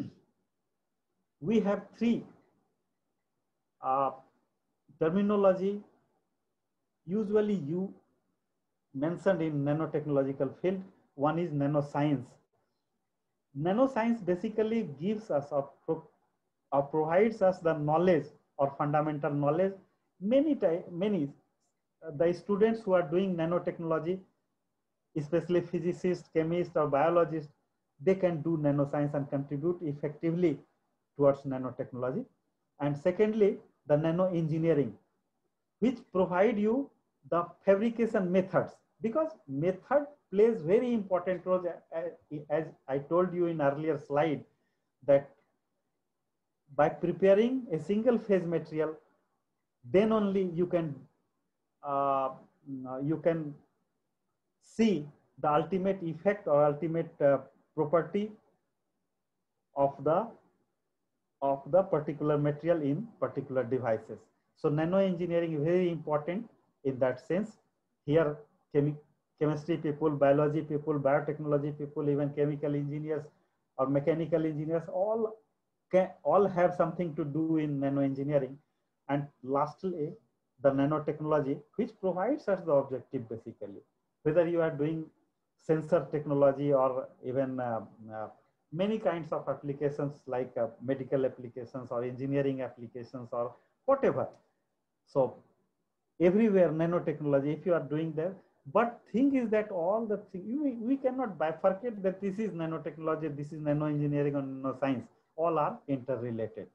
we have three uh, terminology usually you mentioned in nanotechnological field. One is nanoscience. Nanoscience basically gives us or, pro or provides us the knowledge or fundamental knowledge. Many time, many uh, the students who are doing nanotechnology, especially physicists, chemists, or biologists, they can do nanoscience and contribute effectively towards nanotechnology. And secondly, the nano engineering, which provide you the fabrication methods, because method plays very important role. As I told you in earlier slide, that by preparing a single phase material, then only you can uh, you can see the ultimate effect or ultimate uh, property of the of the particular material in particular devices. So nano engineering is very important in that sense. Here chemi chemistry people, biology people, biotechnology people, even chemical engineers or mechanical engineers, all can all have something to do in nano engineering. And lastly, the nanotechnology, which provides us the objective basically, whether you are doing sensor technology or even uh, uh, many kinds of applications like uh, medical applications or engineering applications or whatever. So everywhere nanotechnology, if you are doing that, but thing is that all the thing, we, we cannot bifurcate that this is nanotechnology, this is nano engineering or nanoscience, all are interrelated.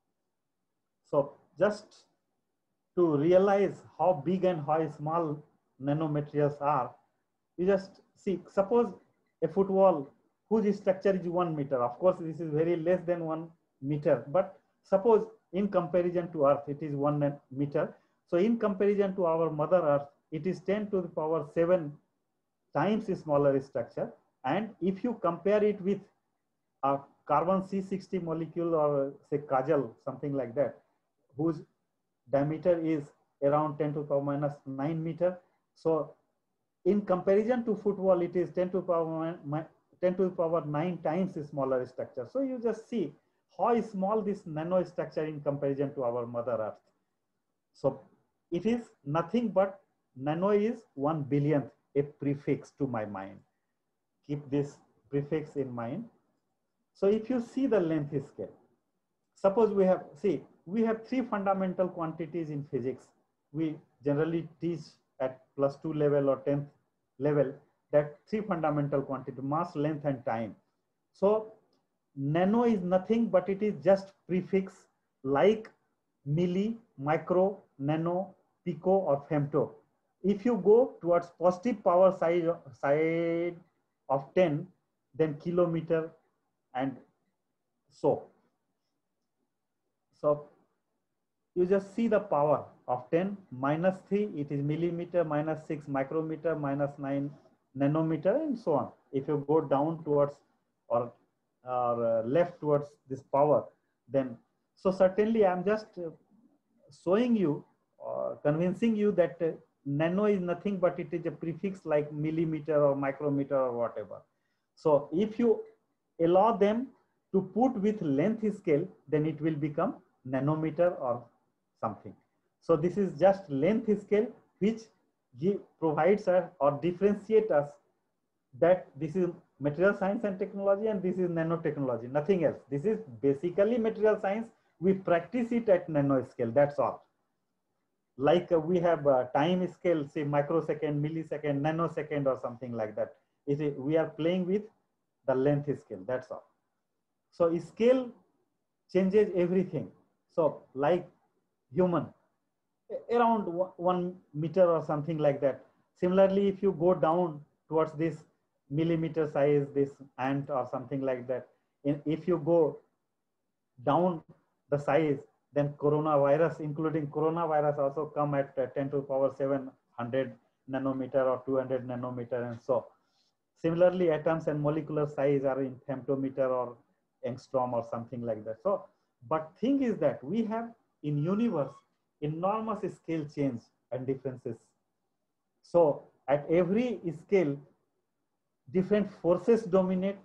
So just to realize how big and how small nanomaterials are, you just see, suppose a footwall whose structure is one meter. Of course, this is very less than one meter, but suppose in comparison to Earth, it is one meter. So in comparison to our Mother Earth, it is ten to the power seven times smaller structure. And if you compare it with a carbon C sixty molecule or say Kajal, something like that, whose diameter is around ten to the power minus nine meter. So in comparison to footwall, it is ten to the power ten to the power nine times smaller structure. So you just see how small this nano structure in comparison to our Mother Earth. So it is nothing but nano is one billionth, a prefix to my mind. Keep this prefix in mind. So if you see the length scale, suppose we have, see, we have three fundamental quantities in physics. We generally teach at plus two level or tenth level that three fundamental quantity, mass, length, and time. So nano is nothing but it is just prefix like milli, micro, nano, pico, or femto. If you go towards positive power side, side of ten, then kilometer and so. So you just see the power of ten minus three, it is millimeter, minus six micrometer, minus nine nanometer, and so on. If you go down towards or, or uh, left towards this power, then so certainly I'm just uh, showing you or uh, convincing you that uh, nano is nothing but it is a prefix like millimeter or micrometer or whatever. So if you allow them to put with length scale, then it will become nanometer or something. So this is just length scale which give, provides us or differentiate us that this is material science and technology and this is nanotechnology, nothing else. This is basically material science. We practice it at nano scale, that's all. Like uh, we have uh, time scale, say microsecond, millisecond, nanosecond or something like that. Is it, we are playing with the length scale, that's all. So scale changes everything. So like human, around one meter or something like that. Similarly, if you go down towards this millimeter size, this ant or something like that, if you go down the size, then coronavirus, including coronavirus, also come at uh, ten to the power seven hundred nanometer or two hundred nanometer, and so. Similarly, atoms and molecular size are in femtometer or angstrom or something like that. So, but thing is that we have in universe enormous scale change and differences. So at every scale, different forces dominate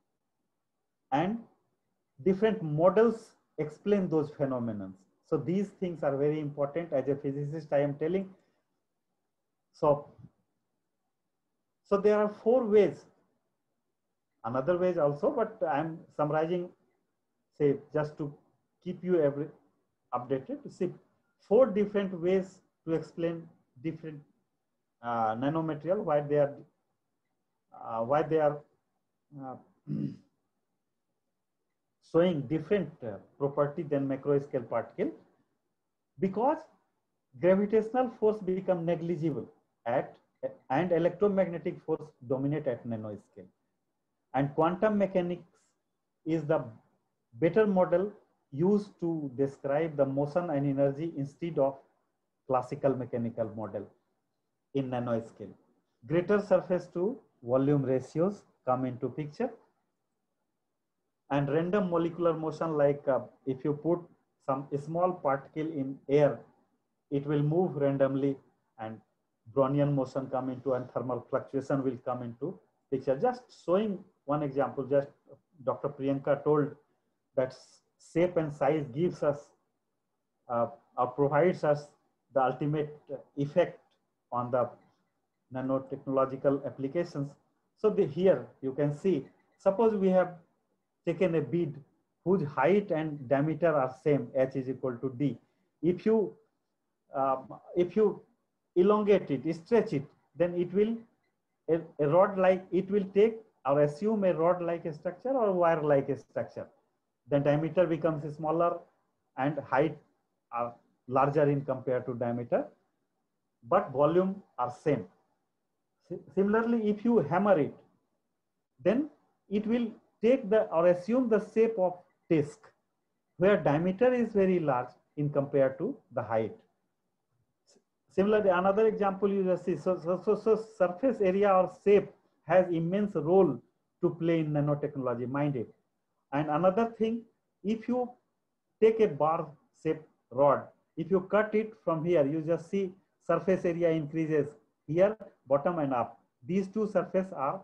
and different models explain those phenomena. So these things are very important. As a physicist, I am telling. So, so there are four ways. Another ways also, but I am summarizing, say, just to keep you every updated. To see four different ways to explain different uh, nanomaterial, why they are, uh, why they are uh, showing different uh, property than macro scale particle, because gravitational force become negligible at and electromagnetic force dominate at nano scale, and quantum mechanics is the better model used to describe the motion and energy instead of classical mechanical model in nano scale. Greater surface to volume ratios come into picture, and random molecular motion, like uh, if you put some small particle in air, it will move randomly, and Brownian motion come into, and thermal fluctuation will come into picture. Just showing one example, just Doctor Priyanka told that shape and size gives us uh, or provides us the ultimate effect on the nanotechnological applications. So the, here you can see, suppose we have taken a bead whose height and diameter are same, h is equal to d. If you um, if you elongate it, stretch it, then it will a, a rod like it will take or assume a rod like a structure or wire like a structure. Then diameter becomes smaller and height are larger in compared to diameter. but volume are same. Similarly, if you hammer it, then it will take the or assume the shape of disc, where diameter is very large in compared to the height. Similarly, another example you just see, so, so, so, so surface area or shape has immense role to play in nanotechnology, mind it. And another thing, if you take a bar shaped rod, if you cut it from here, you just see surface area increases here, bottom and up. These two surfaces are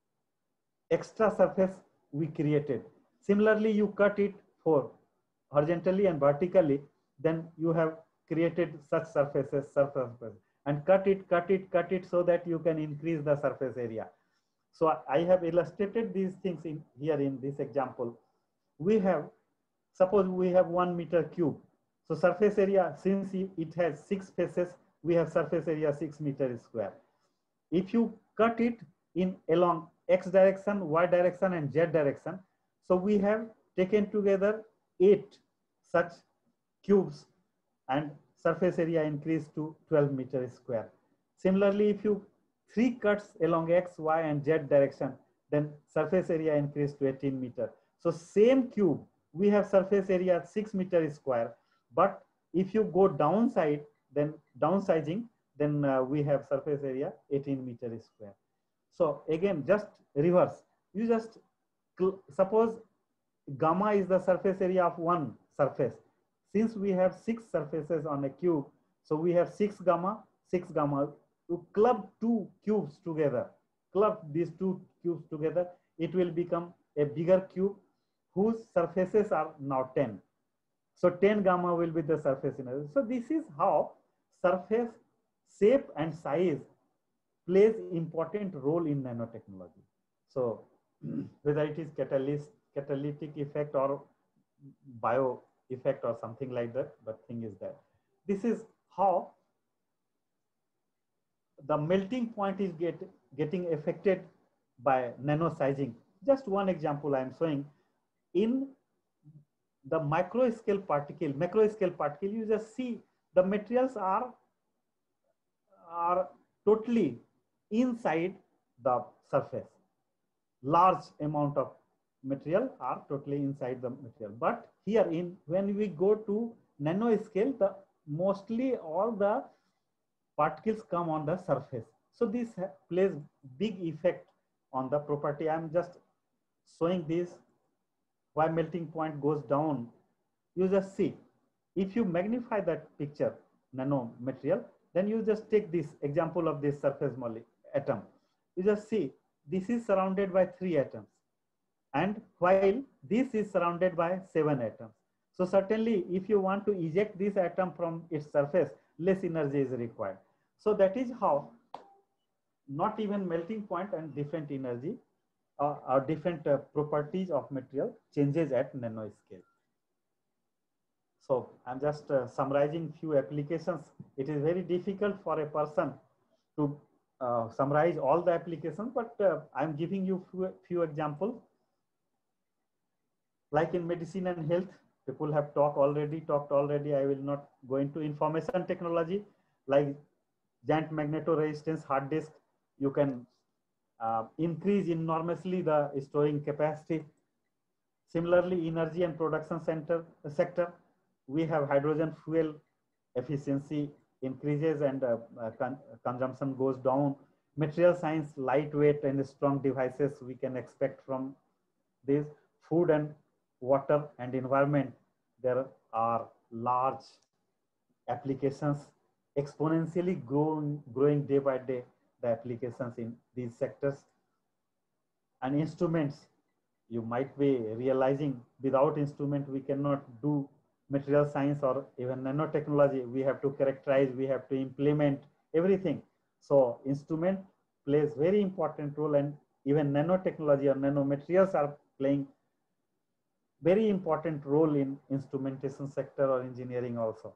extra surface we created. Similarly, you cut it for horizontally and vertically, then you have created such surfaces, surface, and cut it, cut it, cut it so that you can increase the surface area. So I have illustrated these things in here in this example. We have, suppose we have one meter cube. So surface area, since it has six faces, we have surface area six meters square. If you cut it in along X direction, Y direction, and Z direction, so we have taken together eight such cubes and surface area increased to twelve meters square. Similarly, if you three cuts along X, Y, and Z direction, then surface area increased to eighteen meters. So same cube, we have surface area six meters square, but if you go downside, then downsizing, then uh, we have surface area eighteen meters square. So again, just reverse. You just suppose gamma is the surface area of one surface. Since we have six surfaces on a cube, so we have six gamma, six gamma. To club two cubes together, club these two cubes together, it will become a bigger cube whose surfaces are now ten. So ten gamma will be the surface energy. So this is how surface shape and size plays important role in nanotechnology. So whether it is catalyst, catalytic effect or bio effect or something like that, but thing is that this is how the melting point is get, getting affected by nano sizing. Just one example I am showing. In the micro scale particle, macro scale particle, you just see the materials are, are totally inside the surface. Large amount of material are totally inside the material. But here in, when we go to nano scale, the mostly all the particles come on the surface. So this plays big effect on the property. I'm just showing this, why melting point goes down. You just see, if you magnify that picture, nano material, then you just take this example of this surface molecule atom. You just see, this is surrounded by three atoms. And while this is surrounded by seven atoms. So certainly, if you want to eject this atom from its surface, less energy is required. So that is how not even melting point and different energy uh, or different uh, properties of material changes at nano scale. So I'm just uh, summarizing few applications. It is very difficult for a person to uh, summarize all the applications, but uh, I'm giving you few, few examples. Like in medicine and health, people have talked already, talked already. I will not go into information technology, like giant magnetoresistance hard disk. You can uh, increase enormously the storing capacity. Similarly, energy and production center uh, sector, we have hydrogen fuel efficiency increases and uh, uh, con consumption goes down. Material science, lightweight and strong devices we can expect from this. Food and water and environment, there are large applications exponentially growing, growing day by day, the applications in these sectors. And instruments, you might be realizing without instrument, we cannot do material science or even nanotechnology. We have to characterize, we have to implement everything. So instrument plays very important role, and even nanotechnology or nanomaterials are playing very important role in instrumentation sector or engineering also.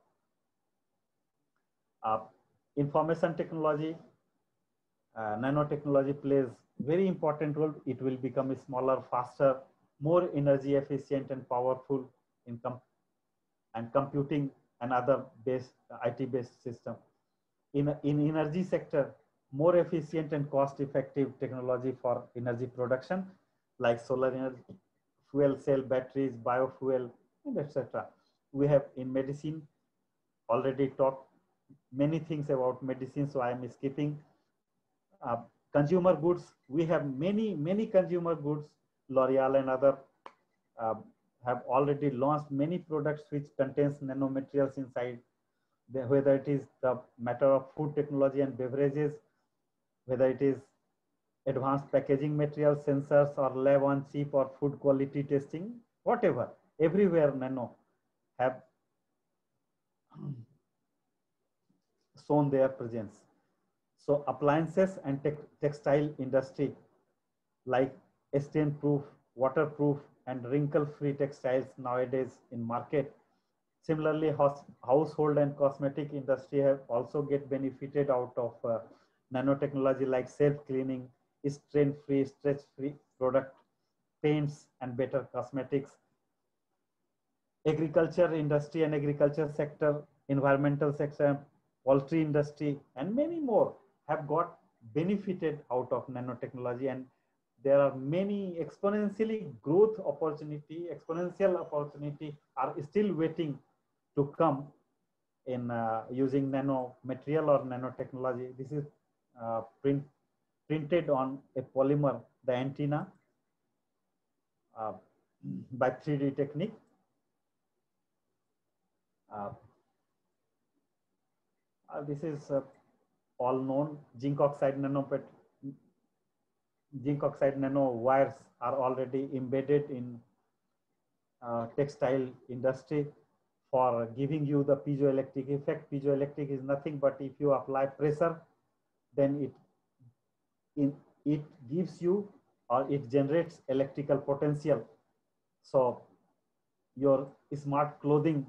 Uh, information technology, uh, nanotechnology plays very important role. It will become smaller, faster, more energy efficient and powerful in com and computing and other based I T based system. in, in energy sector, more efficient and cost-effective technology for energy production, like solar energy, fuel cell batteries, biofuel, and et cetera. We have in medicine already talked many things about medicine, so I am skipping. Uh, consumer goods, we have many, many consumer goods. L'Oreal and other uh, have already launched many products which contains nanomaterials inside, whether it is the matter of food technology and beverages, whether it is advanced packaging materials, sensors, or lab on chip or food quality testing, whatever, everywhere nano have shown their presence. So appliances and te textile industry, like stain-proof, waterproof, and wrinkle-free textiles nowadays in market. Similarly, household and cosmetic industry have also get benefited out of uh, nanotechnology, like self-cleaning, stain-free, stretch-free product, paints, and better cosmetics. Agriculture industry and agriculture sector, environmental sector, poultry industry, and many more have got benefited out of nanotechnology, and there are many exponentially growth opportunity, exponential opportunity are still waiting to come in uh, using nano material or nanotechnology. This is uh, print, printed on a polymer, the antenna, uh, by three D technique. Uh, uh, this is uh, all known. Zinc oxide nanopet zinc oxide nano wires are already embedded in uh, textile industry for giving you the piezoelectric effect. Piezoelectric is nothing but if you apply pressure, then it in it gives you or it generates electrical potential. So your smart clothing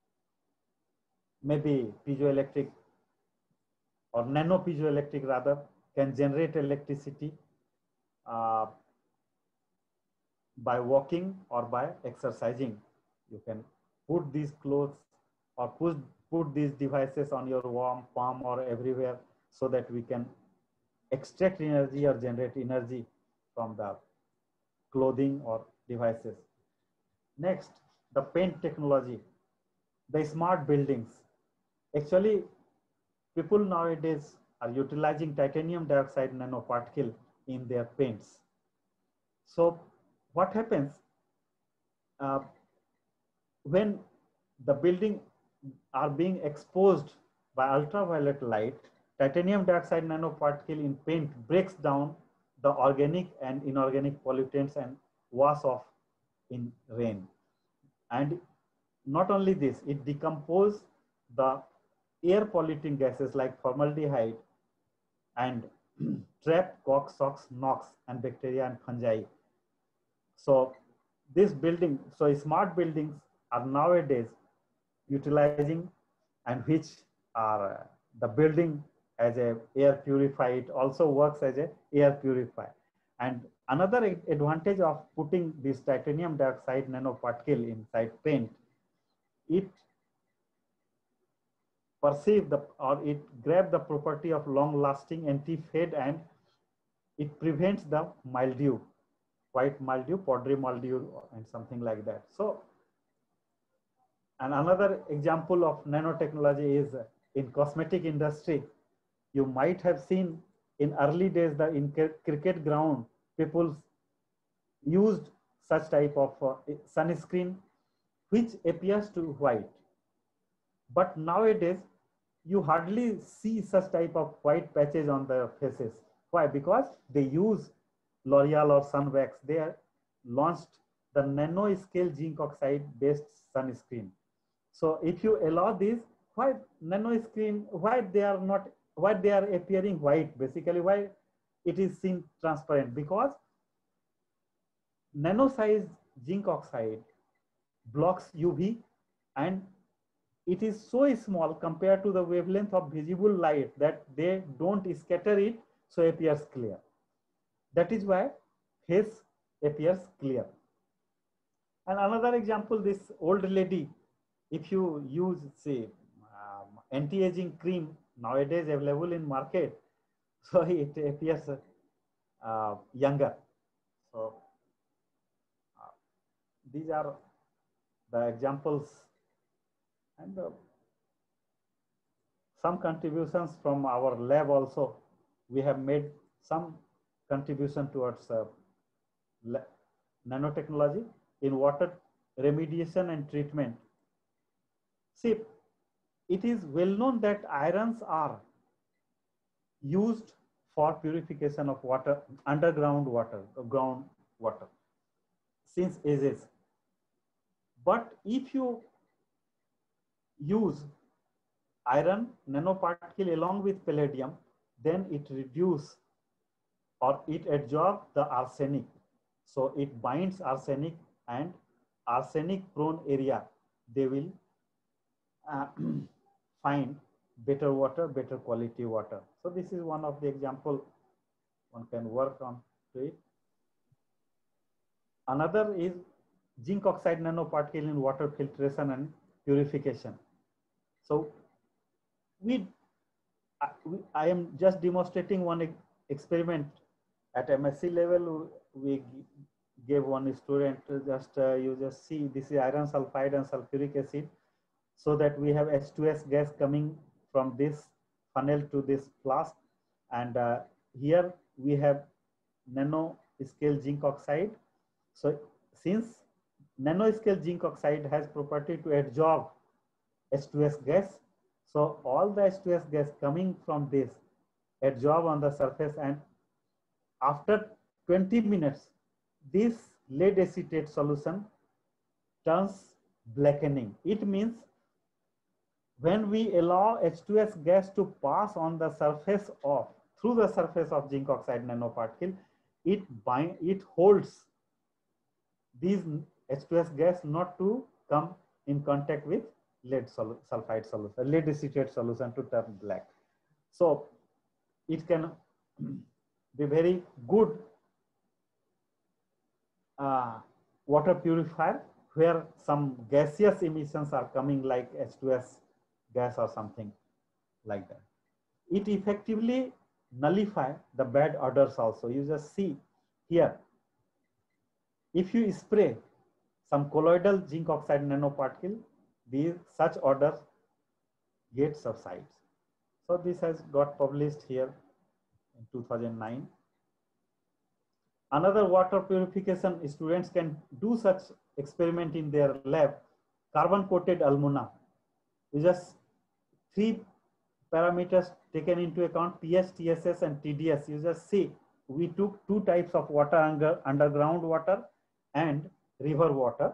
maybe piezoelectric or nano piezoelectric rather can generate electricity uh, by walking or by exercising. You can put these clothes or put, put these devices on your warm palm or everywhere so that we can extract energy or generate energy from the clothing or devices. Next, the paint technology, the smart buildings. Actually, people nowadays are utilizing titanium dioxide nanoparticle in their paints. So what happens uh, when the building are being exposed by ultraviolet light, titanium dioxide nanoparticle in paint breaks down the organic and inorganic pollutants and wash off in rain. And not only this, it decomposes the air polluting gases like formaldehyde and trap cox, SOx, NOx, and bacteria and fungi. So this building, so smart buildings are nowadays utilizing, and which are uh, the building as a air purifier. It also works as a air purifier. And another advantage of putting this titanium dioxide nanoparticle inside paint, it perceive the or it grab the property of long lasting anti-fade, and it prevents the mildew, white mildew, powdery mildew, and something like that. So, and another example of nanotechnology is in cosmetic industry. You might have seen in early days that in cricket ground, people used such type of uh, sunscreen which appears to white. But nowadays, you hardly see such type of white patches on their faces. Why? Because they use L'Oreal or Sunwax. They launched the nano scale zinc oxide based sunscreen. So if you allow this, why nano screen, why they are not, why they are appearing white, basically why it is seen transparent? Because nano size zinc oxide blocks U V, and it is so small compared to the wavelength of visible light that they don't scatter it, so it appears clear. That is why face appears clear. And another example, this old lady, if you use say um, anti-aging cream nowadays available in market, so it appears uh, younger. So uh, these are the examples, and uh, some contributions from our lab also. We have made some contribution towards uh, nanotechnology in water remediation and treatment. See, it is well known that irons are used for purification of water, underground water, ground water, since ages. But if you use iron nanoparticle along with palladium, then it reduces or it absorbs the arsenic. So it binds arsenic, and arsenic prone area, they will uh, find better water, better quality water. So this is one of the example one can work on to it. Another is zinc oxide nanoparticle in water filtration and purification. So we, I, we, I am just demonstrating one e experiment at M S c level. We gave one student just uh, you just see this is iron sulfide and sulfuric acid, so that we have H two S gas coming from this funnel to this flask, and uh, here we have nano scale zinc oxide. So since nano scale zinc oxide has property to absorb H two S gas, so all the H two S gas coming from this absorb on the surface, and after twenty minutes, this lead acetate solution turns blackening. It means when we allow H two S gas to pass on the surface of, through the surface of zinc oxide nanoparticle, it bind, it holds these H two S gas not to come in contact with lead sol sulfide solution, lead acetate solution to turn black. So it can be very good uh, water purifier where some gaseous emissions are coming like H two S gas or something like that. It effectively nullify the bad odors also. You just see here, if you spray some colloidal zinc oxide nanoparticle, these such odors get subsides. So this has got published here in two thousand nine. Another water purification, students can do such experiment in their lab, carbon coated alumina. We just three parameters taken into account, pH, T S S and T D S. You just see, we took two types of water, under, underground water and river water.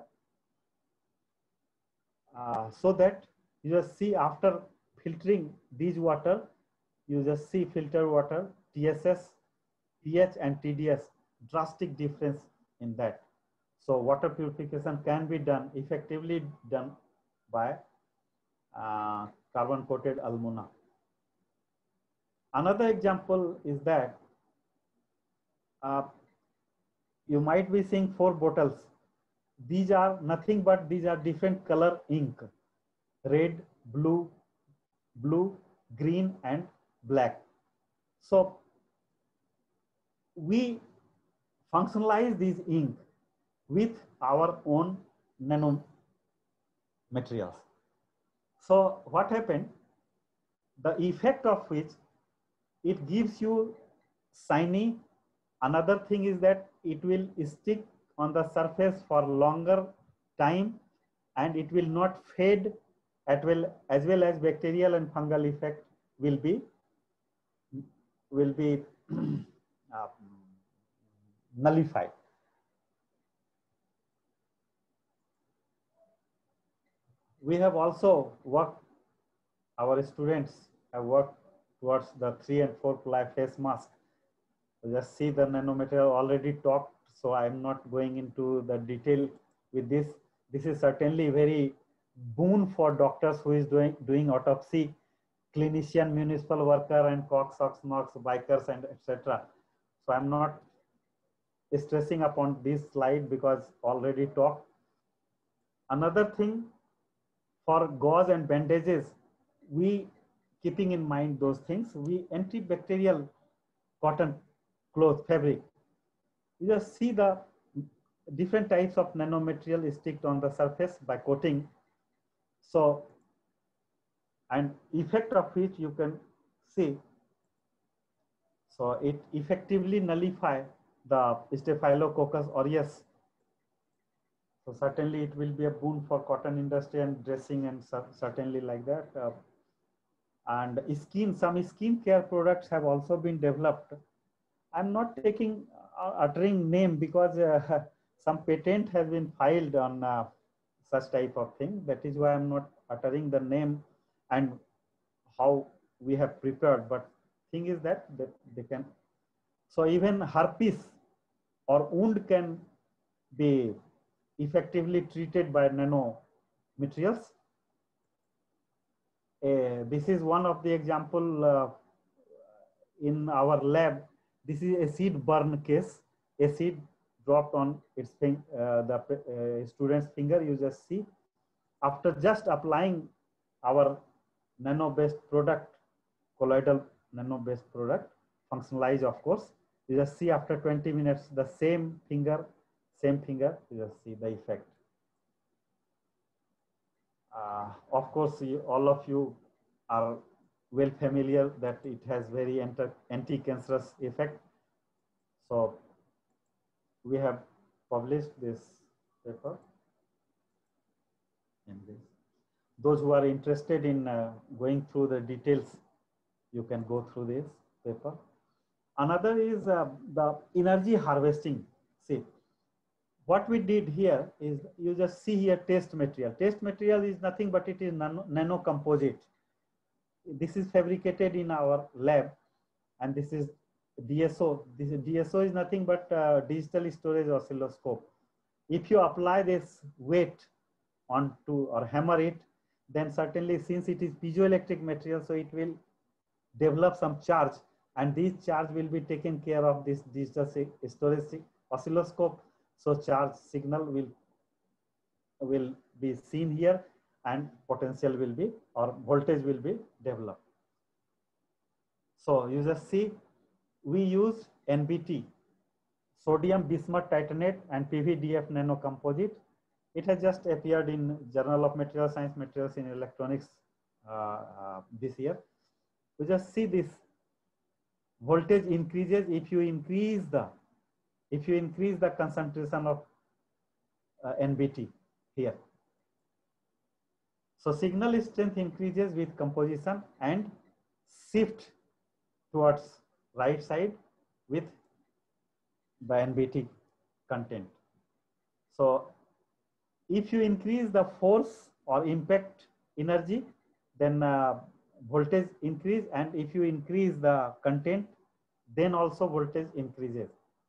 Uh, so that you just see after filtering these water, you just see filter water, T S S, pH and T D S, drastic difference in that. So water purification can be done, effectively done by uh, carbon coated alumina. Another example is that uh, you might be seeing four bottles. These are nothing but these are different color ink, red, blue, blue, green and black. So we functionalize these ink with our own nano materials. So what happened? The effect of which it gives you shiny. Another thing is that it will stick on the surface for longer time and it will not fade at well, as well as bacterial and fungal effect will be will be uh, nullified. We have also worked, our students have worked towards the three and four ply face mask. Just see the nanomaterial already talked, so I'm not going into the detail with this. This is certainly very boon for doctors who is doing, doing autopsy, clinician, municipal worker and cox, ox, nox, bikers and et cetera. So I'm not stressing upon this slide because already talked. Another thing, for gauze and bandages, we keeping in mind those things, we antibacterial cotton cloth fabric. You just see the different types of nanomaterial sticked on the surface by coating. So, and effect of which you can see. So it effectively nullify the Staphylococcus aureus. So certainly it will be a boon for cotton industry and dressing, and certainly like that. Uh, and skin, some skin care products have also been developed. I'm not taking uh, uttering name because uh, some patent has been filed on uh, such type of thing. That is why I'm not uttering the name and how we have prepared. But thing is that, that they can. So even herpes or wound can be effectively treated by nano materials. Uh, this is one of the example uh, in our lab. This is acid burn case. Acid dropped on its thing, uh, the uh, student's finger. You just see after just applying our nano-based product, colloidal nano-based product, functionalized of course. You just see after twenty minutes, the same finger, same finger, you just see the effect. Uh, of course, you, all of you are well familiar that it has very anti-cancerous effect. So we have published this paper. In this. Those who are interested in uh, going through the details, you can go through this paper. Another is uh, the energy harvesting. See, what we did here is, you just see here test material. Test material is nothing but it is nano, nano composite. This is fabricated in our lab, and this is D S O. This is, D S O is nothing but uh, digital storage oscilloscope. If you apply this weight onto or hammer it, then certainly, since it is piezoelectric material, so it will develop some charge, and this charge will be taken care of this digital storage oscilloscope. So charge signal will will be seen here, and potential will be, or voltage will be developed. So you just see, we use N B T, sodium bismuth titanate and P V D F nano composite. It has just appeared in Journal of Material Science, Materials in Electronics uh, uh, this year. You just see this voltage increases if you increase the if you increase the concentration of uh, N B T here. So signal strength increases with composition and shift towards right side with the N B T content. So if you increase the force or impact energy, then uh, voltage increase, and if you increase the content, then also voltage increases.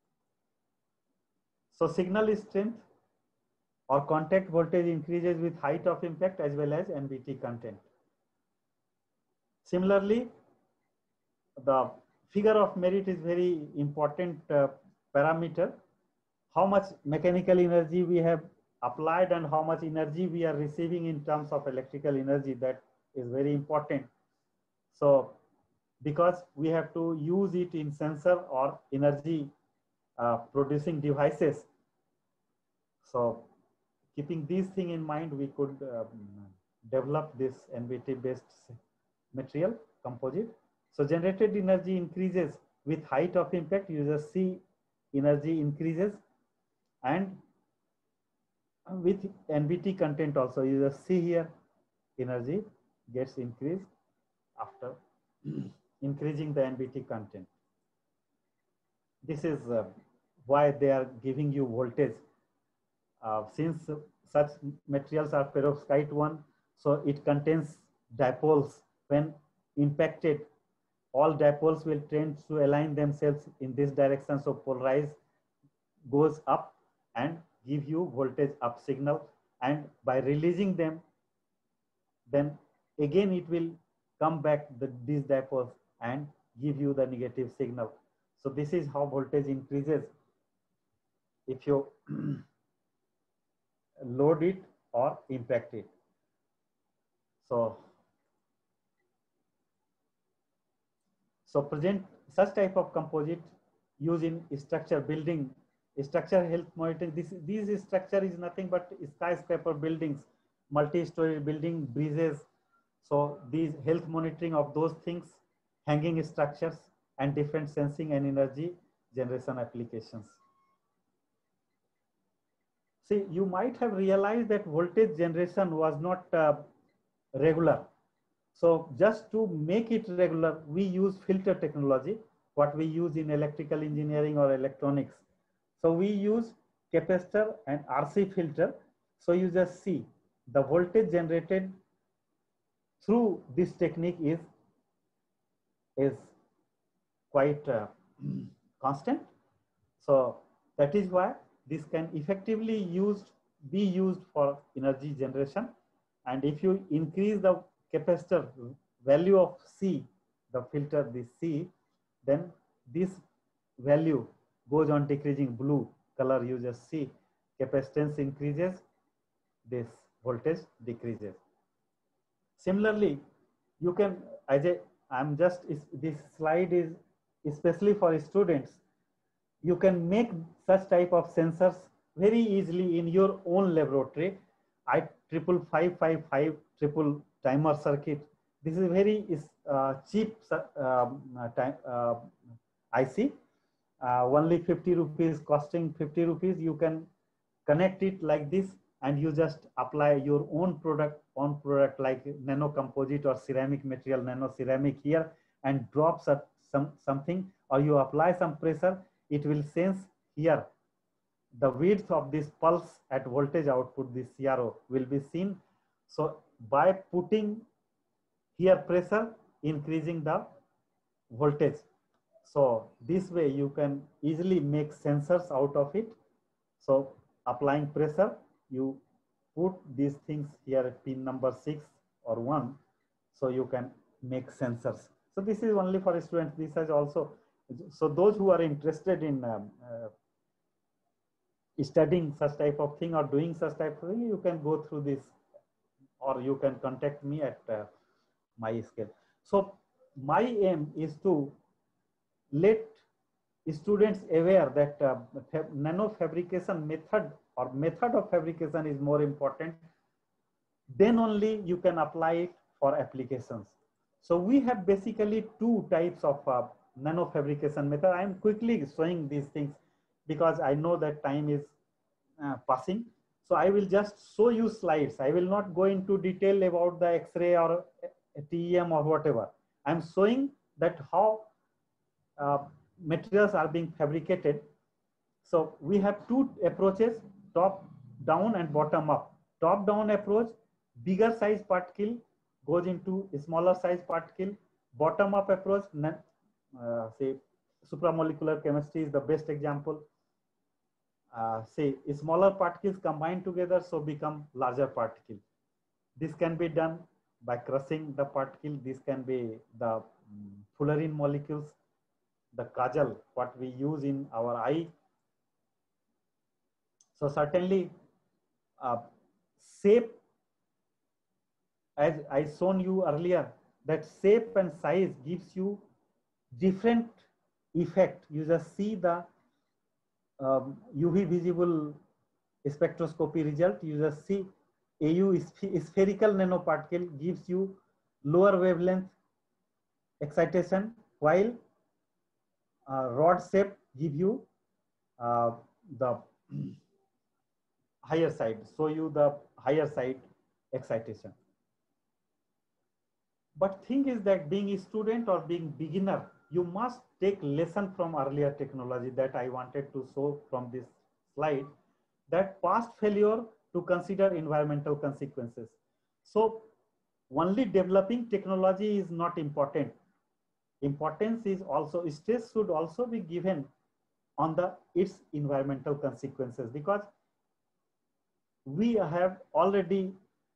So signal strength or contact voltage increases with height of impact as well as N B T content. Similarly, the figure of merit is very important uh, parameter. How much mechanical energy we have applied and how much energy we are receiving in terms of electrical energy, that is very important. So because we have to use it in sensor or energy uh, producing devices. So keeping these thing in mind, we could um, develop this N B T based material composite. So generated energy increases with height of impact. You just see energy increases, and with N B T content also, you just see here energy gets increased after increasing the N B T content. This is uh, why they are giving you voltage. Uh, since such materials are perovskite one, so it contains dipoles. When impacted, all dipoles will tend to align themselves in this direction. So polarize goes up and give you voltage up signal, and by releasing them, then again it will come back the, these dipoles and give you the negative signal. So this is how voltage increases if you load it or impact it. So So present such type of composite used in structure building, structure health monitoring. This, this structure is nothing but skyscraper buildings, multi-story building, bridges. So these health monitoring of those things, hanging structures, and different sensing and energy generation applications. See, you might have realized that voltage generation was not uh, regular. So just to make it regular, we use filter technology, what we use in electrical engineering or electronics. So we use capacitor and R C filter. So you just see the voltage generated through this technique is, is quite uh, constant. So that is why this can effectively used, be used for energy generation. And if you increase the capacitor value of C, the filter, this C, then this value goes on decreasing. Blue color you just see, capacitance increases, this voltage decreases. Similarly, you can, as a, I'm just, this slide is especially for students. You can make such type of sensors very easily in your own laboratory. I triple five five five triple timer circuit. This is very uh, cheap uh, time, uh, I C. Uh, only fifty rupees, costing fifty rupees. You can connect it like this, and you just apply your own product, own product like nano composite or ceramic material, nano ceramic here, and drops at some something, or you apply some pressure. It will sense here the width of this pulse at voltage output, this C R O will be seen. So by putting here pressure, increasing the voltage. So this way you can easily make sensors out of it. So applying pressure, you put these things here at pin number six or one. So you can make sensors. So this is only for students. This is also, so those who are interested in um, uh, studying such type of thing or doing such type of thing, you can go through this, or you can contact me at uh, my scale. So my aim is to let students aware that uh, fab nano fabrication method or method of fabrication is more important. Then only you can apply it for applications. So we have basically two types of uh, nano fabrication method. I am quickly showing these things because I know that time is uh, passing. So I will just show you slides. I will not go into detail about the X-ray or T E M or whatever. I'm showing that how uh, materials are being fabricated. So we have two approaches, top down and bottom up. Top down approach, bigger size particle goes into a smaller size particle. Bottom up approach, uh, say supramolecular chemistry is the best example. Uh, say smaller particles combine together, so become larger particle. This can be done by crushing the particle. This can be the um, fullerene molecules, the kajal, what we use in our eye. So certainly uh, shape, as I shown you earlier, that shape and size gives you different effect. You just see the um, U V visible spectroscopy result. You just see A U spherical nanoparticle gives you lower wavelength excitation, while uh, rod shape give you uh, the higher side, show you the higher side excitation. But thing is that being a student or being beginner, you must take lesson from earlier technology that I wanted to show from this slide, that past failure to consider environmental consequences. So only developing technology is not important. Importance is also, stress should also be given on the its environmental consequences, because we have already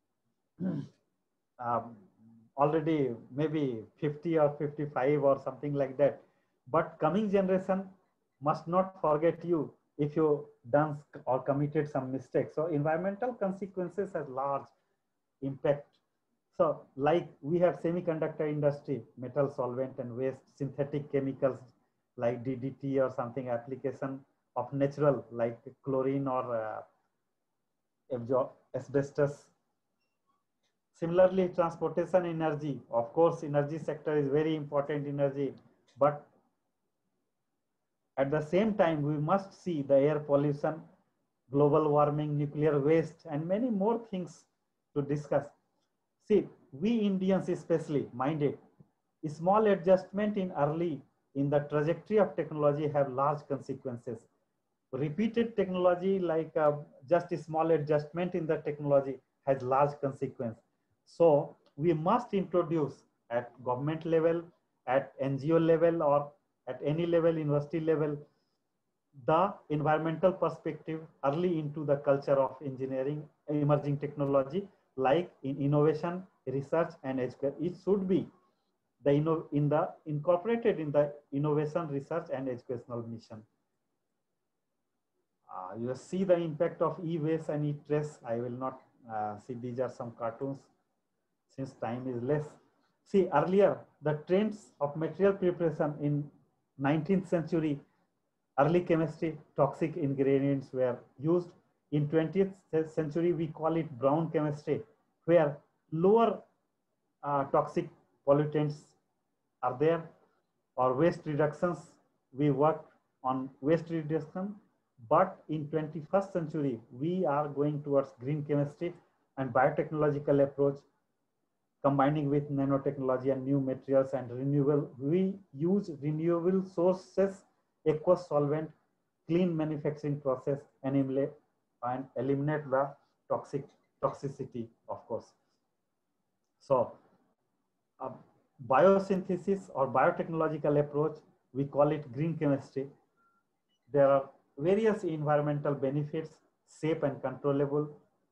um, already maybe fifty or fifty-five or something like that. But coming generation must not forget you if you done or committed some mistakes. So environmental consequences has large impact. So like we have semiconductor industry, metal solvent and waste, synthetic chemicals like D D T or something, application of natural like chlorine or uh, asbestos. Similarly, transportation energy, of course, energy sector is very important energy, but at the same time, we must see the air pollution, global warming, nuclear waste, and many more things to discuss. See, we Indians especially minded, small adjustment in early in the trajectory of technology have large consequences. Repeated technology like uh, just a small adjustment in the technology has large consequence. So we must introduce at government level, at N G O level, or at any level, university level, the environmental perspective early into the culture of engineering, emerging technology, like in innovation, research, and education. It should be the in the incorporated in the innovation, research, and educational mission. Uh, you see the impact of e-waste and e-trace. I will not uh, see, these are some cartoons since time is less. See, earlier, the trends of material preparation in nineteenth century, early chemistry, toxic ingredients were used. In twentieth century, we call it brown chemistry, where lower uh, toxic pollutants are there, or waste reductions. We work on waste reduction. But in twenty-first century, we are going towards green chemistry and biotechnological approach, combining with nanotechnology and new materials and renewable. We use renewable sources, aqueous solvent, clean manufacturing process, and eliminate, and eliminate the toxic toxicity, of course. So, uh, biosynthesis or biotechnological approach, we call it green chemistry. There are various environmental benefits, safe and controllable,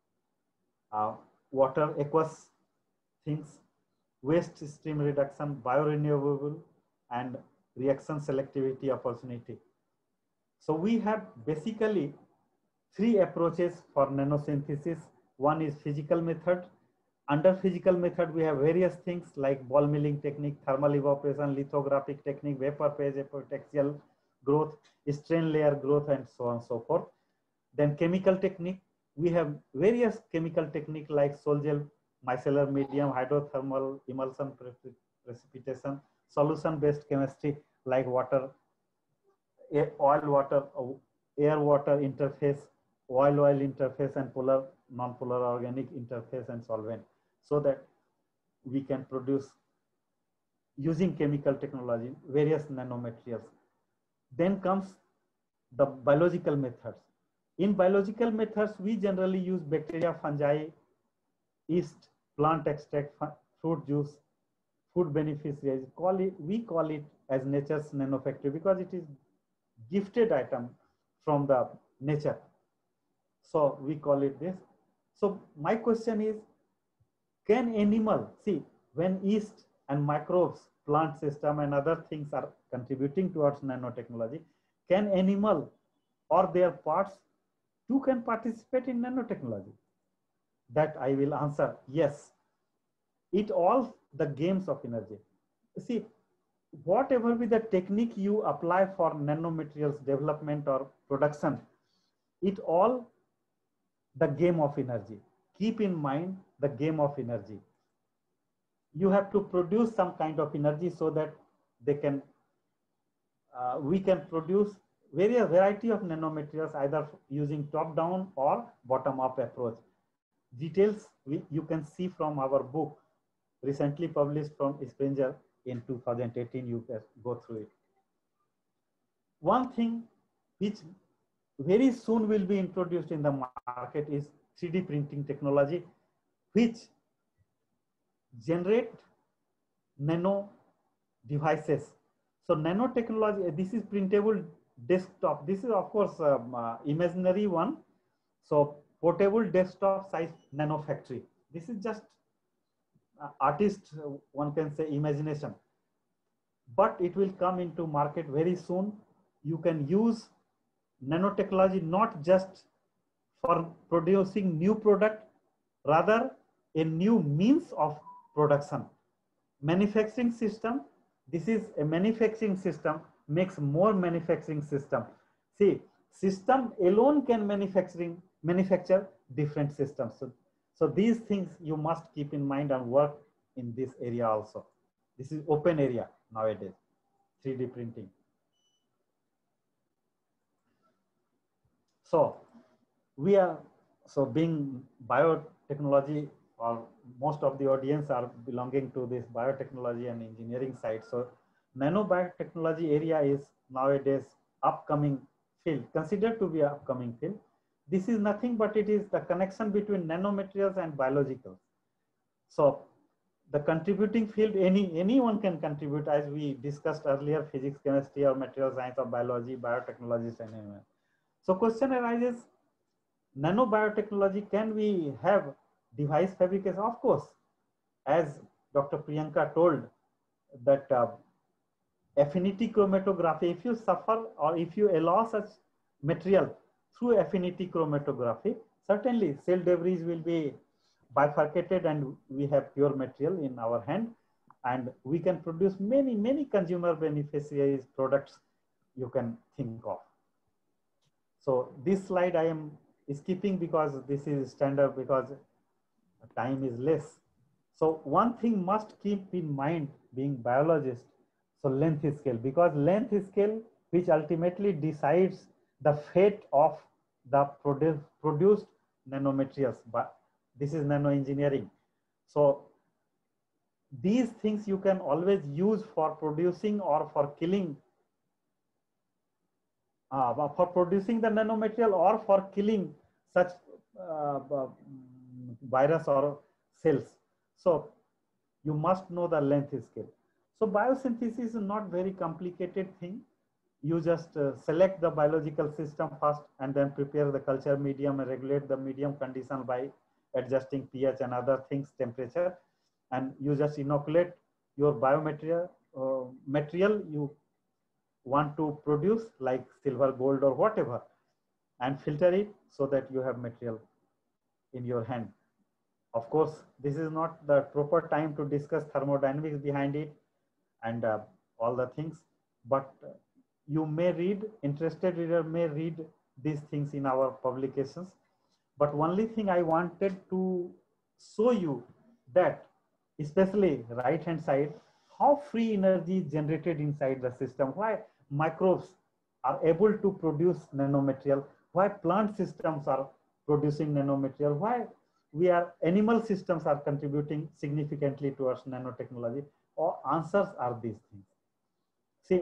uh, water, aqueous things, waste stream reduction, biorenewable, and reaction selectivity opportunity. So we have basically three approaches for nanosynthesis. One is physical method. Under physical method, we have various things like ball milling technique, thermal evaporation, lithographic technique, vapor phase epitaxial growth, strain layer growth, and so on and so forth. Then chemical technique, we have various chemical technique like sol-gel, micellar medium, hydrothermal emulsion precipitation, solution-based chemistry like water, oil-water, air-water interface, oil-oil interface, and polar, non-polar organic interface and solvent, so that we can produce using chemical technology, various nanomaterials. Then comes the biological methods. In biological methods, we generally use bacteria, fungi, yeast, plant extract, fruit juice, food beneficiaries. Call it, we call it as nature's nanofactory because it is gifted item from the nature. So we call it this. So my question is, can animal, see, when yeast and microbes, plant system and other things are contributing towards nanotechnology, can animal or their parts too can participate in nanotechnology? That I will answer, yes. It all the games of energy. See, whatever be the technique you apply for nanomaterials development or production, it all the game of energy. Keep in mind the game of energy. You have to produce some kind of energy so that they can, uh, we can produce various variety of nanomaterials either using top-down or bottom-up approach. Details we, you can see from our book, recently published from Springer in two thousand eighteen, you can go through it. One thing which very soon will be introduced in the market is three D printing technology, which generate nano devices. So nanotechnology, this is printable desktop. This is of course um, uh, imaginary one. So portable desktop size nano factory. This is just uh, artist, uh, one can say imagination, but it will come into market very soon. You can use nanotechnology not just for producing new product, rather a new means of production. Manufacturing system, this is a manufacturing system, makes more manufacturing system. See, system alone can manufacturing manufacture different systems. So, so these things you must keep in mind and work in this area also. This is open area nowadays, three D printing. So we are, so being biotechnology, or most of the audience are belonging to this biotechnology and engineering side. So nanobiotechnology area is nowadays upcoming field, considered to be an upcoming field. This is nothing but it is the connection between nanomaterials and biologicals. So the contributing field, any anyone can contribute, as we discussed earlier, physics, chemistry, or material science, or biology, biotechnologies, and anyone. So question arises, nanobiotechnology, can we have device fabrication? Of course, as Doctor Priyanka told, that uh, affinity chromatography, if you suffer or if you allow such material through affinity chromatography, certainly cell debris will be bifurcated and we have pure material in our hand, and we can produce many, many consumer beneficiaries products you can think of. So this slide I am skipping because this is standard, because time is less. So one thing must keep in mind being biologist, so length scale, because length scale which ultimately decides the fate of the produ produced nanomaterials, but this is nanoengineering. So these things you can always use for producing or for killing, uh, for producing the nanomaterial or for killing such uh, virus or cells. So you must know the length scale. So biosynthesis is not very complicated thing. You just uh, select the biological system first and then prepare the culture medium and regulate the medium condition by adjusting pH and other things, temperature, and you just inoculate your biomaterial uh, material you want to produce, like silver, gold, or whatever, and filter it so that you have material in your hand. Of course, this is not the proper time to discuss thermodynamics behind it and uh, all the things, but uh, you may read, interested reader may read these things in our publications. But only thing I wanted to show you that, especially right hand side, how free energy is generated inside the system, why microbes are able to produce nanomaterial, why plant systems are producing nanomaterial, why we are animal systems are contributing significantly towards nanotechnology. Or answers are these things. See,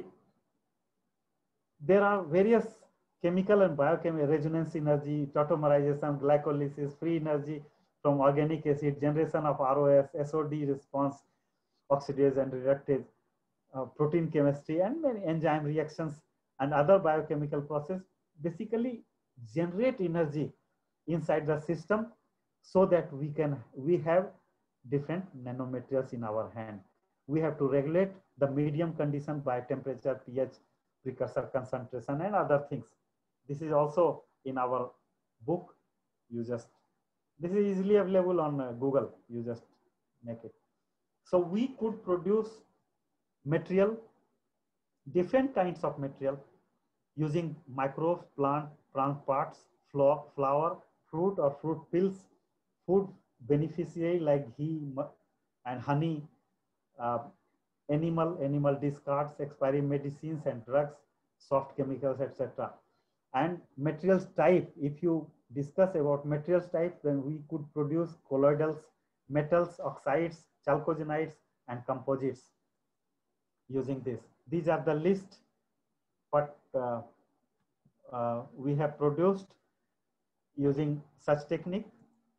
there are various chemical and biochemical resonance energy, tautomerization, glycolysis, free energy from organic acid, generation of R O S, S O D response, oxidase and reductase, uh, protein chemistry, and many enzyme reactions and other biochemical process basically generate energy inside the system so that we can, we have different nanomaterials in our hand. We have to regulate the medium condition by temperature, pH, precursor concentration, and other things. This is also in our book. You just, this is easily available on uh, Google. You just make it. So we could produce material, different kinds of material using microbes, plant, plant parts, flower, fruit or fruit peels, food beneficiary like ghee and honey, uh, animal, animal discards, expiry medicines and drugs, soft chemicals, et cetera. And materials type, if you discuss about materials type, then we could produce colloidals, metals, oxides, chalcogenides, and composites using this. These are the list, but uh, uh, we have produced using such technique.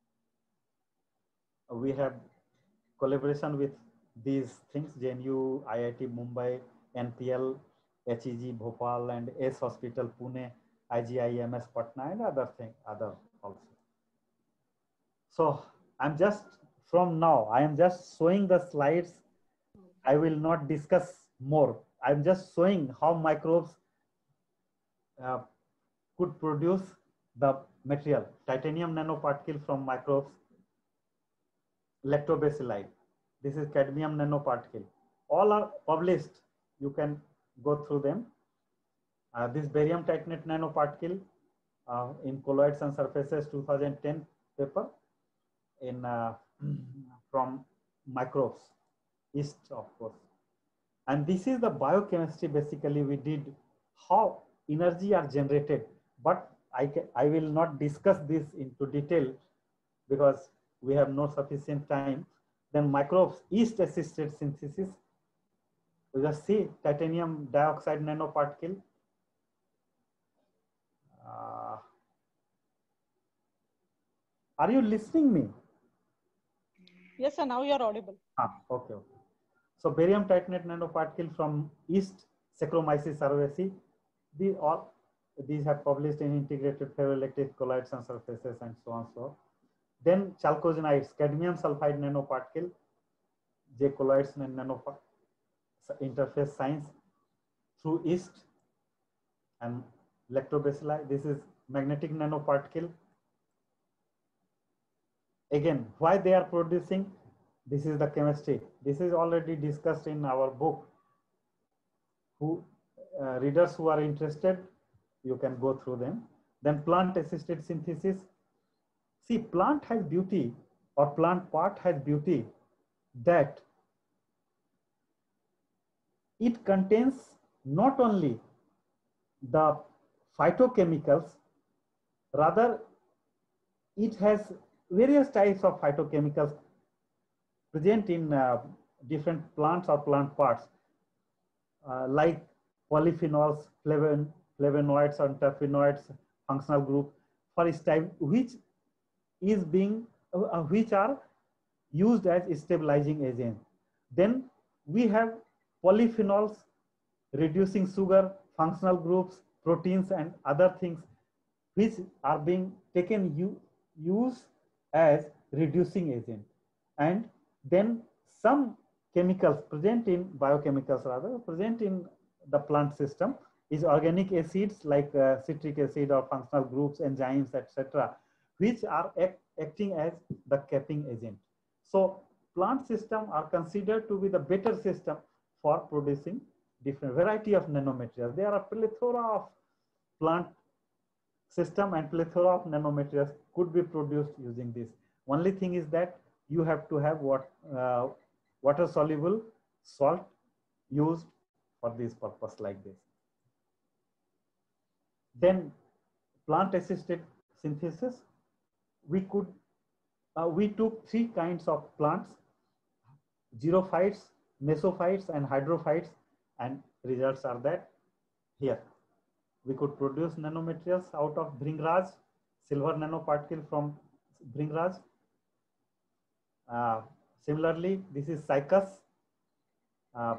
We have collaboration with these things, J N U, I I T Mumbai, N P L, H E G Bhopal, and S Hospital Pune, I G I M S Patna, and other thing, other also. So I'm just, from now, I am just showing the slides. I will not discuss more. I'm just showing how microbes uh, could produce the material, titanium nanoparticle from microbes, lactobacilli. This is cadmium nanoparticle. All are published. You can go through them. Uh, this barium titanate nanoparticle uh, in colloids and surfaces two thousand ten paper in uh, from microbes, yeast of course. And this is the biochemistry basically we did, how energy are generated. But I, can, I will not discuss this into detail because we have no sufficient time. Then microbes, yeast assisted synthesis. We just see titanium dioxide nanoparticle. Uh, are you listening me? Yes, sir. Now you are audible. Ah, okay, okay. So barium titanate nanoparticle from yeast, Saccharomyces cerevisiae. These all these have published in integrated ferroelectric colloids and surfaces and so on. So then chalcogenides, cadmium sulfide nanoparticle, J colloids and nano interface science through yeast and lactobacilli. This is magnetic nanoparticle. Again, why they are producing? This is the chemistry. This is already discussed in our book. Who uh, readers who are interested, you can go through them. Then plant assisted synthesis. See, plant has beauty, or plant part has beauty, that it contains not only the phytochemicals, rather it has various types of phytochemicals present in uh, different plants or plant parts, uh, like polyphenols, flavon, flavonoids and terpenoids, functional group for each type, which is being, uh, which are used as stabilizing agent. Then we have polyphenols reducing sugar, functional groups, proteins and other things which are being taken u use as reducing agent. And then some chemicals present in biochemicals rather present in the plant system is organic acids like uh, citric acid or functional groups, enzymes, et cetera, which are act, acting as the capping agent. So plant system are considered to be the better system for producing different variety of nanomaterials. There are a plethora of plant system and plethora of nanomaterials could be produced using this. Only thing is that you have to have what uh, water soluble salt used for this purpose like this. Then plant assisted synthesis, we could uh, we took three kinds of plants: xerophytes, mesophytes and hydrophytes, and results are that here. We could produce nanomaterials out of Bhringraj, silver nanoparticle from Bhringraj. Uh, similarly, this is cycas. Uh,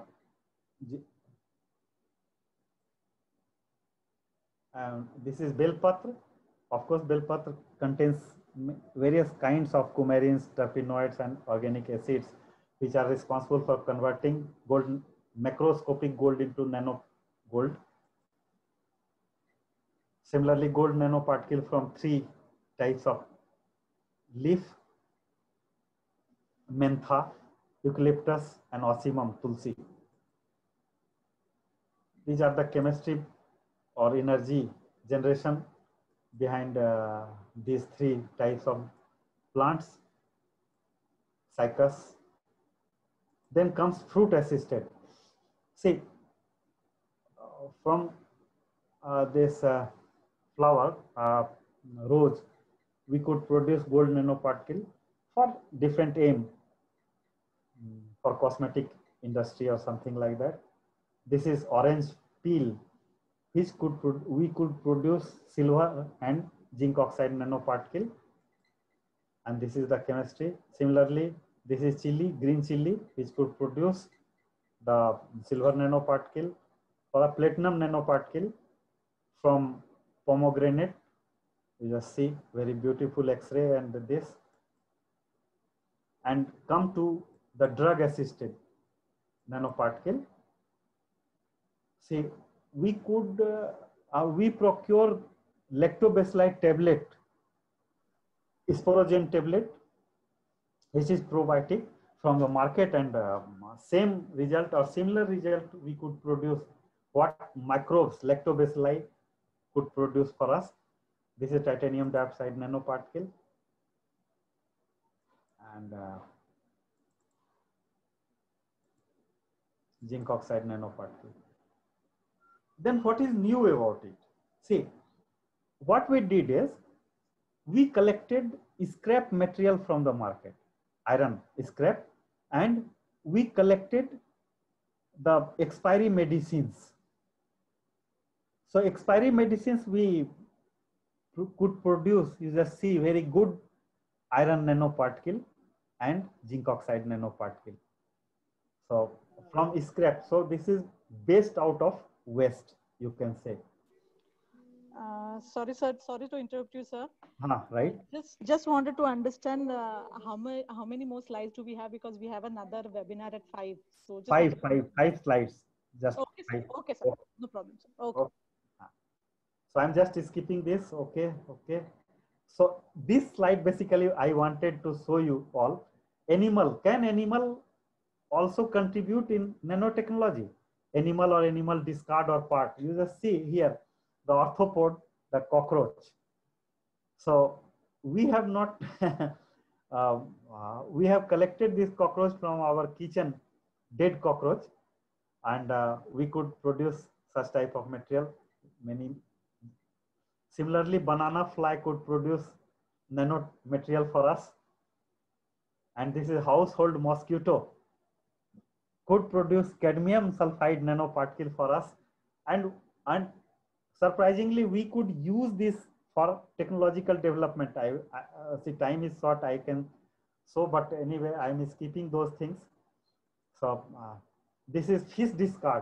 um, this is Belpatra. Of course, Belpatra contains various kinds of coumarins, terpenoids, and organic acids, which are responsible for converting gold, macroscopic gold into nano gold. Similarly, gold nanoparticle from three types of leaf: mentha, eucalyptus, and ocimum, tulsi. These are the chemistry or energy generation behind uh, these three types of plants, cycas. Then comes fruit assisted. See, uh, from uh, this uh, flower, uh, rose, we could produce gold nanoparticle for different aim, for cosmetic industry or something like that. This is orange peel, which could we could produce silver and zinc oxide nanoparticle, and this is the chemistry. Similarly, this is chili, green chili, which could produce the silver nanoparticle, or a platinum nanoparticle from pomegranate. You just see very beautiful X-ray and this, and come to the drug assisted nanoparticle. See, we could uh, uh, we procure lactobacilli tablet, sporogen tablet, which is probiotic, from the market, and uh, same result or similar result we could produce what microbes lactobacilli could produce for us. This is titanium dioxide nanoparticle, and uh, zinc oxide nanoparticle. Then what is new about it? See, what we did is we collected scrap material from the market, iron scrap, and we collected the expiry medicines. So expiry medicines we could produce, you just see, very good iron nanoparticle and zinc oxide nanoparticle. So from scrap, so this is based out of waste, you can say. Uh, sorry, sir. Sorry to interrupt you, sir. Huh, right. Just, just wanted to understand uh, how many, how many more slides do we have, because we have another webinar at five. So just five, wanted... five, five slides. Just okay, sir. five. Okay, sir. Okay. No problem, sir. Okay. Okay. So I'm just skipping this. Okay, okay. So this slide basically I wanted to show you all. Animal, can animal also contribute in nanotechnology? Animal or animal discard or part. You just see here the arthropod, the cockroach. So we have not, uh, uh, we have collected this cockroach from our kitchen, dead cockroach, and uh, we could produce such type of material. Many similarly, banana fly could produce nano material for us, and this is household mosquito could produce cadmium sulfide nanoparticle for us, and and surprisingly we could use this for technological development. I, I uh, see time is short, I can so, but anyway I am skipping those things. So uh, this is fish discard,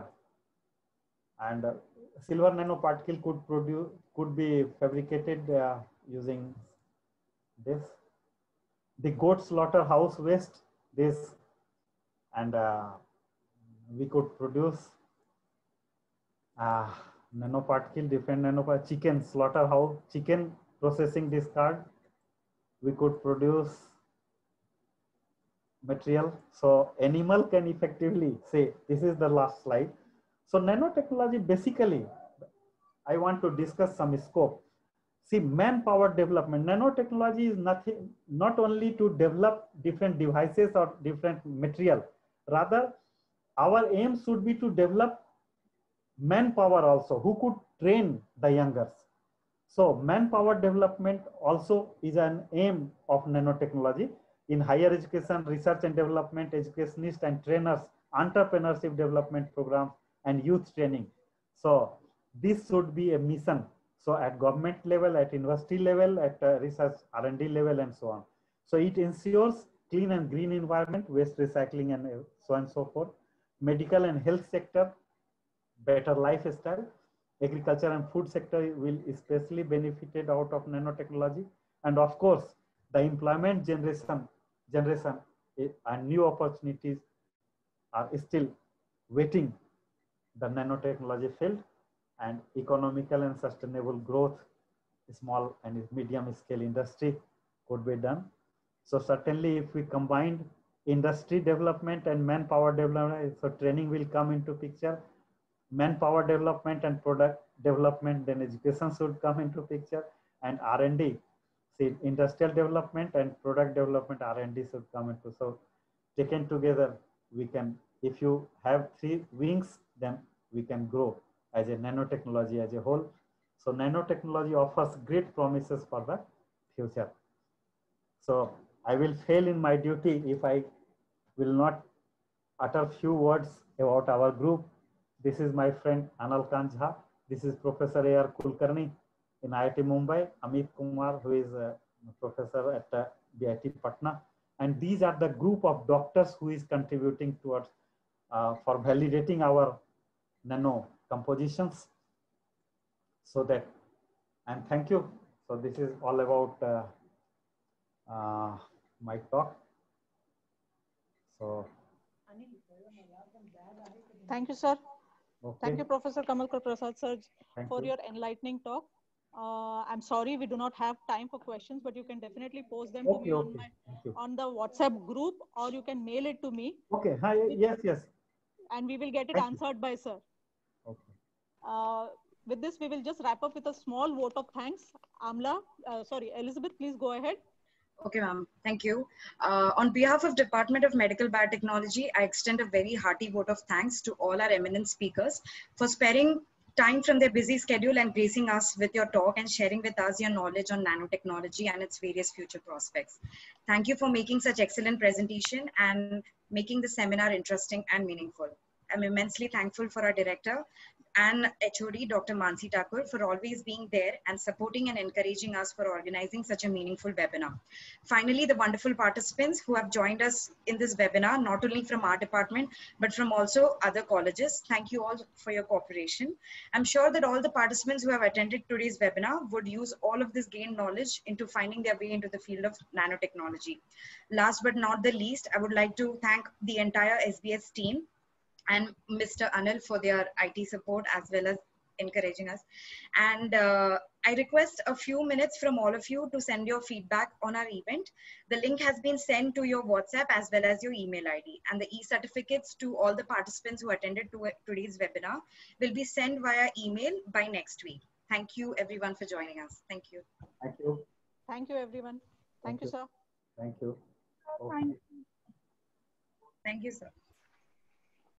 and uh, silver nanoparticle could produce could be fabricated uh, using this. The goat slaughterhouse waste, this, and uh, we could produce uh, nanoparticle, different nanoparticle, chicken slaughterhouse, chicken processing discard, we could produce material. So animal can effectively say, this is the last slide. So nanotechnology, basically, I want to discuss some scope. See, manpower development. Nanotechnology is nothing, not only to develop different devices or different material. Rather, our aim should be to develop manpower also, who could train the youngers. So manpower development also is an aim of nanotechnology. In higher education, research and development, educationists and trainers, entrepreneurship development programs, and youth training. So this should be a mission. So at government level, at university level, at uh, research R and D level, and so on. So it ensures clean and green environment, waste recycling, and uh, so on and so forth. Medical and health sector, better lifestyle. Agriculture and food sector will especially benefited out of nanotechnology. And of course, the employment generation, generation and new opportunities are still waiting the nanotechnology field, and economical and sustainable growth, small and medium scale industry could be done. So certainly if we combined industry development and manpower development, so training will come into picture. Manpower development and product development, then education should come into picture, and R and D. See, industrial development and product development, R and D should come into. So taken together, we can, if you have three wings, then we can grow as a nanotechnology as a whole. So nanotechnology offers great promises for the future. So I will fail in my duty if I will not utter few words about our group. This is my friend Anal Kanjha. This is Professor A R Kulkarni in I I T Mumbai. Amit Kumar, who is a professor at uh, B I T Patna. And these are the group of doctors who is contributing towards uh, for validating our nano compositions. So that, and thank you. So this is all about uh, uh, my talk. So thank you, sir. okay. Thank you, Professor Kamalkar Prasad, sir, Thank for you. your enlightening talk. Uh, I'm sorry, we do not have time for questions, but you can definitely post them Okay, to me on, okay. my, Thank you. on the WhatsApp group, or you can mail it to me. Okay, hi, yes, yes. And we will get it Thank answered you. by sir. Okay. Uh, with this, we will just wrap up with a small vote of thanks. Amla, uh, sorry, Elizabeth, please go ahead. Okay, ma'am. Thank you. Uh, on behalf of Department of Medical Biotechnology, I extend a very hearty vote of thanks to all our eminent speakers for sparing time from their busy schedule and gracing us with your talk and sharing with us your knowledge on nanotechnology and its various future prospects. Thank you for making such excellent presentation and making the seminar interesting and meaningful. I'm immensely thankful for our director and H O D, Doctor Mansi Thakur, for always being there and supporting and encouraging us for organizing such a meaningful webinar. Finally, the wonderful participants who have joined us in this webinar, not only from our department, but from also other colleges. Thank you all for your cooperation. I'm sure that all the participants who have attended today's webinar would use all of this gained knowledge into finding their way into the field of nanotechnology. Last but not the least, I would like to thank the entire S B S team and Mister Anil for their I T support as well as encouraging us. And uh, I request a few minutes from all of you to send your feedback on our event. The link has been sent to your WhatsApp as well as your email I D. And the e-certificates to all the participants who attended to today's webinar will be sent via email by next week. Thank you everyone for joining us. Thank you. Thank you. Thank you, everyone. Thank, Thank you, you, sir. Thank you. Okay. Thank you. Thank you, sir.